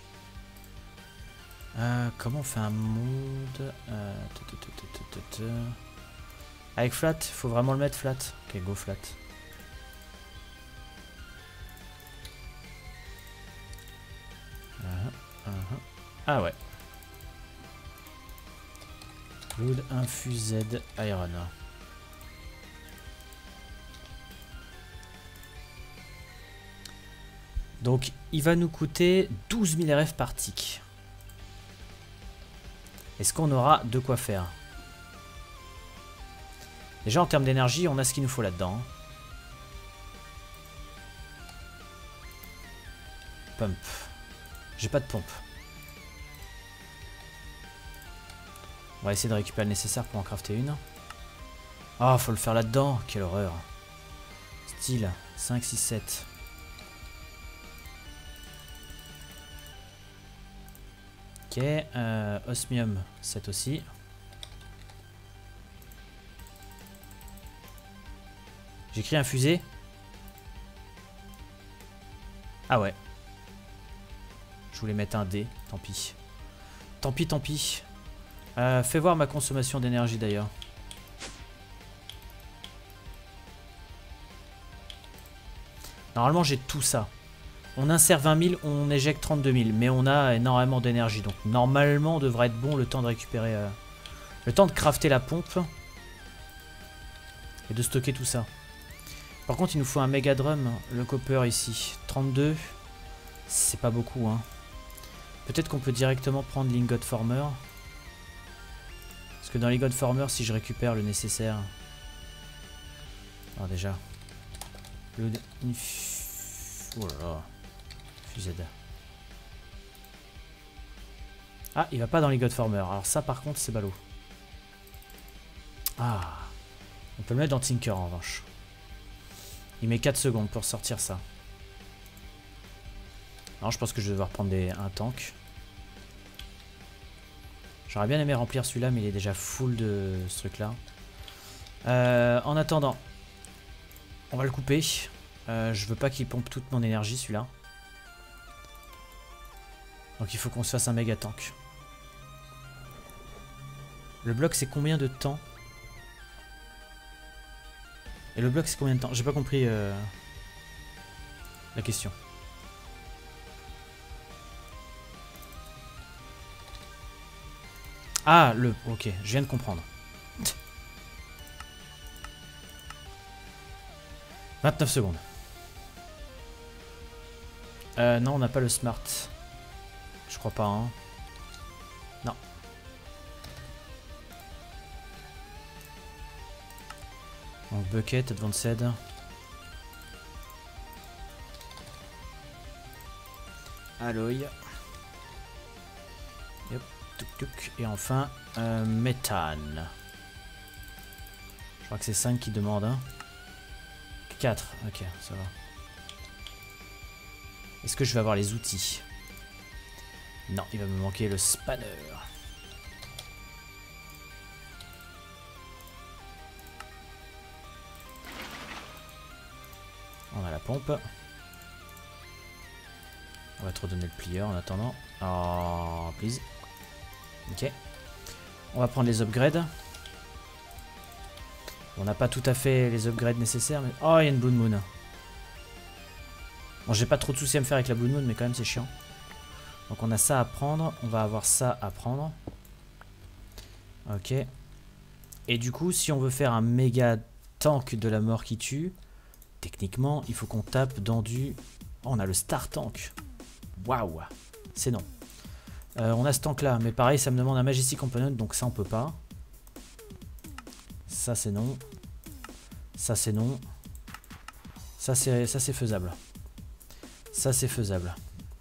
Euh, comment on fait un monde euh, t -t -t -t -t -t -t. Avec flat, faut vraiment le mettre flat. Ok, go flat. Uh -huh, uh -huh. Ah ouais. Blood Infused Iron. Donc, il va nous coûter douze mille R F par tick. Est-ce qu'on aura de quoi faire? Déjà, en termes d'énergie, on a ce qu'il nous faut là-dedans. Pump. J'ai pas de pompe. On va essayer de récupérer le nécessaire pour en crafter une. Ah, oh, faut le faire là-dedans. Quelle horreur. Style cinq, six, sept. Ok, euh, osmium sept aussi. J'écris infusé. Ah ouais. Je voulais mettre un D, tant pis. Tant pis, tant pis. Euh, fais voir ma consommation d'énergie d'ailleurs. Normalement j'ai tout ça. On insère vingt mille, on éjecte trente-deux mille. Mais on a énormément d'énergie. Donc normalement on devrait être bon le temps de récupérer... Euh, le temps de crafter la pompe. Et de stocker tout ça. Par contre il nous faut un méga drum. Le copper ici. trente-deux. C'est pas beaucoup hein. Peut-être qu'on peut directement prendre l'ingot former. Parce que dans l'ingot former si je récupère le nécessaire... Alors déjà... Blood inf... Oh là là... Fused. Ah, il va pas dans l'ingot former. Alors ça par contre c'est ballot. Ah... On peut le mettre dans Tinker en revanche. Il met quatre secondes pour sortir ça. Non, je pense que je vais devoir prendre des, un tank. J'aurais bien aimé remplir celui-là, mais il est déjà full de ce truc-là. Euh, en attendant, on va le couper. Euh, je veux pas qu'il pompe toute mon énergie, celui-là. Donc il faut qu'on se fasse un méga tank. Le bloc, c'est combien de temps? Et le bloc, c'est combien de temps? J'ai pas compris euh, la question. Ah, le... Ok, je viens de comprendre. vingt-neuf secondes. Euh, non, on n'a pas le smart. Je crois pas, hein. Non. Donc, bucket, advanced. Alloy. Yep. Et enfin, euh, méthane. Je crois que c'est cinq qui demandent. Hein. quatre, ok, ça va. Est-ce que je vais avoir les outils? Non, il va me manquer le spanner. On a la pompe. On va te redonner le plieur en attendant. Oh, please. Ok. On va prendre les upgrades. On n'a pas tout à fait les upgrades nécessaires. Mais... Oh, il y a une Blood Moon. Bon, j'ai pas trop de soucis à me faire avec la Blood Moon, mais quand même, c'est chiant. Donc, on a ça à prendre. On va avoir ça à prendre. Ok. Et du coup, si on veut faire un méga tank de la mort qui tue, techniquement, il faut qu'on tape dans du... Oh, on a le Star Tank. Waouh. C'est non. Euh, on a ce tank là, mais pareil ça me demande un Majestic Component, donc ça on peut pas. Ça c'est non. Ça c'est non. Ça c'est ça c'est faisable. Ça c'est faisable.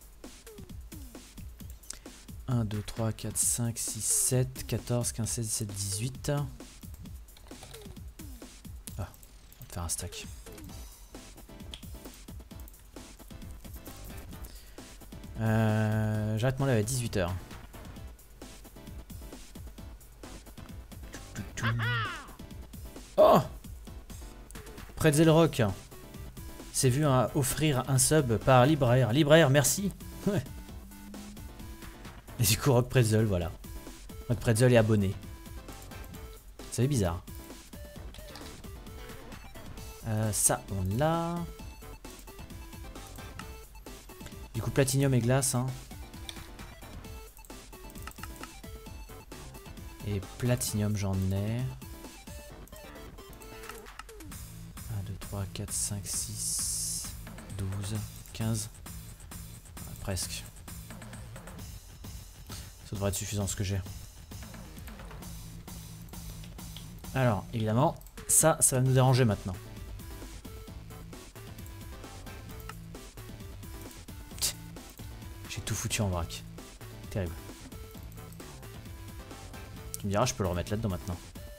un, deux, trois, quatre, cinq, six, sept, quatorze, quinze, seize, dix-sept, dix-huit. Ah, on va faire un stack. Euh, J'arrête mon live à dix-huit heures. Oh, Pretzel Rock s'est vu hein, offrir un sub par Libraire. Libraire, merci. Ouais. Et du coup, Rock Pretzel, voilà. Rock Pretzel est abonné. C'est bizarre. Euh, ça, on l'a. Du coup, platinium et glace. Hein. Et platinium, j'en ai. un, deux, trois, quatre, cinq, six, douze, quinze. Ah, presque. Ça devrait être suffisant ce que j'ai. Alors, évidemment, ça, ça va nous déranger maintenant. J'ai tout foutu en vrac. Terrible. Tu me diras, je peux le remettre là-dedans maintenant.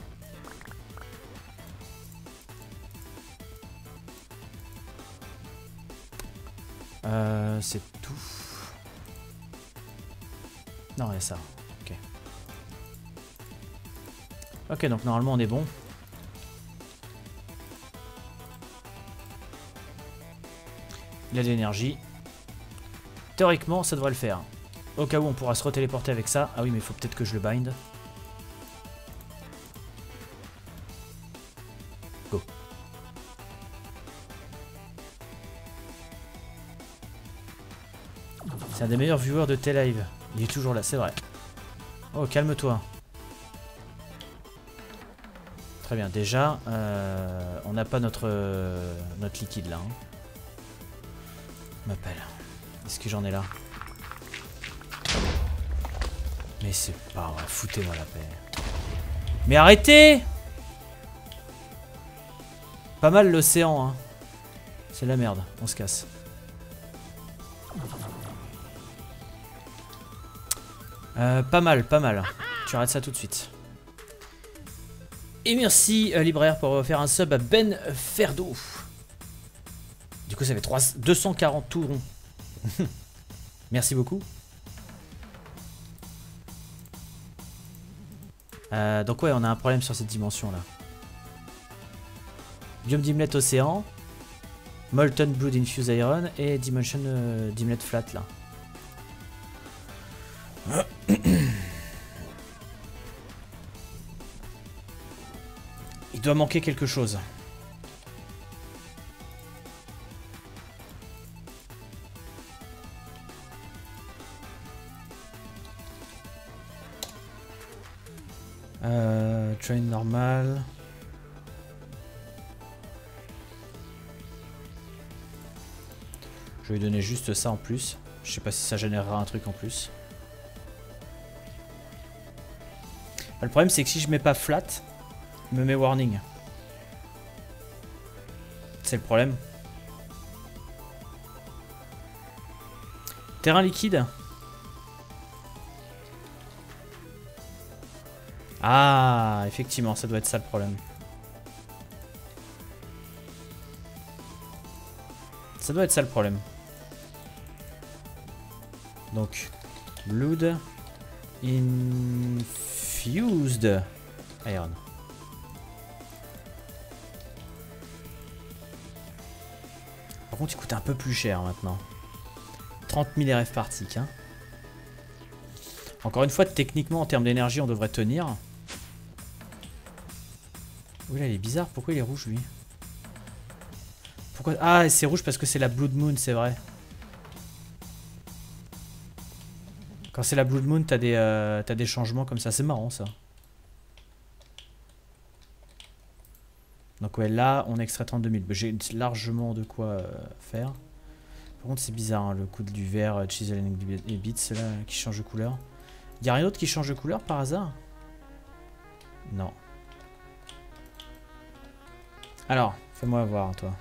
Euh, c'est tout. Non, il y a ça. Ok. Ok, donc normalement on est bon. Il a de l'énergie. Théoriquement, ça devrait le faire. Au cas où on pourra se retéléporter avec ça. Ah oui, mais il faut peut-être que je le bind. Go. C'est un des meilleurs viewers de T-Live. Il est toujours là, c'est vrai. Oh, calme-toi. Très bien, déjà, euh, on n'a pas notre, euh, notre liquide là. Hein. M'appelle. Est-ce que j'en ai là? Mais c'est pas vrai, foutez-moi la paix. Mais arrêtez! Pas mal l'océan, hein. C'est la merde, on se casse. Euh, pas mal, pas mal. Tu arrêtes ça tout de suite. Et merci euh, Libraire pour faire un sub à Ben Ferdo. Du coup ça fait trois, deux cent quarante tout rond. Merci beaucoup. Euh, donc ouais, on a un problème sur cette dimension là. Biome Dimlet Océan, Molten Blood Infused Iron et Dimension euh, Dimlet Flat là. Il doit manquer quelque chose. Euh, train normal. Je vais lui donner juste ça en plus. Je sais pas si ça générera un truc en plus. Le problème c'est que si je mets pas flat, il me met warning. C'est le problème. Terrain liquide. Ah, effectivement, ça doit être ça le problème. Ça doit être ça le problème. Donc, Blood Infused Iron. Par contre, il coûte un peu plus cher maintenant. trente mille R F par tick. Hein. Encore une fois, techniquement, en termes d'énergie, on devrait tenir. Oui, là, il est bizarre. Pourquoi il est rouge, lui? Pourquoi... Ah, c'est rouge parce que c'est la Blood Moon, c'est vrai. Quand c'est la Blood Moon, t'as des, euh, t'as des changements comme ça. C'est marrant, ça. Donc ouais, là, on extrait trente-deux mille. J'ai largement de quoi euh, faire. Par contre, c'est bizarre, hein, le coup du vert, euh, Chisel et Bits, là, qui change de couleur. Y'a rien d'autre qui change de couleur, par hasard? Non. Alors, fais-moi voir, toi.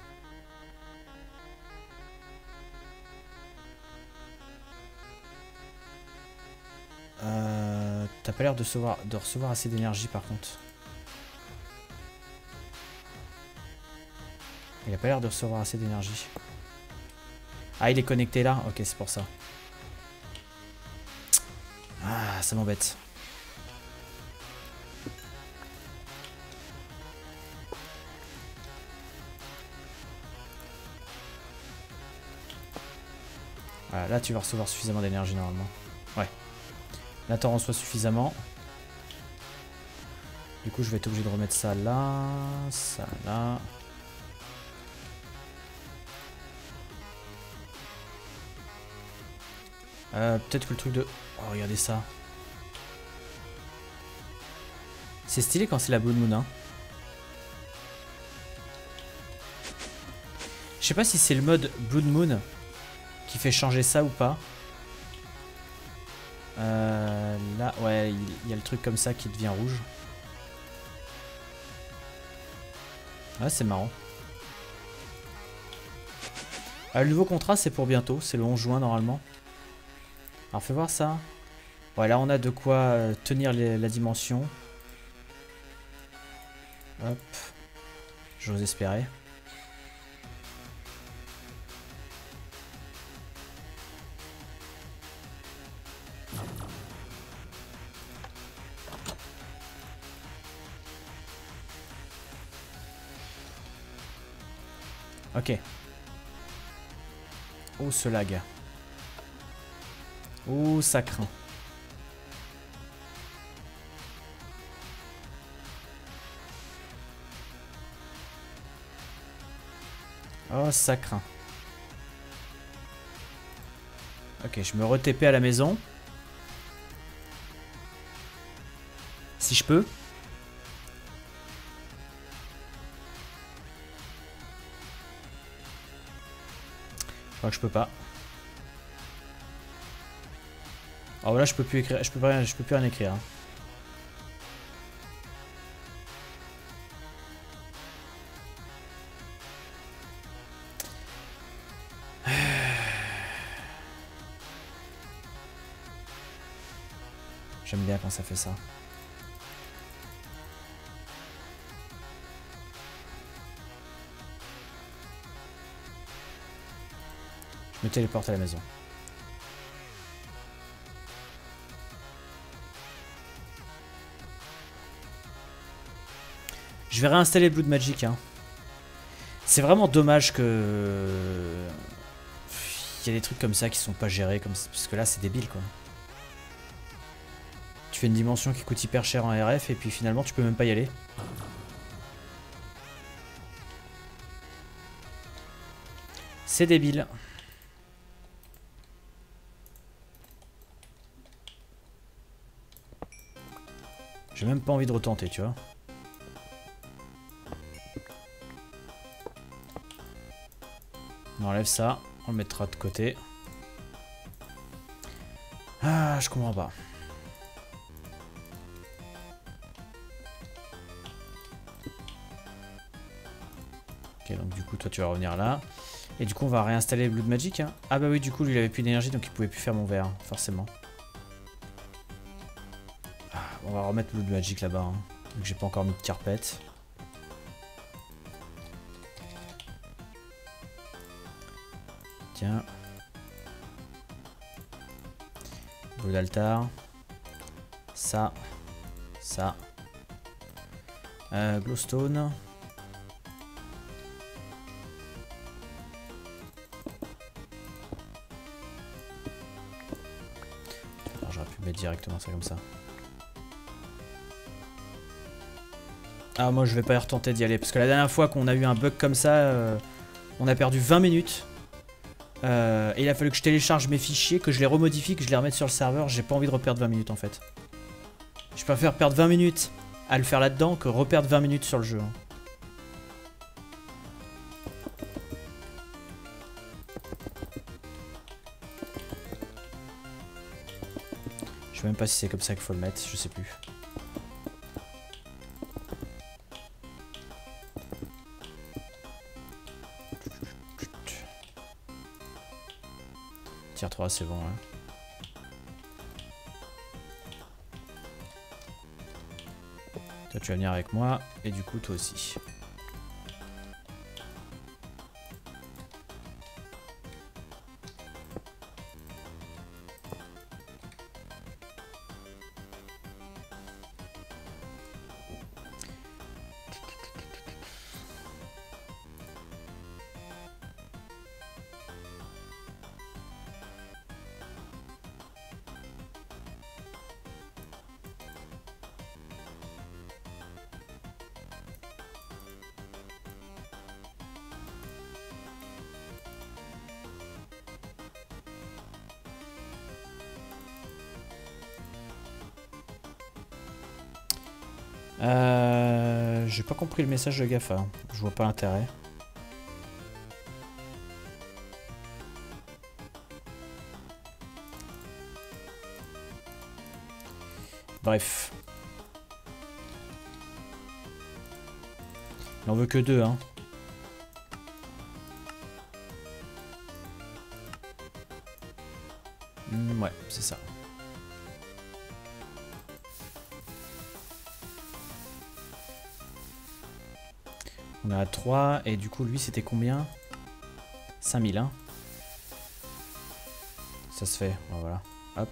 Euh, T'as pas l'air de recevoir, de recevoir assez d'énergie par contre. Il a pas l'air de recevoir assez d'énergie. Ah, il est connecté là? Ok, c'est pour ça. Ah, ça m'embête. Voilà, là tu vas recevoir suffisamment d'énergie normalement. Ouais. Là t'en reçois suffisamment. Du coup je vais être obligé de remettre ça là, ça là. Euh, peut-être que le truc de... Oh regardez ça. C'est stylé quand c'est la Blood Moon hein. Je sais pas si c'est le mode Blood Moon qui fait changer ça ou pas. Euh, là, ouais, il y a le truc comme ça qui devient rouge. Ouais, c'est marrant. Ah, le nouveau contrat, c'est pour bientôt. C'est le onze juin, normalement. Alors, fais voir ça. Ouais, là, on a de quoi euh, tenir les, la dimension. Hop. J'ose espérer. Ok. Oh, ce lag. Oh, ça craint. Oh, ça craint. Ok, je me re-T P à la maison. Si je peux. Je crois que je peux pas. Oh voilà, je peux plus écrire, je peux pas, je peux plus rien écrire. J'aime bien quand ça fait ça. Je me téléporte à la maison. Je vais réinstaller Blood Magic. Hein. C'est vraiment dommage que... Il y a des trucs comme ça qui sont pas gérés. Comme... Parce que là, c'est débile, quoi. Tu fais une dimension qui coûte hyper cher en R F et puis finalement, tu peux même pas y aller. C'est débile. J'ai même pas envie de retenter, tu vois. On enlève ça, on le mettra de côté. Ah, je comprends pas. Ok, donc du coup, toi, tu vas revenir là. Et du coup, on va réinstaller Blood Magic. Hein. Ah bah oui, du coup, lui, il avait plus d'énergie, donc il pouvait plus faire mon verre, forcément. Ah, on va remettre Blood Magic là-bas, hein, vu que j'ai pas encore mis de carpette. Tiens. Bleu d'altar. Ça. Ça. Euh, glowstone. J'aurais pu mettre directement ça comme ça. Ah, moi je vais pas y retenter d'y aller. Parce que la dernière fois qu'on a eu un bug comme ça, euh, on a perdu vingt minutes. Euh, et il a fallu que je télécharge mes fichiers, que je les remodifie, que je les remette sur le serveur. J'ai pas envie de reperdre vingt minutes en fait. Je préfère perdre vingt minutes à le faire là-dedans que reperdre vingt minutes sur le jeu. Hein. Je sais même pas si c'est comme ça qu'il faut le mettre, je sais plus. tier trois, c'est bon. Hein. Toi, tu vas venir avec moi. Et du coup, toi aussi. Euh, J'ai pas compris le message de GAFA. Je vois pas l'intérêt. Bref. Il en veut que deux, hein. Mm, ouais, c'est ça. On est à trois et du coup lui c'était combien? cinq mille, hein. Ça se fait, voilà. Hop.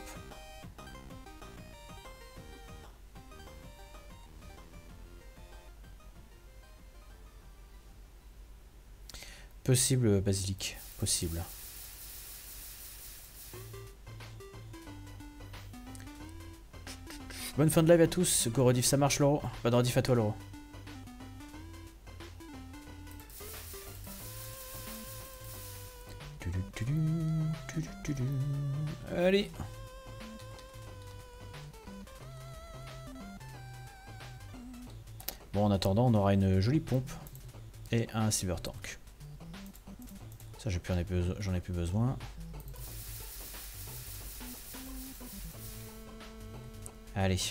Possible basilic, possible. Bonne fin de live à tous. Go rediff, ça marche Loro. Pas de rediff à toi Loro. Allez. Bon, en attendant, on aura une jolie pompe et un silver tank. Ça, j'en ai, j'en ai plus besoin. Allez.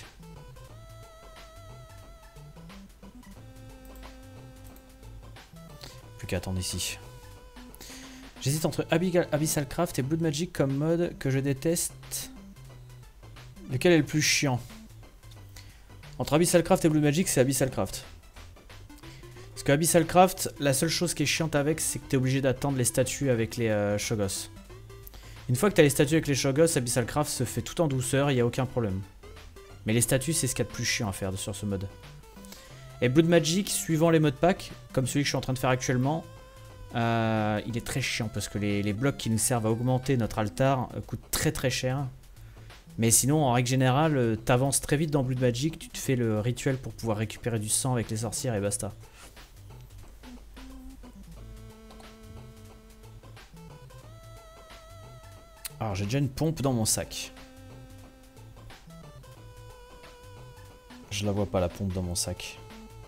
Plus qu'à attendre ici. J'hésite entre Abyssal Craft et Blood Magic comme mode que je déteste. Lequel est le plus chiant? Entre Abyssal Craft et Blood Magic, c'est Abyssal Craft. Parce que Abyssal Craft, la seule chose qui est chiante avec, c'est que tu es obligé d'attendre les statues avec les euh, Shoggoths. Une fois que tu as les statues avec les Shoggoths, Abyssal Craft se fait tout en douceur, il n'y a aucun problème. Mais les statues, c'est ce qu'il y a de plus chiant à faire sur ce mode. Et Blood Magic, suivant les modes pack, comme celui que je suis en train de faire actuellement, Euh, il est très chiant parce que les, les blocs qui nous servent à augmenter notre altar euh, coûtent très très cher. Mais sinon, en règle générale, euh, t'avances très vite dans Blood Magic, tu te fais le rituel pour pouvoir récupérer du sang avec les sorcières et basta. Alors j'ai déjà une pompe dans mon sac. Je la vois pas la pompe dans mon sac.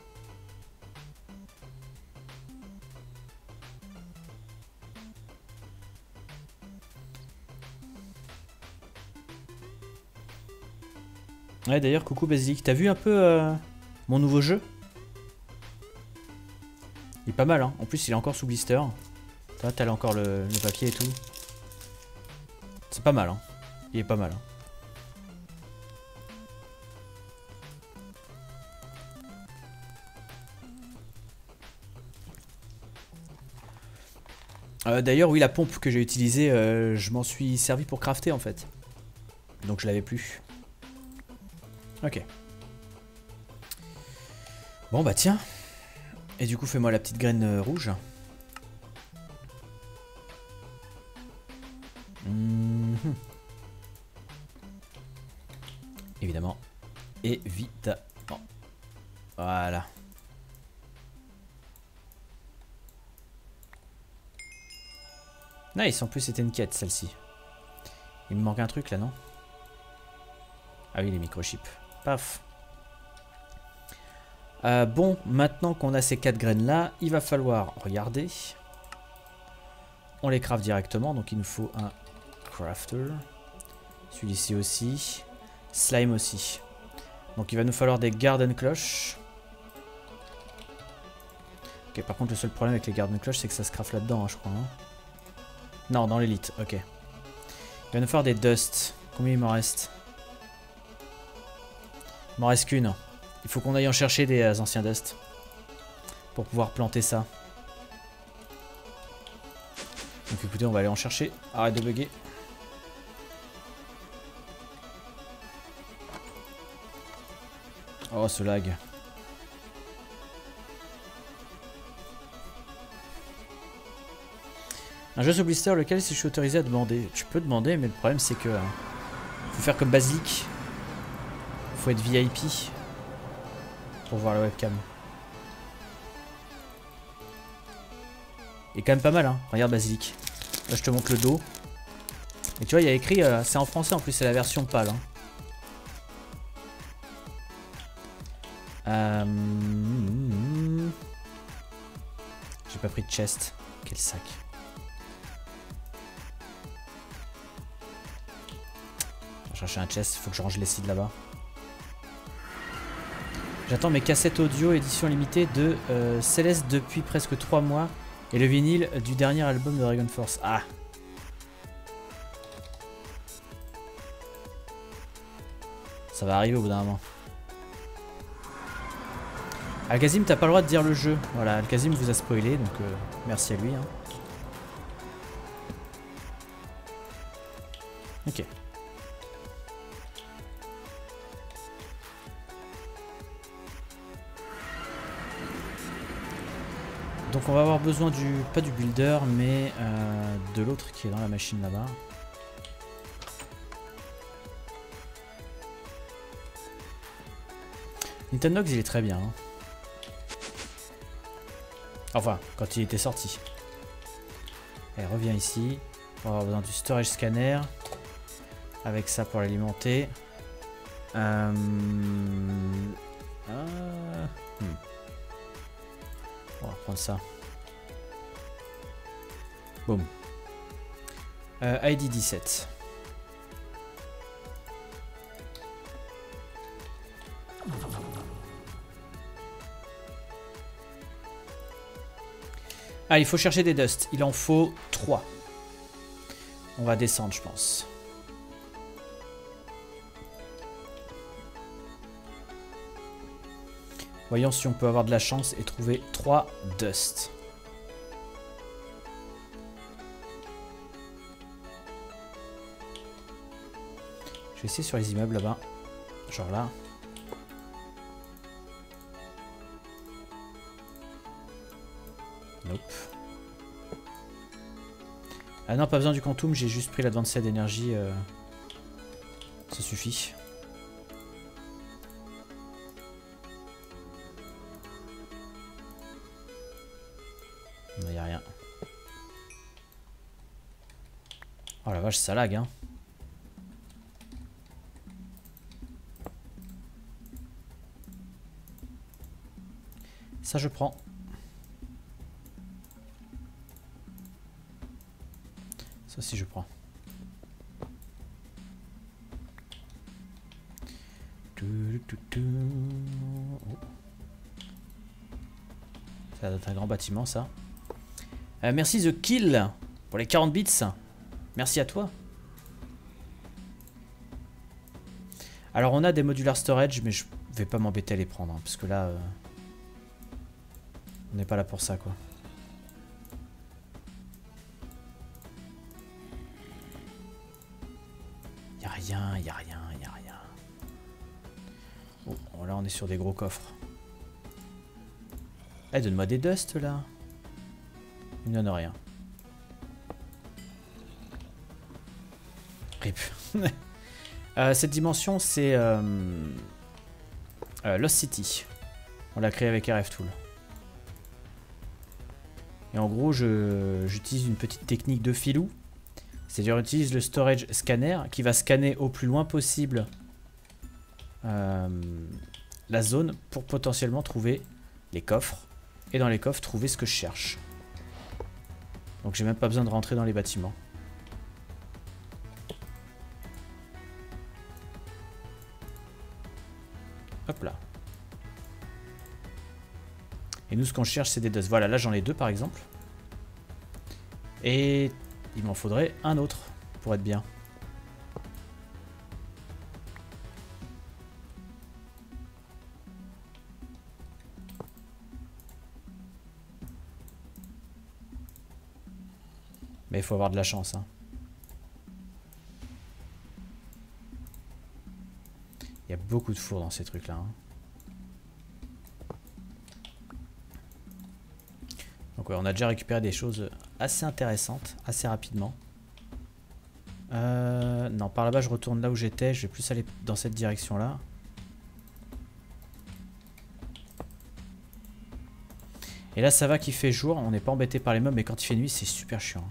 Ouais, d'ailleurs, coucou Basilic, t'as vu un peu euh, mon nouveau jeu? Il est pas mal, hein. En plus, il est encore sous blister. Toi, t'as encore le, le papier et tout. C'est pas mal, hein. Il est pas mal. Hein. Euh, D'ailleurs, oui, la pompe que j'ai utilisée, euh, je m'en suis servi pour crafter en fait. Donc je l'avais plus. Ok. Bon bah tiens. Et du coup fais-moi la petite graine euh, rouge. Mmh. Évidemment. Évidemment. Voilà. Nice, en plus c'était une quête celle-ci. Il me manque un truc là, non? Ah oui, les microchips. Paf. Euh, bon, maintenant qu'on a ces quatre graines là, il va falloir regarder. On les craft directement, donc il nous faut un crafter. Celui-ci aussi. Slime aussi. Donc il va nous falloir des garden cloches. Ok, par contre le seul problème avec les garden cloches, c'est que ça se craft là-dedans, hein, je crois. Hein. Non, dans l'élite, ok. Il va nous faire des dust. Combien il m'en reste? Il m'en reste qu'une. Il faut qu'on aille en chercher des euh, anciens dust. Pour pouvoir planter ça. Donc écoutez, on va aller en chercher. Arrête de bugger. Oh, ce lag. Un jeu sur Blister, lequel si je suis autorisé à demander? Tu peux demander, mais le problème c'est que... Euh, faut faire comme Basique. Faut être V I P. Pour voir la webcam. Il est quand même pas mal, hein. Regarde Basilic. Là, je te montre le dos. Et tu vois, il y a écrit... Euh, c'est en français en plus, c'est la version pâle. Hein. Euh... J'ai pas pris de chest. Quel sac. Je vais chercher un chest, faut que je range les seeds là-bas. J'attends mes cassettes audio édition limitée de euh, Céleste depuis presque trois mois. Et le vinyle du dernier album de Dragon Force. Ah! Ça va arriver au bout d'un moment. Alkazim, t'as pas le droit de dire le jeu. Voilà, Alkazim vous a spoilé, donc euh, merci à lui. Hein. Ok. Donc on va avoir besoin du, pas du builder, mais euh, de l'autre qui est dans la machine là-bas. Nintendogs il est très bien. Hein. Enfin, quand il était sorti. Allez, reviens ici. On va avoir besoin du storage scanner. Avec ça pour l'alimenter. Euh... Ah... Hmm. On va reprendre ça. Boum. Euh, I D dix-sept. Ah, il faut chercher des dust. Il en faut trois. On va descendre, je pense. Voyons si on peut avoir de la chance et trouver trois dust. Je vais essayer sur les immeubles là-bas. Genre là. Nope. Ah non, pas besoin du quantum, j'ai juste pris l'advanced d'énergie. Euh... Ça suffit. Il n'y a rien. Oh la vache, ça lag, hein. Ça, je prends. Ça aussi, je prends. Ça doit être un grand bâtiment, ça. Euh, merci The Kill pour les quarante bits. Merci à toi. Alors on a des modular storage, mais je vais pas m'embêter à les prendre, hein, parce que là, euh, on n'est pas là pour ça, quoi. Y a rien, y a rien, y a rien. Oh, bon, là on est sur des gros coffres. Eh, donne-moi des dust là. Il n'en a rien. Rip. euh, cette dimension, c'est euh, euh, Lost City. On l'a créé avec R F Tool. Et en gros, j'utilise une petite technique de filou. C'est-à-dire, j'utilise le storage scanner qui va scanner au plus loin possible euh, la zone pour potentiellement trouver les coffres. Et dans les coffres, trouver ce que je cherche. Donc j'ai même pas besoin de rentrer dans les bâtiments. Hop là. Et nous ce qu'on cherche c'est des dust. Voilà, là j'en ai deux par exemple. Et il m'en faudrait un autre pour être bien. Mais il faut avoir de la chance. Hein. Il y a beaucoup de fours dans ces trucs-là. Hein. Donc ouais, on a déjà récupéré des choses assez intéressantes, assez rapidement. Euh, non, par là-bas, je retourne là où j'étais. Je vais plus aller dans cette direction-là. Et là, ça va qu'il fait jour. On n'est pas embêté par les mobs, mais quand il fait nuit, c'est super chiant.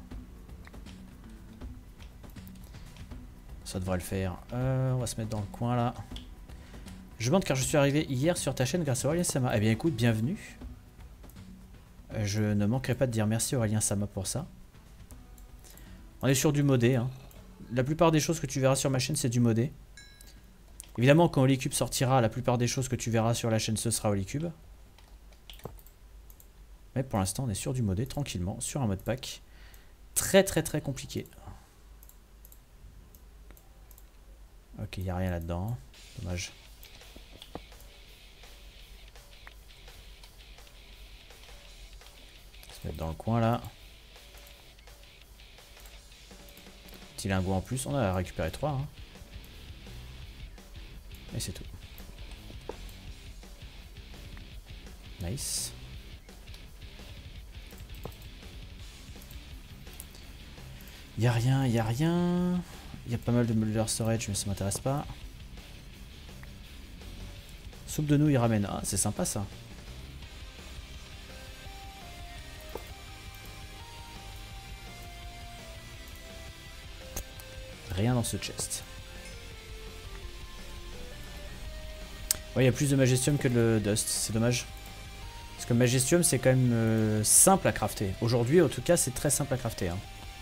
Ça devrait le faire. Euh, on va se mettre dans le coin là. Je demande car je suis arrivé hier sur ta chaîne grâce à Aurélien Sama. Eh bien écoute, bienvenue. Je ne manquerai pas de dire merci à Aurélien Sama pour ça. On est sur du modé. Hein. La plupart des choses que tu verras sur ma chaîne, c'est du modé. Évidemment, quand Holycube sortira, la plupart des choses que tu verras sur la chaîne, ce sera Holycube. Mais pour l'instant, on est sur du modé, tranquillement, sur un mode pack. Très très très compliqué. Ok, il n'y a rien là-dedans. Dommage. On va se mettre dans le coin là. Petit lingot en plus. On a récupéré trois. Hein. Et c'est tout. Nice. Il n'y a rien, il n'y a rien. Il y a pas mal de Mulder Storage, mais ça m'intéresse pas. Soupe de nouilles ramène. Ah, c'est sympa ça. Rien dans ce chest. Ouais, il y a plus de Magestium que de Dust. C'est dommage. Parce que Magestium, c'est quand même euh, simple à crafter. Aujourd'hui, en tout cas, c'est très simple à crafter. Hein.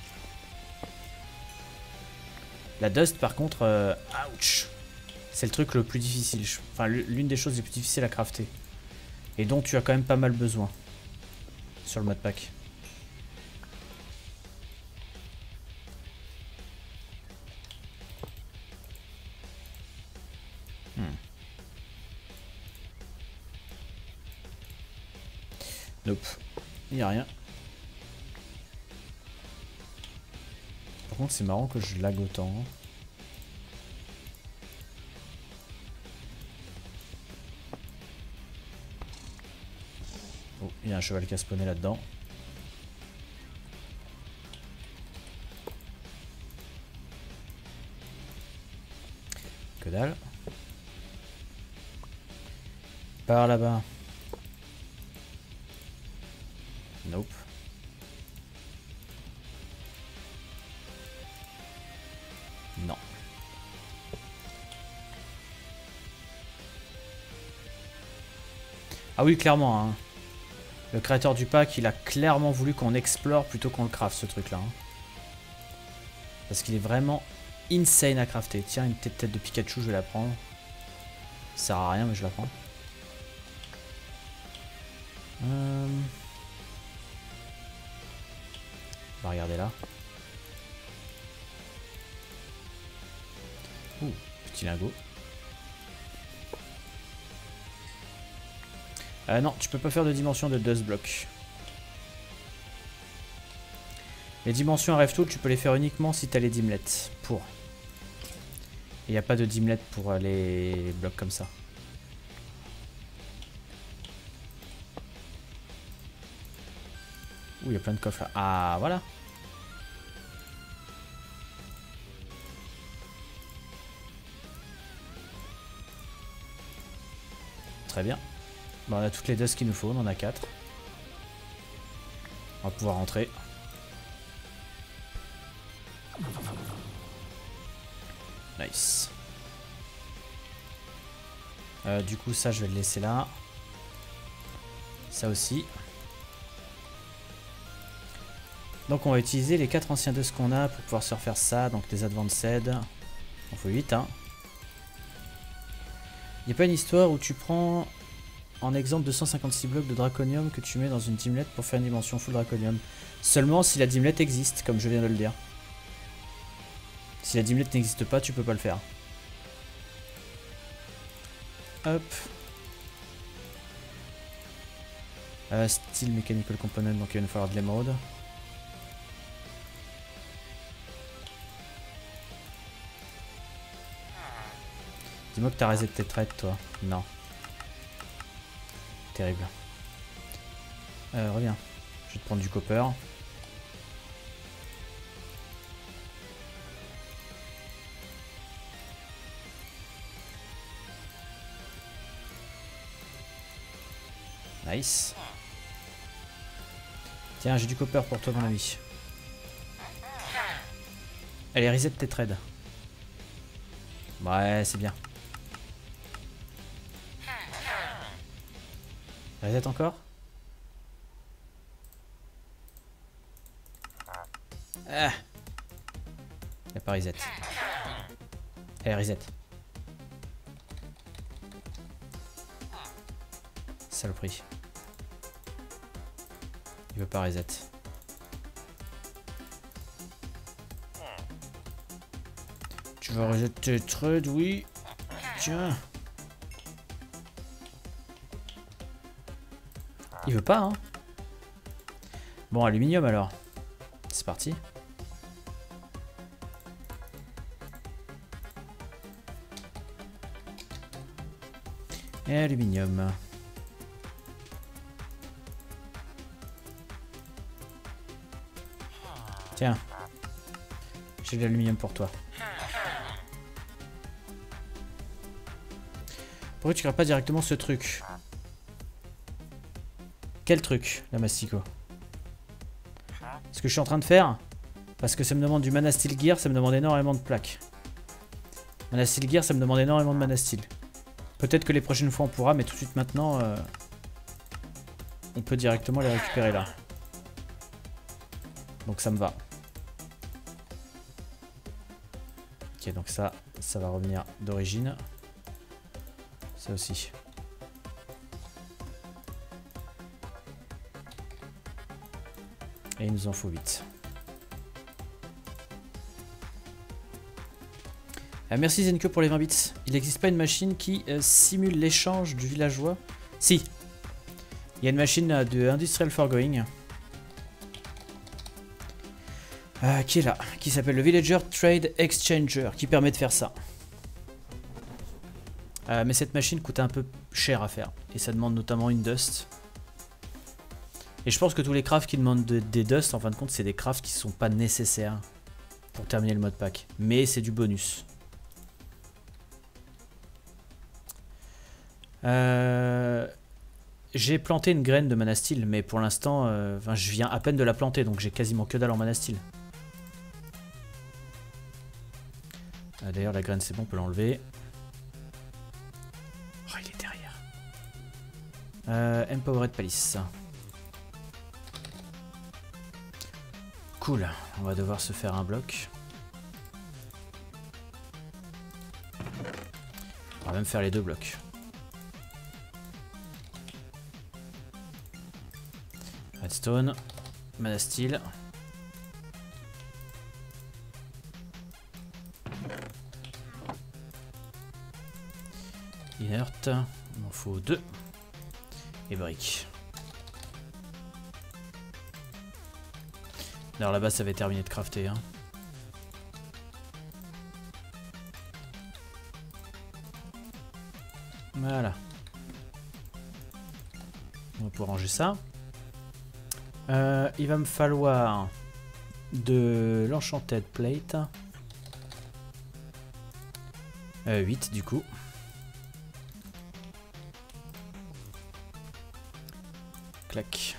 La Dust, par contre, euh, ouch, c'est le truc le plus difficile. Enfin, l'une des choses les plus difficiles à crafter. Et dont tu as quand même pas mal besoin. Sur le mode pack. Hmm. Nope. Il n'y a rien. Par contre, c'est marrant que je lag autant. Oh, il y a un cheval qui a spawné là-dedans. Que dalle. Par là-bas. Nope. Non. Ah oui, clairement. Hein. Le créateur du pack, il a clairement voulu qu'on explore plutôt qu'on le craft, ce truc-là. Hein. Parce qu'il est vraiment insane à crafter. Tiens, une tête, tête de Pikachu, je vais la prendre. Ça sert à rien, mais je la prends. Euh... On va regarder là. Ouh, petit lingot. Euh, non, tu peux pas faire de dimension de Dust Block. Les dimensions à Revetool, tu peux les faire uniquement si tu as les dimlets. Pour. Il n'y a pas de dimlet pour les blocs comme ça. Ouh, il y a plein de coffres là. Ah, voilà. Très bien. Bon, on a toutes les dust qu'il nous faut, on en a quatre. On va pouvoir rentrer. Nice. Euh, du coup, ça, je vais le laisser là. Ça aussi. Donc, on va utiliser les quatre anciens dust qu'on a pour pouvoir se refaire ça. Donc, les Advanced. On faut huit, hein. Il n'y a pas une histoire où tu prends en exemple deux cent cinquante-six blocs de Draconium que tu mets dans une dimlet pour faire une dimension full Draconium. Seulement si la dimlet existe, comme je viens de le dire. Si la dimlet n'existe pas, tu peux pas le faire. Hop. Euh, style Mechanical Component, donc il va nous falloir de l'émeraude. Dis-moi que t'as reset tes trades, toi. Non. Terrible. Euh, reviens. Je vais te prendre du copper. Nice. Tiens, j'ai du copper pour toi, mon ami. Allez, reset tes trades. Ouais, c'est bien. Reset encore? Ah. Y'a pas reset. Allez, reset. Saloperie. Il veut pas reset. Tu vas reset tes trades, oui. Tiens. Il veut pas, hein. Bon, aluminium alors. C'est parti. Et aluminium. Tiens. J'ai de l'aluminium pour toi. Pourquoi tu crées pas directement ce truc? Quel truc, la mastico? Ce que je suis en train de faire, parce que ça me demande du mana steel gear, ça me demande énormément de plaques. Mana steel gear, ça me demande énormément de mana steel. Peut-être que les prochaines fois on pourra, mais tout de suite maintenant, euh, on peut directement les récupérer là. Donc ça me va. Ok, donc ça, ça va revenir d'origine. Ça aussi. Et il nous en faut huit. Euh, merci Zenke pour les vingt bits. Il n'existe pas une machine qui euh, simule l'échange du villageois? Si. Il y a une machine euh, de Industrial Foregoing. Euh, qui est là, qui s'appelle le Villager Trade Exchanger, qui permet de faire ça. Euh, mais cette machine coûte un peu cher à faire, et ça demande notamment une dust. Et je pense que tous les crafts qui demandent de, des dust, en fin de compte, c'est des crafts qui sont pas nécessaires pour terminer le mode pack. Mais c'est du bonus. Euh, j'ai planté une graine de mana steel, mais pour l'instant, euh, enfin, je viens à peine de la planter, donc j'ai quasiment que dalle en mana steel. Ah, d'ailleurs, la graine, c'est bon, on peut l'enlever. Oh, il est derrière. Euh, Empowered Palace. Cool, on va devoir se faire un bloc. On va même faire les deux blocs. Redstone, mana steel. Inert, il m'en faut deux. Et briques. Alors là-bas, ça avait terminé de crafter. Hein. Voilà. On va pouvoir ranger ça. Euh, il va me falloir de l'enchanted plate. Euh, huit du coup. Clac.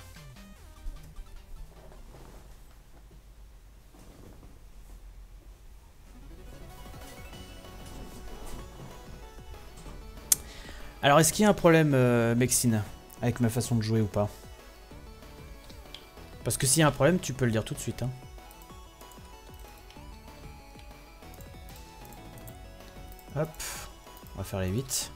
Alors, est-ce qu'il y a un problème, euh, Mexine, avec ma façon de jouer ou pas? Parce que s'il y a un problème, tu peux le dire tout de suite. Hein. Hop, on va faire les huit.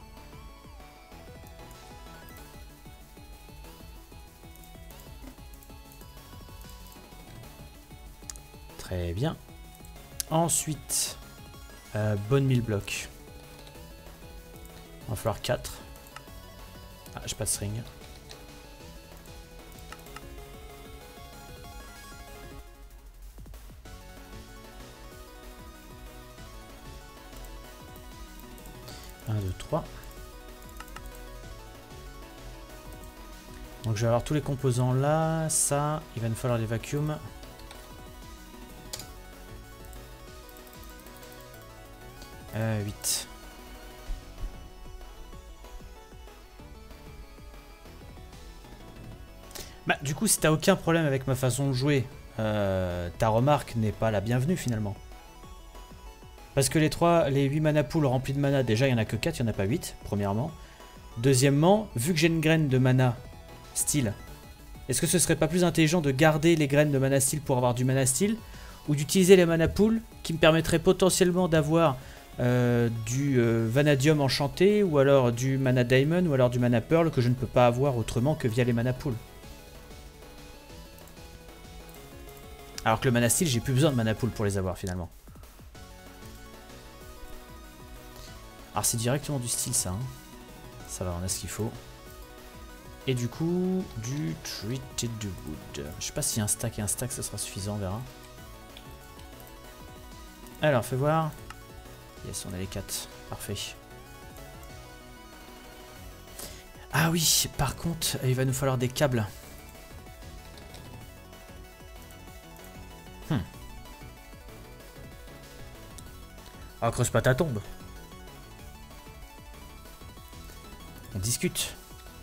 Très bien. Ensuite, euh, bonne mille blocs. Il va falloir quatre. Ah, j'ai pas de string. un, deux, trois. Donc je vais avoir tous les composants là, ça, il va nous falloir les vacuums. Euh, huit. Bah du coup si t'as aucun problème avec ma façon de jouer, euh, ta remarque n'est pas la bienvenue finalement. Parce que les trois, les huit mana pools remplis de mana, déjà il n'y en a que quatre, il n'y en a pas huit, premièrement. Deuxièmement, vu que j'ai une graine de mana style, est-ce que ce serait pas plus intelligent de garder les graines de mana style pour avoir du mana style, ou d'utiliser les mana pools qui me permettraient potentiellement d'avoir euh, du euh, vanadium enchanté, ou alors du mana diamond, ou alors du mana pearl que je ne peux pas avoir autrement que via les mana pools. Alors que le mana style, j'ai plus besoin de mana pool pour les avoir finalement. Alors c'est directement du style ça. Hein. Ça va, on a ce qu'il faut. Et du coup, du treated wood. Je sais pas si un stack et un stack, ça sera suffisant, on verra. Alors, fais voir. Yes, on a les quatre. Parfait. Ah oui, par contre, il va nous falloir des câbles. Hmm. Ah, creuse pas ta tombe. On discute.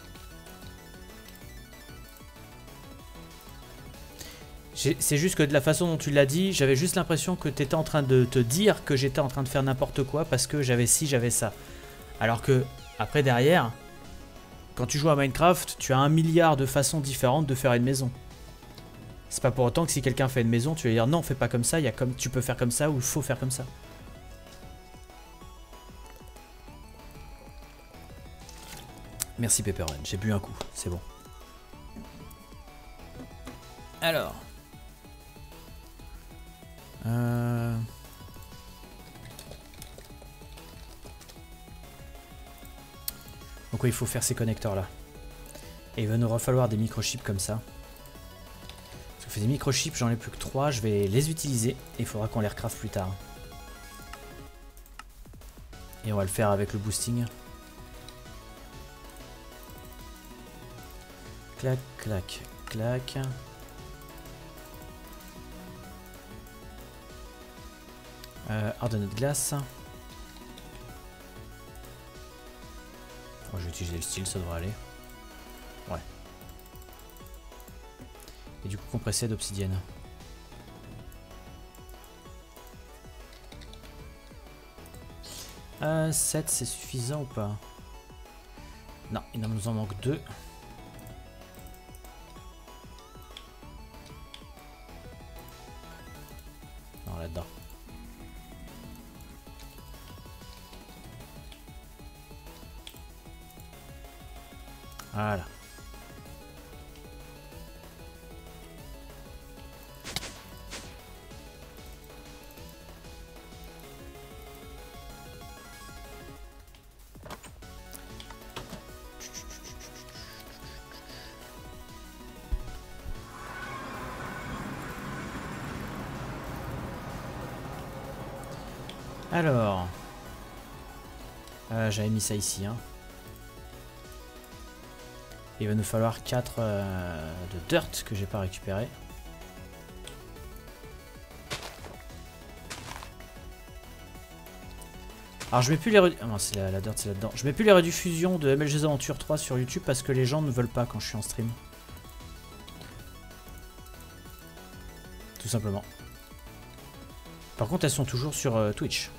C'est juste que de la façon dont tu l'as dit, j'avais juste l'impression que tu étais en train de te dire que j'étais en train de faire n'importe quoi parce que j'avais ci, j'avais ça. Alors que, après derrière, quand tu joues à Minecraft, tu as un milliard de façons différentes de faire une maison. C'est pas pour autant que si quelqu'un fait une maison, tu vas dire non, fais pas comme ça, il y a comme, tu peux faire comme ça ou il faut faire comme ça. Merci Pepperrun, j'ai bu un coup, c'est bon. Alors. Euh... Donc ouais, il faut faire ces connecteurs là. Et il va nous falloir des microchips comme ça. Parce que fait des microchips, j'en ai plus que trois, je vais les utiliser. Et il faudra qu'on les recraft plus tard. Et on va le faire avec le boosting. Clac, clac, clac. Euh, hardener de glace. Oh, je vais utiliser le style, ça devrait aller. Ouais. Et du coup, compressé d'obsidienne. Euh, sept, c'est suffisant ou pas? Non, il nous en manque deux. Non, là-dedans. Voilà. Alors, euh, j'avais mis ça ici, hein. Il va nous falloir quatre euh, de dirt que j'ai pas récupéré. Alors je mets plus les rediffusions. Ah non, c'est la, la dirt, c'est là-dedans. Je mets plus les rediffusions de M L G Aventure trois sur YouTube parce que les gens ne veulent pas quand je suis en stream. Tout simplement. Par contre, elles sont toujours sur euh, Twitch.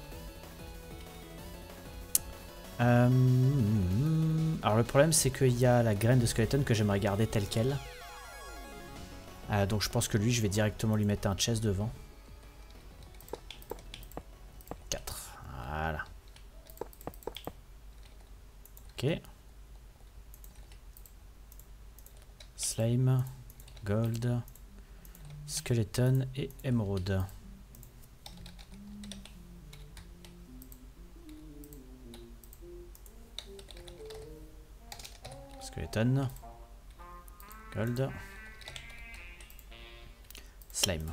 Euh, alors le problème c'est qu'il y a la graine de skeleton que j'aimerais garder telle quelle. Euh, donc je pense que lui je vais directement lui mettre un chest devant. quatre. Voilà. Ok. Slime, gold, skeleton et émeraude. Skeleton, gold, slime.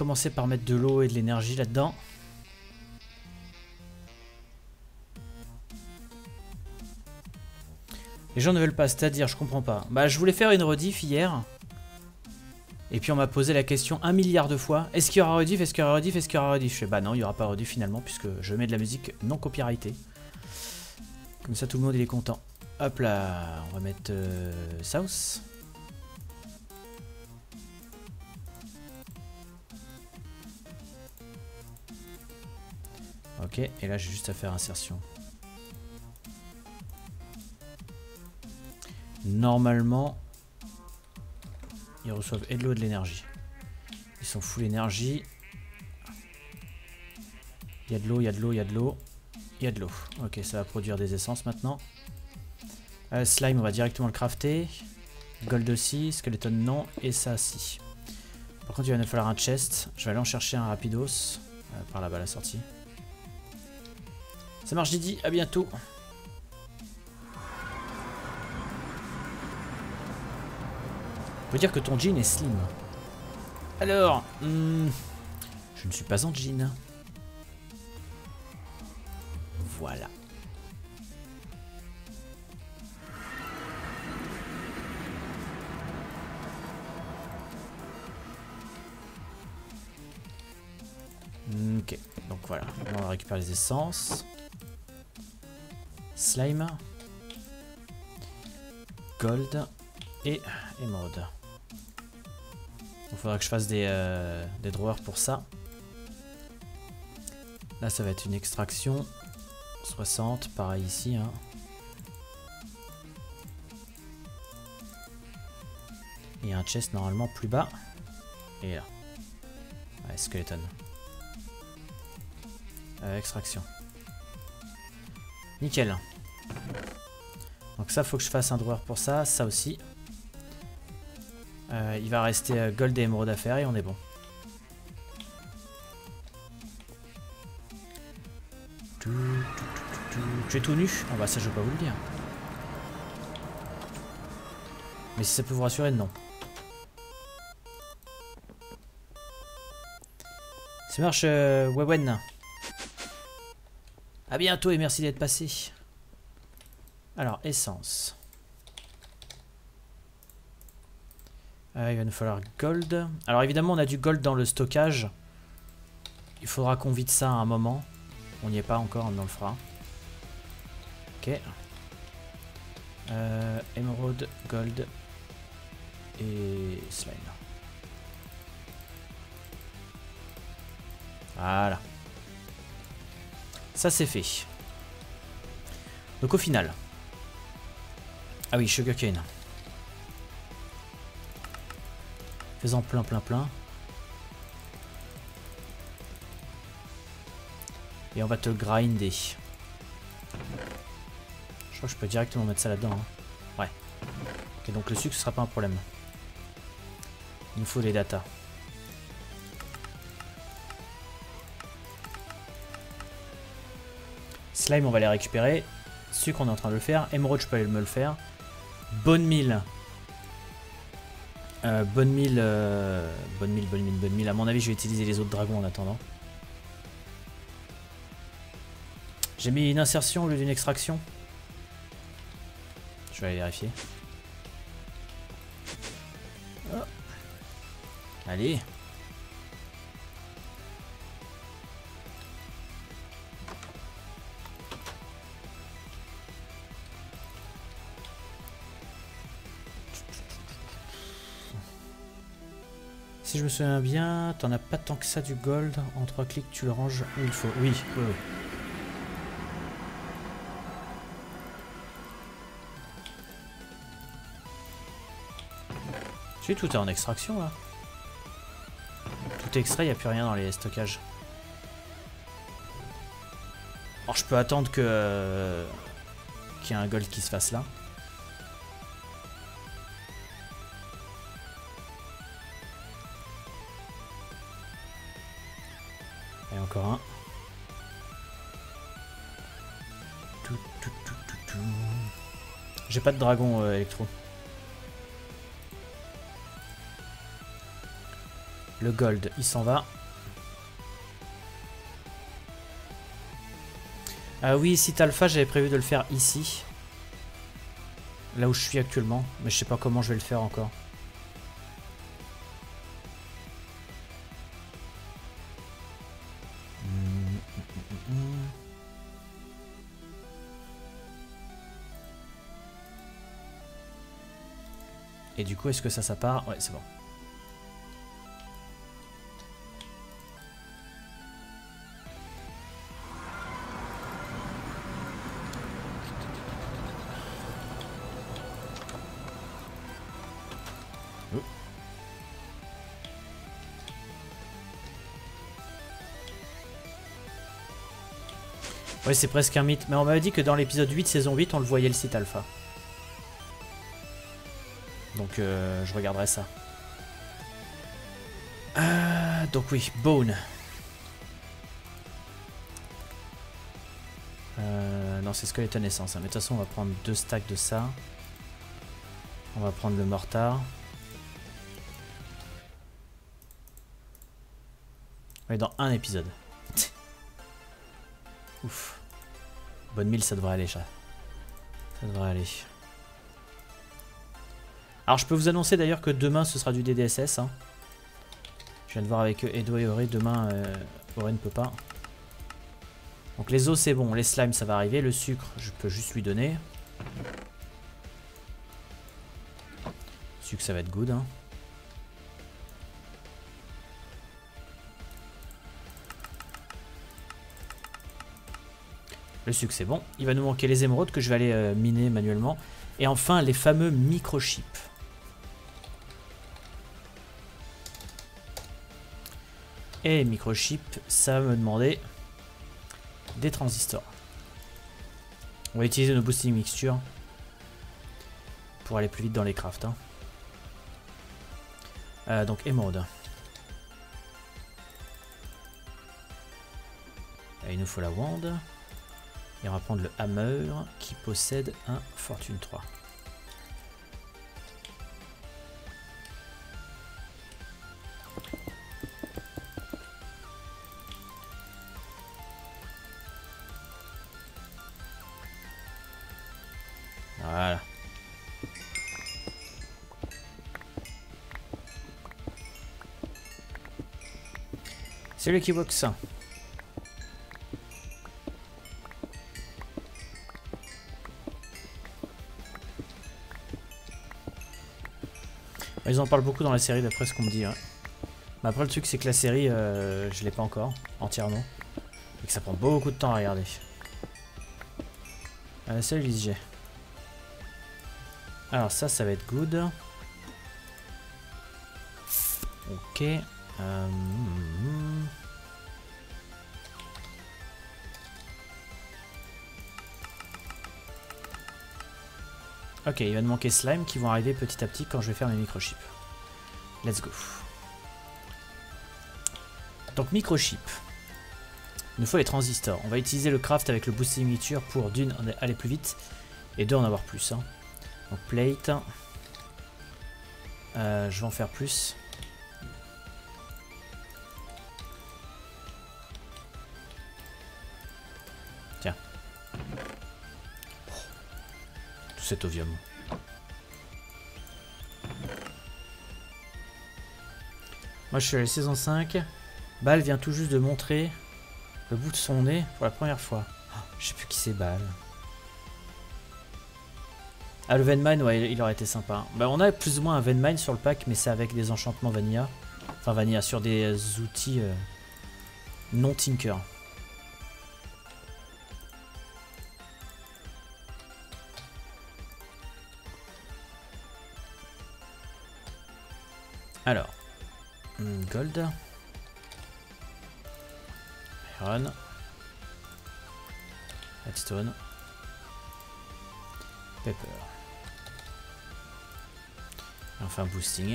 commencer par mettre de l'eau et de l'énergie là-dedans. Les gens ne veulent pas, c'est-à-dire, je comprends pas. Bah, je voulais faire une rediff hier. Et puis on m'a posé la question un milliard de fois. Est-ce qu'il y aura rediff? Est-ce qu'il y aura rediff? Est-ce qu'il y aura rediff? Je fais bah non, il n'y aura pas rediff finalement, puisque je mets de la musique non copyrightée. Comme ça, tout le monde il est content. Hop là, on va mettre euh, South. Ok, et là j'ai juste à faire insertion. Normalement, ils reçoivent et de l'eau et de l'énergie. Ils sont full énergie. Il y a de l'eau, il y a de l'eau, il y a de l'eau. Il y a de l'eau. Ok, ça va produire des essences maintenant. Euh, slime, on va directement le crafter. Gold aussi, skeleton non, et ça si. Par contre, il va nous falloir un chest. Je vais aller en chercher un rapidos. Euh, par là-bas, la sortie. Ça marche, Didi, à bientôt. On peut dire que ton jean est slim. Alors, hmm, je ne suis pas en jean. Voilà. Ok, donc voilà. On va récupérer les essences. Slime. Gold. Et émeraude. Il faudra que je fasse des, euh, des drawers pour ça. Là, ça va être une extraction. soixante, pareil ici. Hein. Et un chest normalement plus bas. Et là. Ouais, skeleton. Euh, extraction. Nickel. Donc ça, faut que je fasse un drawer pour ça. Ça aussi. Euh, il va rester euh, gold et émeraude à faire et on est bon. Tu es tout nu? Oh bah ça je vais pas vous le dire. Mais si ça peut vous rassurer, non. Ça marche, euh, Wewen. A bientôt et merci d'être passé. Alors, essence. Euh, il va nous falloir gold. Alors évidemment on a du gold dans le stockage. Il faudra qu'on vide ça à un moment. On n'y est pas encore, on en le fera. Ok. Euh, émeraude, gold et slime. Voilà. Ça c'est fait. Donc au final. Ah oui, sugarcane. Faisant plein plein plein. Et on va te grinder. Je crois que je peux directement mettre ça là-dedans. Hein. Ouais. Et donc le sucre ce sera pas un problème. Il nous faut des datas. Slime on va les récupérer. Sucre on est en train de le faire. Emerald je peux aller me le faire. Bonne mille. Euh, bonne mille, euh, bonne mille, bonne mille, bonne mille. À mon avis, je vais utiliser les autres dragons en attendant. J'ai mis une insertion au lieu d'une extraction. Je vais aller vérifier. Oh. Allez. Si je me souviens bien, t'en as pas tant que ça du gold. En trois clics, tu le ranges où il faut. Oui, oui, oui. Si, tout est en extraction là. Tout est extrait, il n'y a plus rien dans les stockages. Alors je peux attendre que euh, qu'il y ait un gold qui se fasse là. Et encore un. Tout, tout, tout, tout, tout. J'ai pas de dragon euh, électro. Le gold, il s'en va. Ah oui, site alpha, j'avais prévu de le faire ici. Là où je suis actuellement. Mais je sais pas comment je vais le faire encore. Et du coup, est-ce que ça, ça part? Ouais, c'est bon. Oh. Ouais, c'est presque un mythe. Mais on m'avait dit que dans l'épisode huit, saison huit, on le voyait le site alpha. Donc euh, je regarderai ça. Euh, donc oui, Bone. Euh, non, c'est Skeleton Essence. Hein. Mais de toute façon, on va prendre deux stacks de ça. On va prendre le mortar. On est dans un épisode. Ouf. Bonne mille, ça devrait aller, ça. Ça devrait aller. Alors je peux vous annoncer d'ailleurs que demain ce sera du D D S S. Hein. Je viens de voir avec Edo et Auré, demain euh, Auré ne peut pas. Donc les os c'est bon, les slimes ça va arriver, le sucre je peux juste lui donner. Le sucre ça va être good. Hein. Le sucre c'est bon, il va nous manquer les émeraudes que je vais aller euh, miner manuellement. Et enfin les fameux microchips. Et les microchips, ça va me demander des transistors. On va utiliser nos boosting mixtures pour aller plus vite dans les crafts. Hein. Euh, donc émeraude. Il nous faut la wand. Et on va prendre le hammer qui possède un fortune trois. Voilà. C'est lui qui boxe. Ils en parlent beaucoup dans la série d'après ce qu'on me dit. Ouais. Mais après le truc c'est que la série euh, je l'ai pas encore entièrement. Et que ça prend beaucoup de temps à regarder. Euh, salut Lise G. Alors ça ça va être good. Ok. Euh... Ok, il va nous manquer slime qui vont arriver petit à petit quand je vais faire mes microchips. Let's go. Donc microchip. Il nous faut les transistors. On va utiliser le craft avec le boosting mixture pour d'une aller plus vite et deux en avoir plus. Hein. Donc plate. Euh, je vais en faire plus. Tiens. Tout cet ovium. Moi je suis à la saison cinq. Bal vient tout juste de montrer le bout de son nez pour la première fois. Oh, je sais plus qui c'est Bal. Ah le Venmine, ouais il aurait été sympa. Bah, on a plus ou moins un Venmine sur le pack mais c'est avec des enchantements vanilla. Enfin vanilla sur des euh, outils euh, non tinker. Alors, gold, iron, redstone, pepper. Et enfin boosting.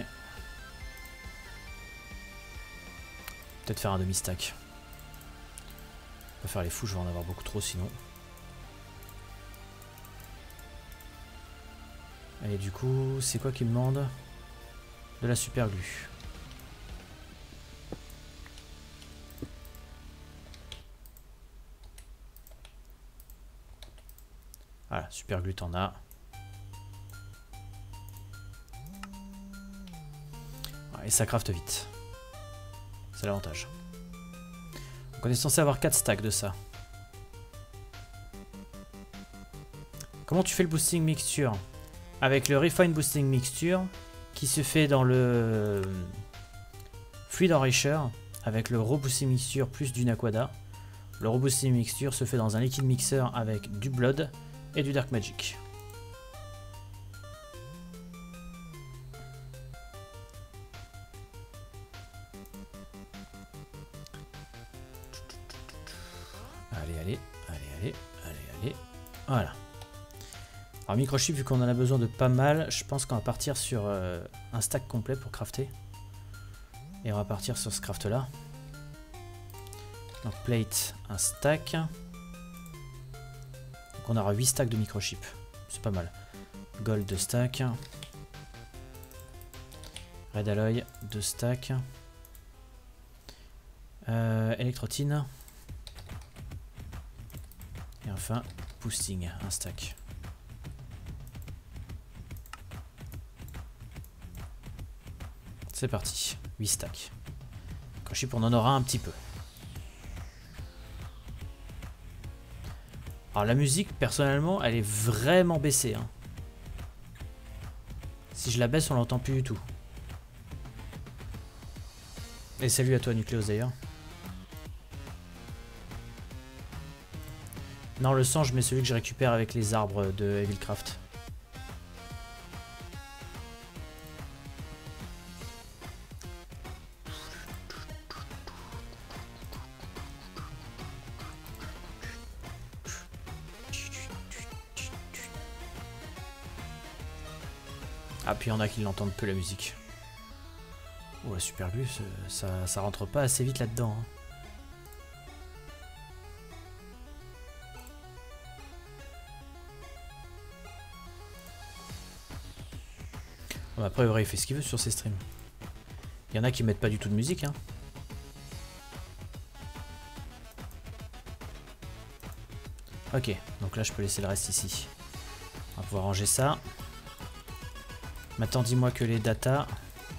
Peut-être faire un demi-stack. On va faire les fous, je vais en avoir beaucoup trop sinon. Et du coup, c'est quoi qui me demande? De la super glue. Voilà, super glue t'en as. Et ça crafte vite. C'est l'avantage. Donc on est censé avoir quatre stacks de ça. Comment tu fais le boosting mixture? Avec le refine boosting mixture qui se fait dans le fluid enricher avec le raw boosting mixture plus du naquada. Le raw boosting mixture se fait dans un liquid mixer avec du blood et du dark magic. Allez, allez, allez, allez, allez, allez. Voilà. Alors microchip, vu qu'on en a besoin de pas mal, je pense qu'on va partir sur euh, un stack complet pour crafter. Et on va partir sur ce craft là. Donc plate, un stack. Donc on aura huit stacks de microchip. C'est pas mal. Gold, deux stacks. Red alloy, deux stacks. Euh, électrotine. Et enfin, boosting, un stack. C'est parti, huit stacks. Microchip, on en aura un petit peu. Alors la musique, personnellement, elle est vraiment baissée. Hein. Si je la baisse, on l'entend plus du tout. Et salut à toi, Nucleus, d'ailleurs. Non, le sang, je mets celui que je récupère avec les arbres de Evilcraft. Ah, puis il y en a qui l'entendent peu la musique. Oh, la super glue, ça, ça rentre pas assez vite là-dedans. Hein. Bon, après, vrai, il fait ce qu'il veut sur ses streams. Il y en a qui mettent pas du tout de musique. Hein. Ok, donc là, je peux laisser le reste ici. On va pouvoir ranger ça. Maintenant, dis-moi que les datas,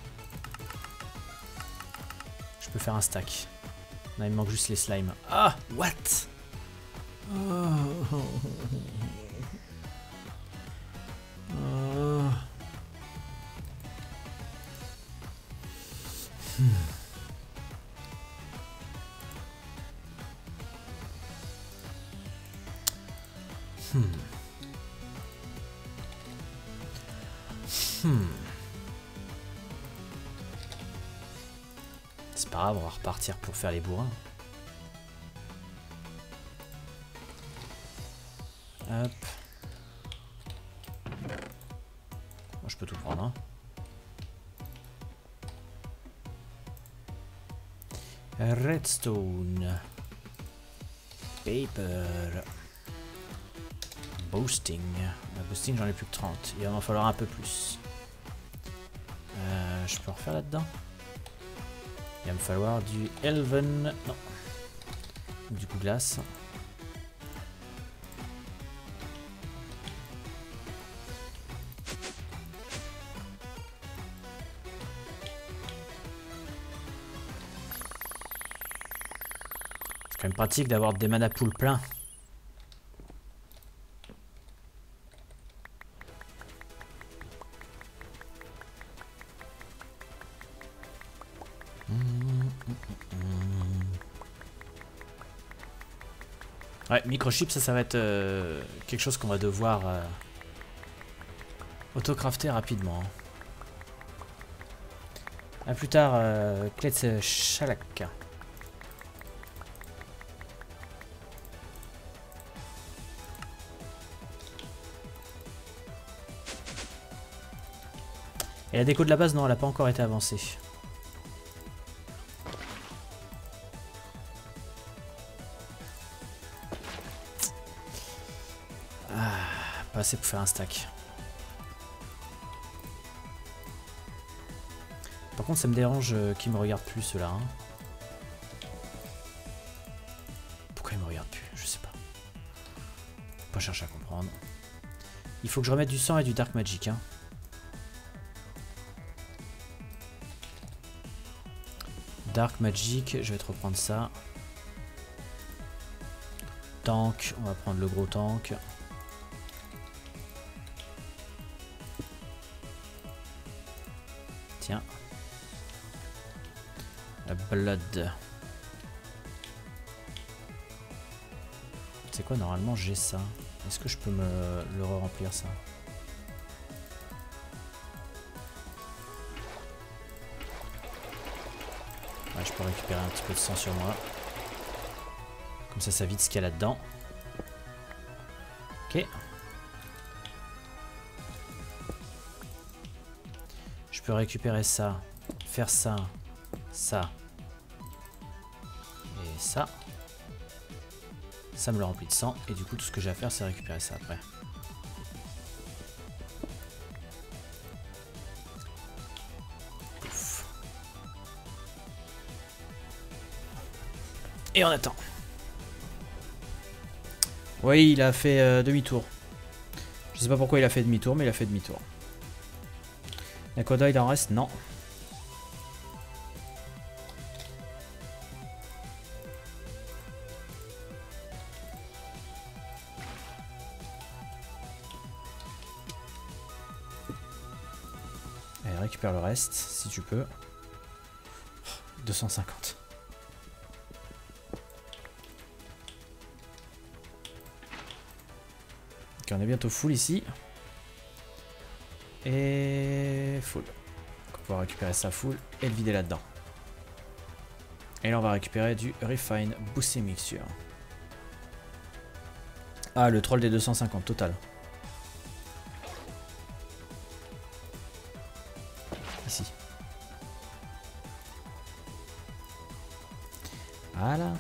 je peux faire un stack. Là, il me manque juste les slimes. Ah, what? Oh. Oh. Hmm. Hmm. Hmm. C'est pas grave, on va repartir pour faire les bourrins. Hop. Moi, je peux tout prendre. Hein. Redstone. Paper. Boosting. La boosting, j'en ai plus que trente. Il va m'en falloir un peu plus. Euh, je peux en refaire là-dedans. Il va me falloir du Elven. Non. Du coup, glace. C'est quand même pratique d'avoir des mana pool pleins. Ouais, microchip, ça, ça va être euh, quelque chose qu'on va devoir euh, auto-crafter rapidement. A plus tard, euh, Klets Shalak. Et la déco de la base, non, elle n'a pas encore été avancée. Pas assez pour faire un stack. Par contre, ça me dérange euh, qu'ils me regardent plus ceux-là. Hein. Pourquoi ils me regardent plus? Je sais pas. Pas chercher à comprendre. Il faut que je remette du sang et du Dark Magic. Hein. Dark Magic, je vais te reprendre ça. Tank, on va prendre le gros tank. Tiens. La blood. C'est quoi, normalement j'ai ça. Est-ce que je peux me le re-remplir ça? Ouais, je peux récupérer un petit peu de sang sur moi. Comme ça, ça vide ce qu'il y a là-dedans. Ok. Je peux récupérer ça, faire ça, ça et ça. Ça me le remplit de sang et du coup tout ce que j'ai à faire c'est récupérer ça après. Pouf. Et on attend. Oui, il a fait euh, demi-tour. Je sais pas pourquoi il a fait demi-tour, mais il a fait demi-tour. Nakoda, il en reste? Non. Allez, récupère le reste, si tu peux. deux cent cinquante. Ok, on est bientôt full ici. Et full. On va pouvoir récupérer ça full et le vider là-dedans. Et là on va récupérer du Refine Boosting Mixture. Ah, le troll des deux cent cinquante total. Ici. Voilà. Donc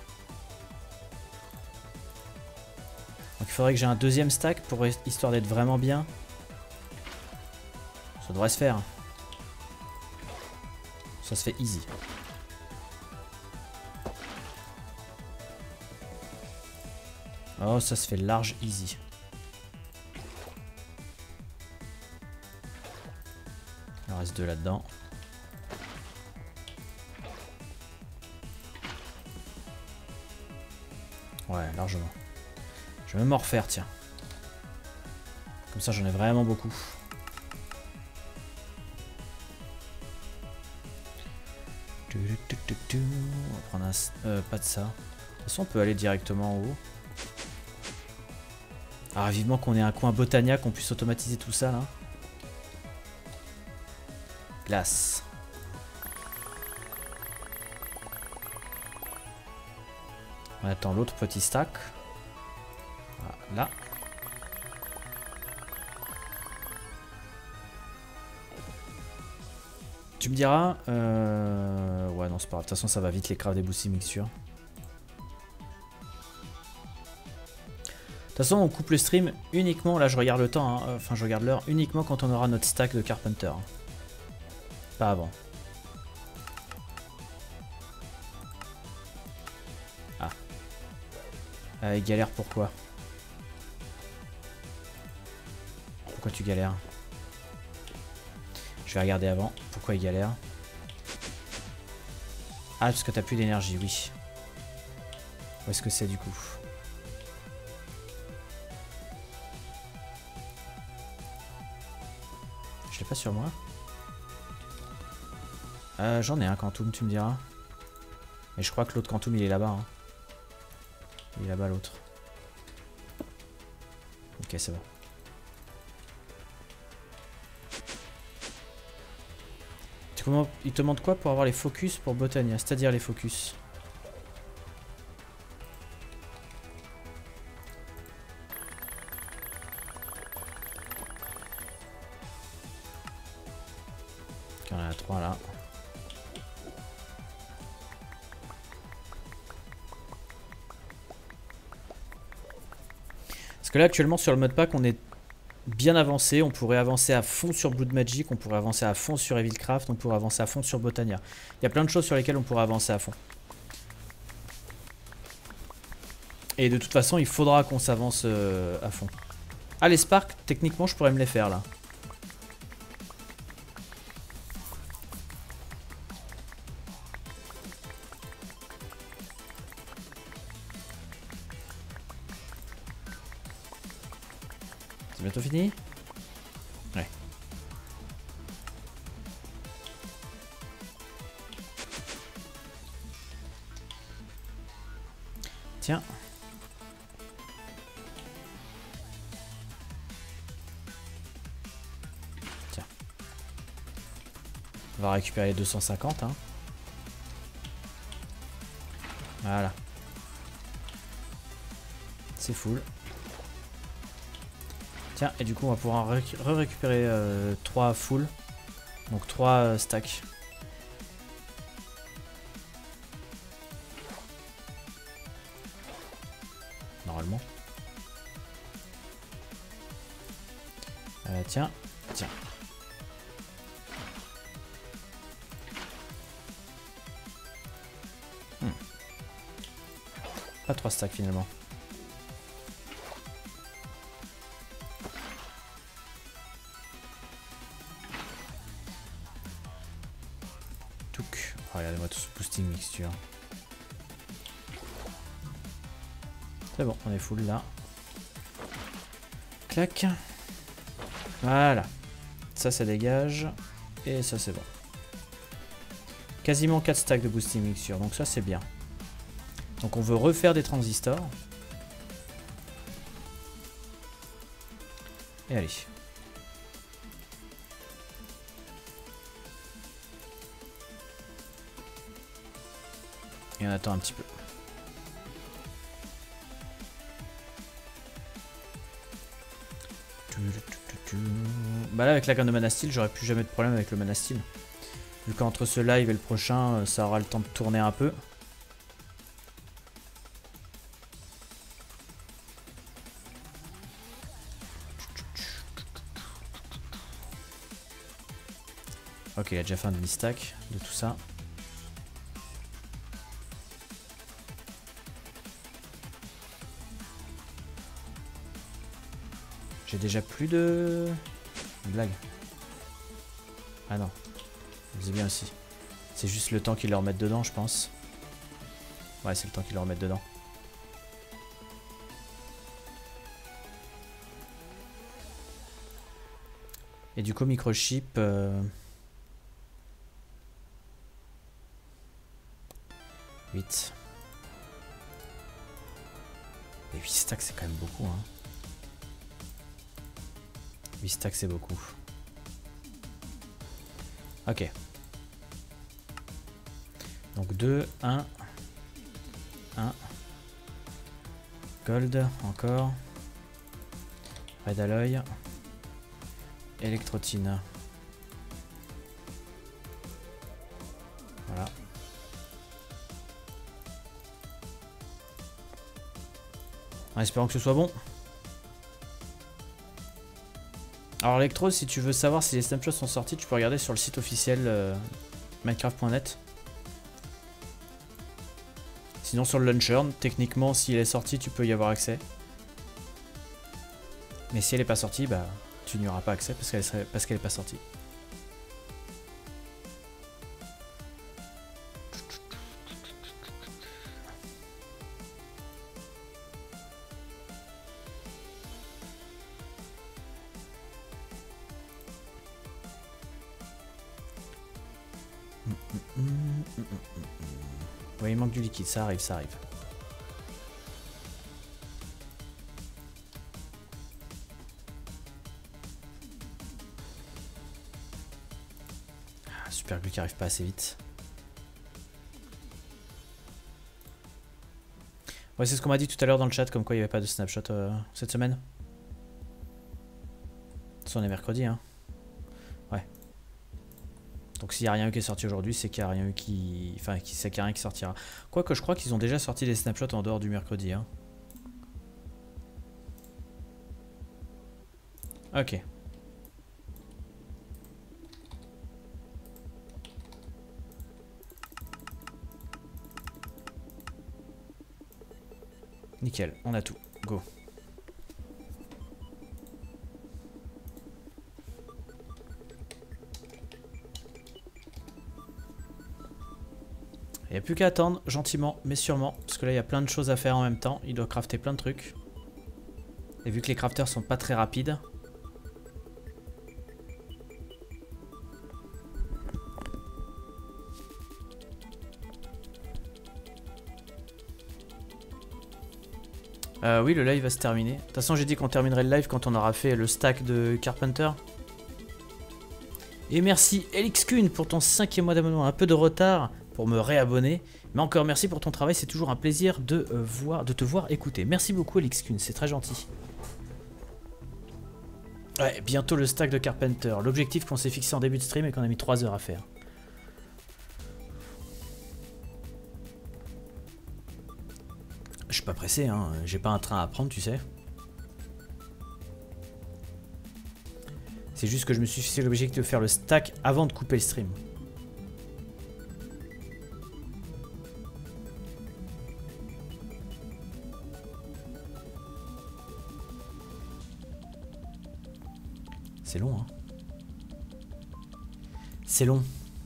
il faudrait que j'ai un deuxième stack pour histoire d'être vraiment bien. Ça devrait se faire. Ça se fait easy. Oh, ça se fait large easy. Il en reste deux là-dedans. Ouais, largement. Je vais même en refaire, tiens. Comme ça, j'en ai vraiment beaucoup. On va prendre un... Euh, pas de ça. De toute façon, on peut aller directement en haut. Ah, vivement qu'on ait un coin Botania, qu'on puisse automatiser tout ça, là. Glace. On attend l'autre petit stack. Voilà. Tu me diras... Euh... Ouais, non, c'est pas grave. De toute façon, ça va vite les crafts des boosting mixtures. De toute façon, on coupe le stream uniquement... Là, je regarde le temps. Hein. Enfin, je regarde l'heure. Uniquement quand on aura notre stack de Carpenter. Pas avant. Ah. Ah, il galère pourquoi? Pourquoi tu galères? Je vais regarder avant. Pourquoi il galère? Ah, parce que t'as plus d'énergie, oui. Où est-ce que c'est du coup? Je l'ai pas sur moi. Euh, J'en ai un Quantum, tu me diras. Mais je crois que l'autre Quantum, il est là-bas. Hein. Il est là-bas, l'autre. Ok, c'est bon. Il te demande quoi pour avoir les focus pour Botania? C'est-à-dire les focus? Ok, on en a trois là. Parce que là actuellement sur le mode pack on est bien avancé, on pourrait avancer à fond sur Blood Magic, on pourrait avancer à fond sur Evilcraft, on pourrait avancer à fond sur Botania. Il y a plein de choses sur lesquelles on pourrait avancer à fond. Et de toute façon, il faudra qu'on s'avance euh, à fond. Ah, les sparks, techniquement, je pourrais me les faire là. C'est bientôt fini? Ouais. Tiens. Tiens. On va récupérer les deux cent cinquante, hein. Voilà. C'est full. Tiens, et du coup on va pouvoir re-récupérer euh, trois full. Donc trois euh, stacks. Normalement. Euh, tiens, tiens. Hmm. Pas trois stacks finalement. Touk. Oh, regardez-moi tout ce boosting mixture. C'est bon, on est full là. Clac. Voilà. Ça, ça dégage. Et ça, c'est bon. Quasiment quatre stacks de boosting mixture. Donc ça, c'est bien. Donc on veut refaire des transistors. Et allez. Et on attend un petit peu. Bah là avec la gamme de mana steel j'aurais plus jamais de problème avec le mana steel. Vu qu'entre ce live et le prochain ça aura le temps de tourner un peu. Ok, il a déjà fait un demi-stack de tout ça. J'ai déjà plus de... Une blague. Ah non. C'est bien aussi. C'est juste le temps qu'ils le remettent dedans, je pense. Ouais, c'est le temps qu'ils le remettent dedans. Et du coup, microchip... Euh... huit. Et huit stacks, c'est quand même beaucoup, hein. huit stacks, c'est beaucoup. Ok. Donc deux, un, un. Gold, encore. Red alloy. Électrotine. Voilà. En espérant que ce soit bon. Alors Electro, si tu veux savoir si les snapshots sont sortis, tu peux regarder sur le site officiel euh, minecraft point net. Sinon sur le launcher, techniquement si elle est sortie, tu peux y avoir accès. Mais si elle n'est pas sortie, bah tu n'y auras pas accès parce qu'elle serait parce qu'elle n'est pas sortie. Ouais, il manque du liquide, ça arrive, ça arrive. Ah, super glue qui arrive pas assez vite. Ouais, c'est ce qu'on m'a dit tout à l'heure dans le chat, comme quoi il n'y avait pas de snapshot euh, cette semaine. De toute façon, on est mercredi, hein. Ouais. Donc s'il n'y a rien eu qui est sorti aujourd'hui, c'est qu'il n'y a rien eu qui... Enfin, c'est qu'il n'y a rien qui sortira. Quoique je crois qu'ils ont déjà sorti des snapshots en dehors du mercredi, hein. Ok. Nickel, on a tout. Go. Il n'y a plus qu'à attendre, gentiment, mais sûrement. Parce que là, il y a plein de choses à faire en même temps. Il doit crafter plein de trucs. Et vu que les crafters sont pas très rapides... Euh, oui, le live va se terminer. De toute façon, j'ai dit qu'on terminerait le live quand on aura fait le stack de Carpenter. Et merci Elixcune pour ton cinquième mois d'abonnement. Un peu de retard pour me réabonner. Mais encore merci pour ton travail. C'est toujours un plaisir de, euh, voir, de te voir écouter. Merci beaucoup Elixcune, c'est très gentil. Ouais, bientôt le stack de Carpenter. L'objectif qu'on s'est fixé en début de stream et qu'on a mis trois heures à faire. Je suis pas pressé, hein. J'ai pas un train à prendre, tu sais. C'est juste que je me suis fixé l'objectif de faire le stack avant de couper le stream. C'est long, hein. C'est long.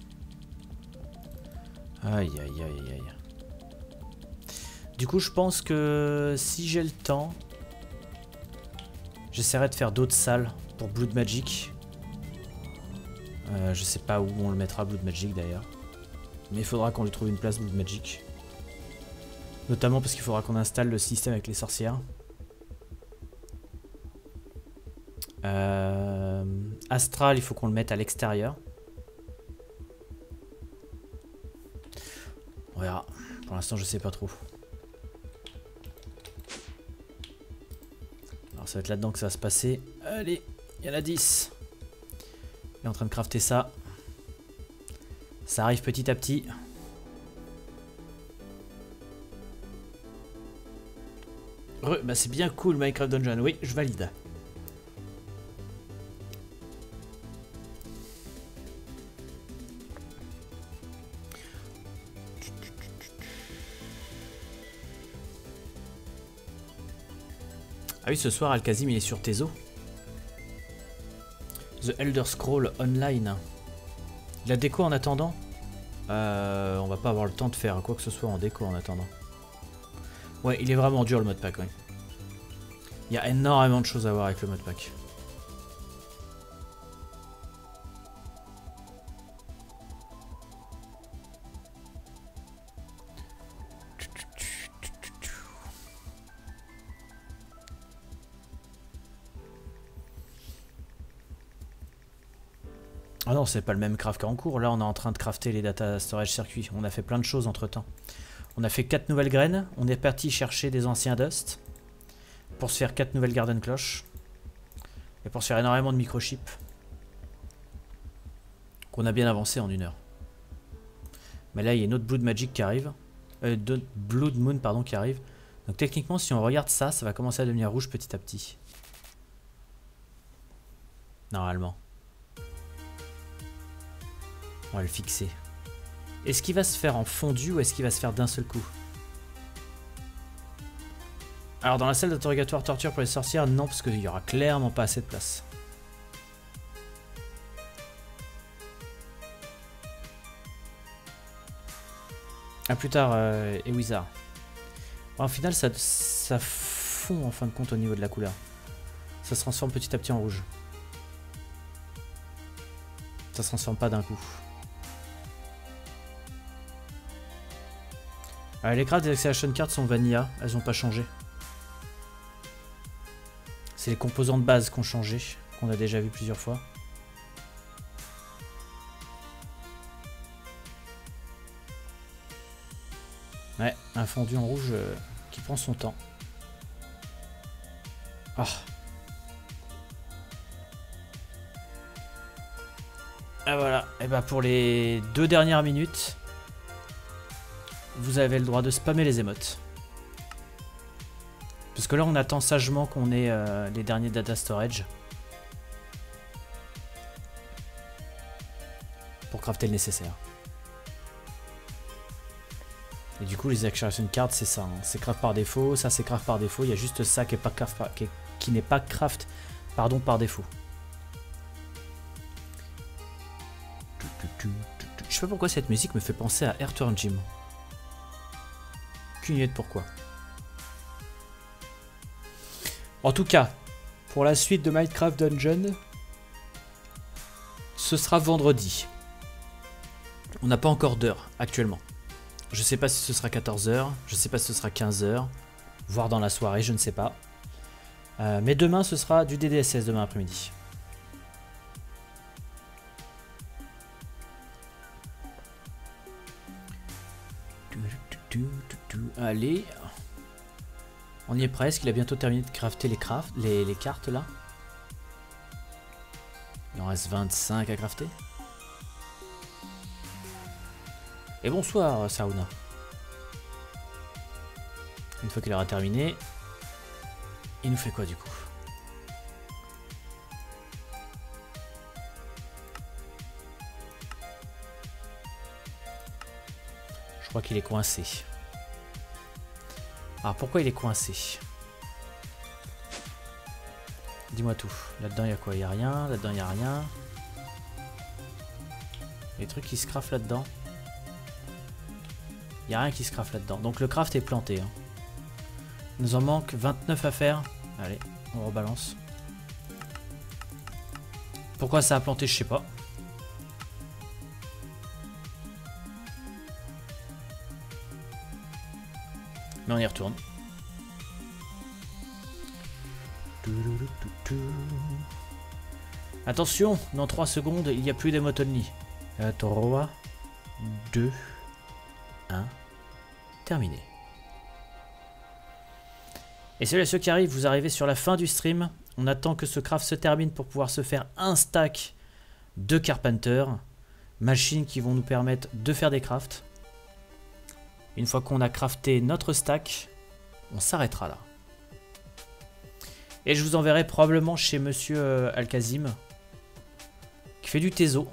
Aïe, aïe, aïe, aïe. Du coup, je pense que si j'ai le temps, j'essaierai de faire d'autres salles pour Blood Magic. Euh, je sais pas où on le mettra, Blood Magic d'ailleurs. Mais il faudra qu'on lui trouve une place, Blood Magic. Notamment parce qu'il faudra qu'on installe le système avec les sorcières. Euh, Astral, il faut qu'on le mette à l'extérieur. On verra. Pour l'instant, je sais pas trop. Alors ça va être là-dedans que ça va se passer. Allez, il y en a dix. Il est en train de crafter ça. Ça arrive petit à petit. Re, bah c'est bien cool Minecraft Dungeon, oui, je valide. Ah oui, ce soir, Alkazim, il est sur Tezo. The Elder Scroll Online. La déco en attendant euh, on va pas avoir le temps de faire quoi que ce soit en déco en attendant. Ouais, il est vraiment dur le modpack, oui. Il y a énormément de choses à voir avec le modpack. Ah non, c'est pas le même craft qu'en cours. Là, on est en train de crafter les data storage circuits. On a fait plein de choses entre temps. On a fait quatre nouvelles graines. On est parti chercher des anciens dust pour se faire quatre nouvelles garden cloches et pour se faire énormément de microchips qu'on a bien avancé en une heure. Mais là, il y a une autre Blood Magic qui arrive, euh, d'autres Blood Moon pardon qui arrive. Donc techniquement, si on regarde ça, ça va commencer à devenir rouge petit à petit. Normalement. On va le fixer. Est-ce qu'il va se faire en fondu ou est-ce qu'il va se faire d'un seul coup? Alors dans la salle d'interrogatoire torture pour les sorcières, non, parce qu'il y aura clairement pas assez de place. A plus tard, euh, et Wizard. Bon, au final, ça, ça fond en fin de compte au niveau de la couleur. Ça se transforme petit à petit en rouge. Ça se transforme pas d'un coup. Euh, les crafts des acceleration cards sont vanilla, elles n'ont pas changé. C'est les composants de base qui ont changé, qu'on a déjà vu plusieurs fois. Ouais, un fondu en rouge euh, qui prend son temps. Ah. Ah voilà, et bah pour les deux dernières minutes, vous avez le droit de spammer les émotes. Parce que là on attend sagement qu'on ait euh, les derniers data storage. Pour crafter le nécessaire. Et du coup les acceleration cards c'est ça, hein. C'est craft par défaut, ça c'est craft par défaut, il y a juste ça qui n'est pas craft par, qui, qui n'est pas craft pardon, par défaut. Je sais pas pourquoi cette musique me fait penser à Earthworm Jim. aucune idée de pourquoi. En tout cas, pour la suite de Minecraft Dungeon, ce sera vendredi. On n'a pas encore d'heure actuellement. Je sais pas si ce sera quatorze heures, je sais pas si ce sera quinze heures, voire dans la soirée, je ne sais pas. Euh, mais demain, ce sera du D D S S demain après-midi. Allez, on y est presque. Il a bientôt terminé de crafter les, craft, les, les cartes là. Il en reste vingt-cinq à crafter. Et bonsoir Sauna. Une fois qu'il aura terminé, il nous fait quoi du coup? Je crois qu'il est coincé. Alors pourquoi il est coincé? Dis-moi tout. Là-dedans il y a quoi? Il n'y a rien. Là-dedans il n'y a rien. Il y a des trucs qui se craft là-dedans. Il n'y a rien qui se craft là-dedans. Donc le craft est planté. Hein. Il nous en manque vingt-neuf à faire. Allez, on rebalance. Pourquoi ça a planté, je sais pas. Mais on y retourne. Attention, dans trois secondes, il n'y a plus d'Emotonly. trois, deux, un, terminé. Et salut à ceux qui arrivent, vous arrivez sur la fin du stream. On attend que ce craft se termine pour pouvoir se faire un stack de Carpenter. Machines qui vont nous permettre de faire des crafts. Une fois qu'on a crafté notre stack, on s'arrêtera là. Et je vous enverrai probablement chez Monsieur euh, Al-Kazim, qui fait du Teso.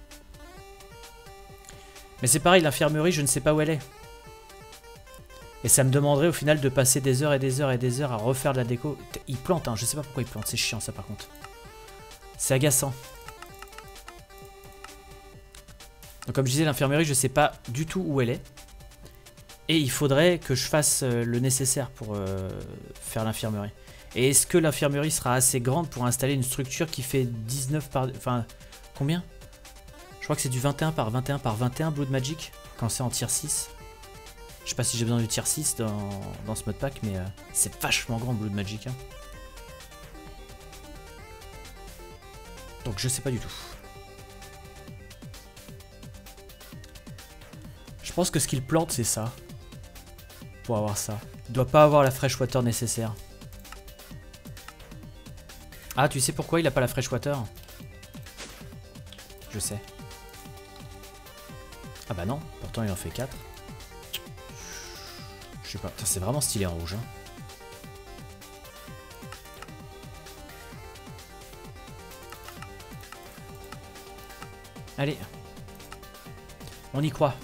Mais c'est pareil, l'infirmerie, je ne sais pas où elle est. Et ça me demanderait au final de passer des heures et des heures et des heures à refaire de la déco. Il plante, hein, je sais pas pourquoi il plante, c'est chiant ça par contre. C'est agaçant. Donc comme je disais, l'infirmerie, je sais pas du tout où elle est. Et il faudrait que je fasse euh, le nécessaire pour euh, faire l'infirmerie. Et est-ce que l'infirmerie sera assez grande pour installer une structure qui fait dix-neuf par... Enfin, combien? Je crois que c'est du vingt et un par vingt et un par vingt et un Blood Magic, quand c'est en tier six. Je sais pas si j'ai besoin du tier six dans, dans ce mode pack, mais euh, c'est vachement grand Blood Magic. Hein. Donc je sais pas du tout. Je pense que ce qu'il plante, c'est ça. Pour avoir ça. Il doit pas avoir la fresh water nécessaire. Ah, tu sais pourquoi il a pas la fresh water? Je sais. Ah bah non, pourtant il en fait quatre. Je sais pas, c'est vraiment stylé en rouge. Hein. Allez. On y croit.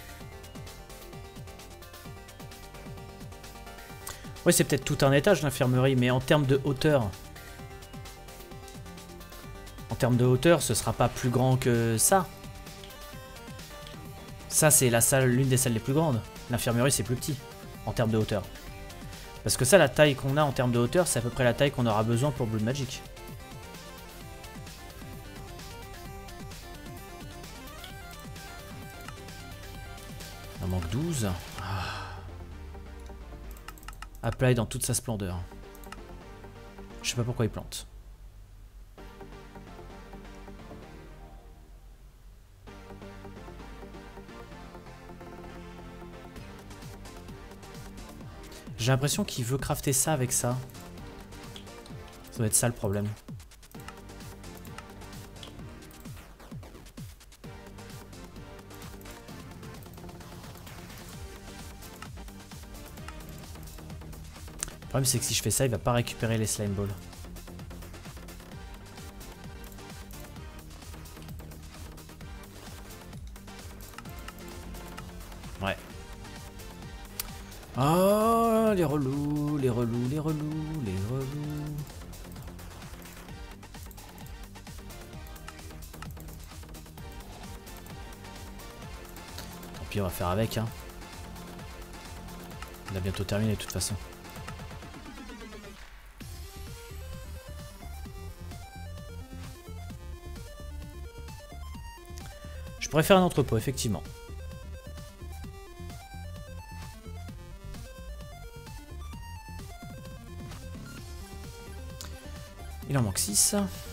Ouais, c'est peut-être tout un étage l'infirmerie, mais en termes de hauteur... En termes de hauteur, ce sera pas plus grand que ça. Ça, c'est la salle, l'une des salles les plus grandes. L'infirmerie, c'est plus petit, en termes de hauteur. Parce que ça, la taille qu'on a en termes de hauteur, c'est à peu près la taille qu'on aura besoin pour Blood Magic. Il en manque douze. Ah. Apply dans toute sa splendeur. Je sais pas pourquoi il plante. J'ai l'impression qu'il veut crafter ça avec ça. Ça doit être ça le problème. Le problème c'est que si je fais ça, il va pas récupérer les slime balls. Ouais. Oh, les relous, les relous, les relous, les relous. Tant pis, on va faire avec, hein. Il a bientôt terminé de toute façon. Je pourrais faire un entrepôt, effectivement. Il en manque six.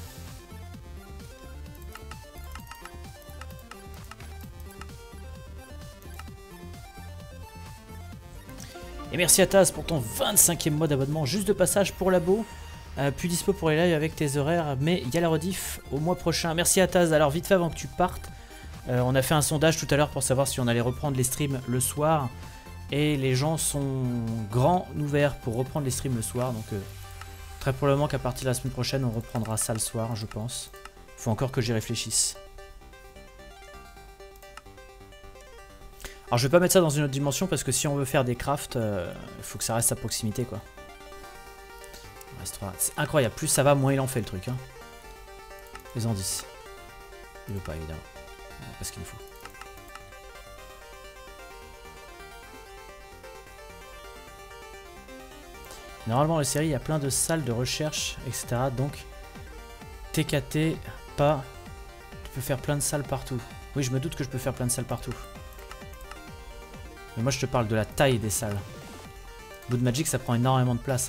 Et merci à Taz pour ton vingt-cinquième mois d'abonnement. Juste de passage pour labo. Euh, plus dispo pour les lives avec tes horaires. Mais il y a la rediff au mois prochain. Merci à Taz. Alors vite fait avant que tu partes. Euh, on a fait un sondage tout à l'heure pour savoir si on allait reprendre les streams le soir. Et les gens sont grands ouverts pour reprendre les streams le soir. Donc euh, très probablement qu'à partir de la semaine prochaine, on reprendra ça le soir, je pense. Faut encore que j'y réfléchisse. Alors je vais pas mettre ça dans une autre dimension parce que si on veut faire des crafts, il euh, faut que ça reste à proximité quoi. C'est incroyable, plus ça va, moins il en fait le truc. Hein. Les indices. Il veut pas évidemment. Parce qu'il me faut. Normalement dans la série il y a plein de salles de recherche, et cetera. Donc T K T, pas. Tu peux faire plein de salles partout. Oui, je me doute que je peux faire plein de salles partout. Mais moi je te parle de la taille des salles. Blood Magic ça prend énormément de place. Hein.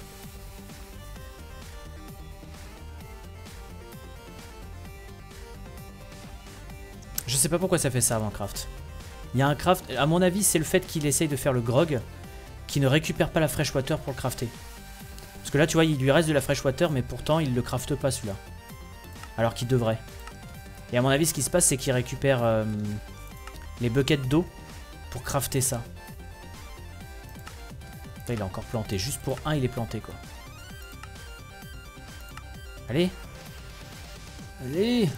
Je sais pas pourquoi ça fait ça avant craft. Il y a un craft, à mon avis c'est le fait qu'il essaye de faire le grog qui ne récupère pas la freshwater pour le crafter. Parce que là tu vois il lui reste de la freshwater mais pourtant il le crafte pas celui-là. Alors qu'il devrait. Et à mon avis ce qui se passe c'est qu'il récupère euh, les buckets d'eau pour crafter ça. Là, il a encore planté. Juste pour un il est planté quoi. Allez. Allez.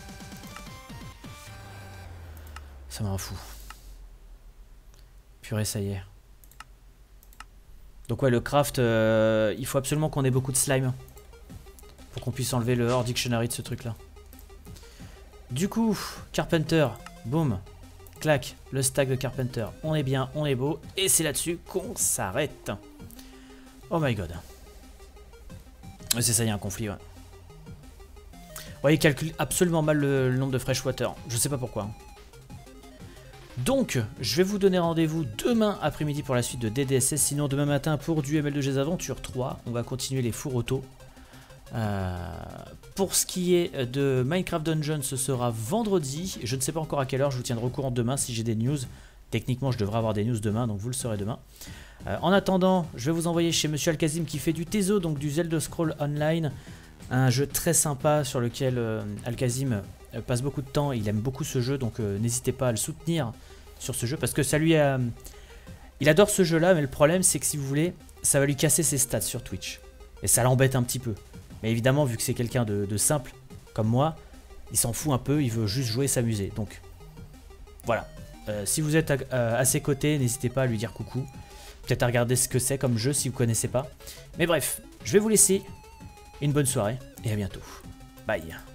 Ça m'en fout. Purée, ça y est. Donc ouais, le craft, euh, il faut absolument qu'on ait beaucoup de slime. Pour qu'on puisse enlever le hors dictionary de ce truc-là. Du coup, Carpenter, boum, clac, le stack de Carpenter. On est bien, on est beau. Et c'est là-dessus qu'on s'arrête. Oh my god. Ouais, c'est ça, il y a un conflit, ouais. Ouais, il calcule absolument mal le, le nombre de freshwater. Je sais pas pourquoi. Donc, je vais vous donner rendez-vous demain après-midi pour la suite de D D S S. Sinon, demain matin pour du M L deux G's Aventure trois. On va continuer les fours auto. Euh, pour ce qui est de Minecraft Dungeon, ce sera vendredi. Je ne sais pas encore à quelle heure, je vous tiendrai au courant demain si j'ai des news. Techniquement, je devrais avoir des news demain, donc vous le saurez demain. Euh, en attendant, je vais vous envoyer chez Monsieur Alkazim qui fait du Tezo, donc du Zelda Scroll Online. Un jeu très sympa sur lequel euh, Alkazim euh, passe beaucoup de temps. Il aime beaucoup ce jeu, donc euh, n'hésitez pas à le soutenir sur ce jeu parce que ça lui a... Il adore ce jeu-là, mais le problème c'est que si vous voulez, ça va lui casser ses stats sur Twitch. Et ça l'embête un petit peu. Mais évidemment, vu que c'est quelqu'un de, de simple, comme moi, il s'en fout un peu, il veut juste jouer et s'amuser. Donc, voilà. Euh, si vous êtes à, à, à ses côtés, n'hésitez pas à lui dire coucou. Peut-être à regarder ce que c'est comme jeu si vous ne connaissez pas. Mais bref, je vais vous laisser. Une bonne soirée et à bientôt. Bye.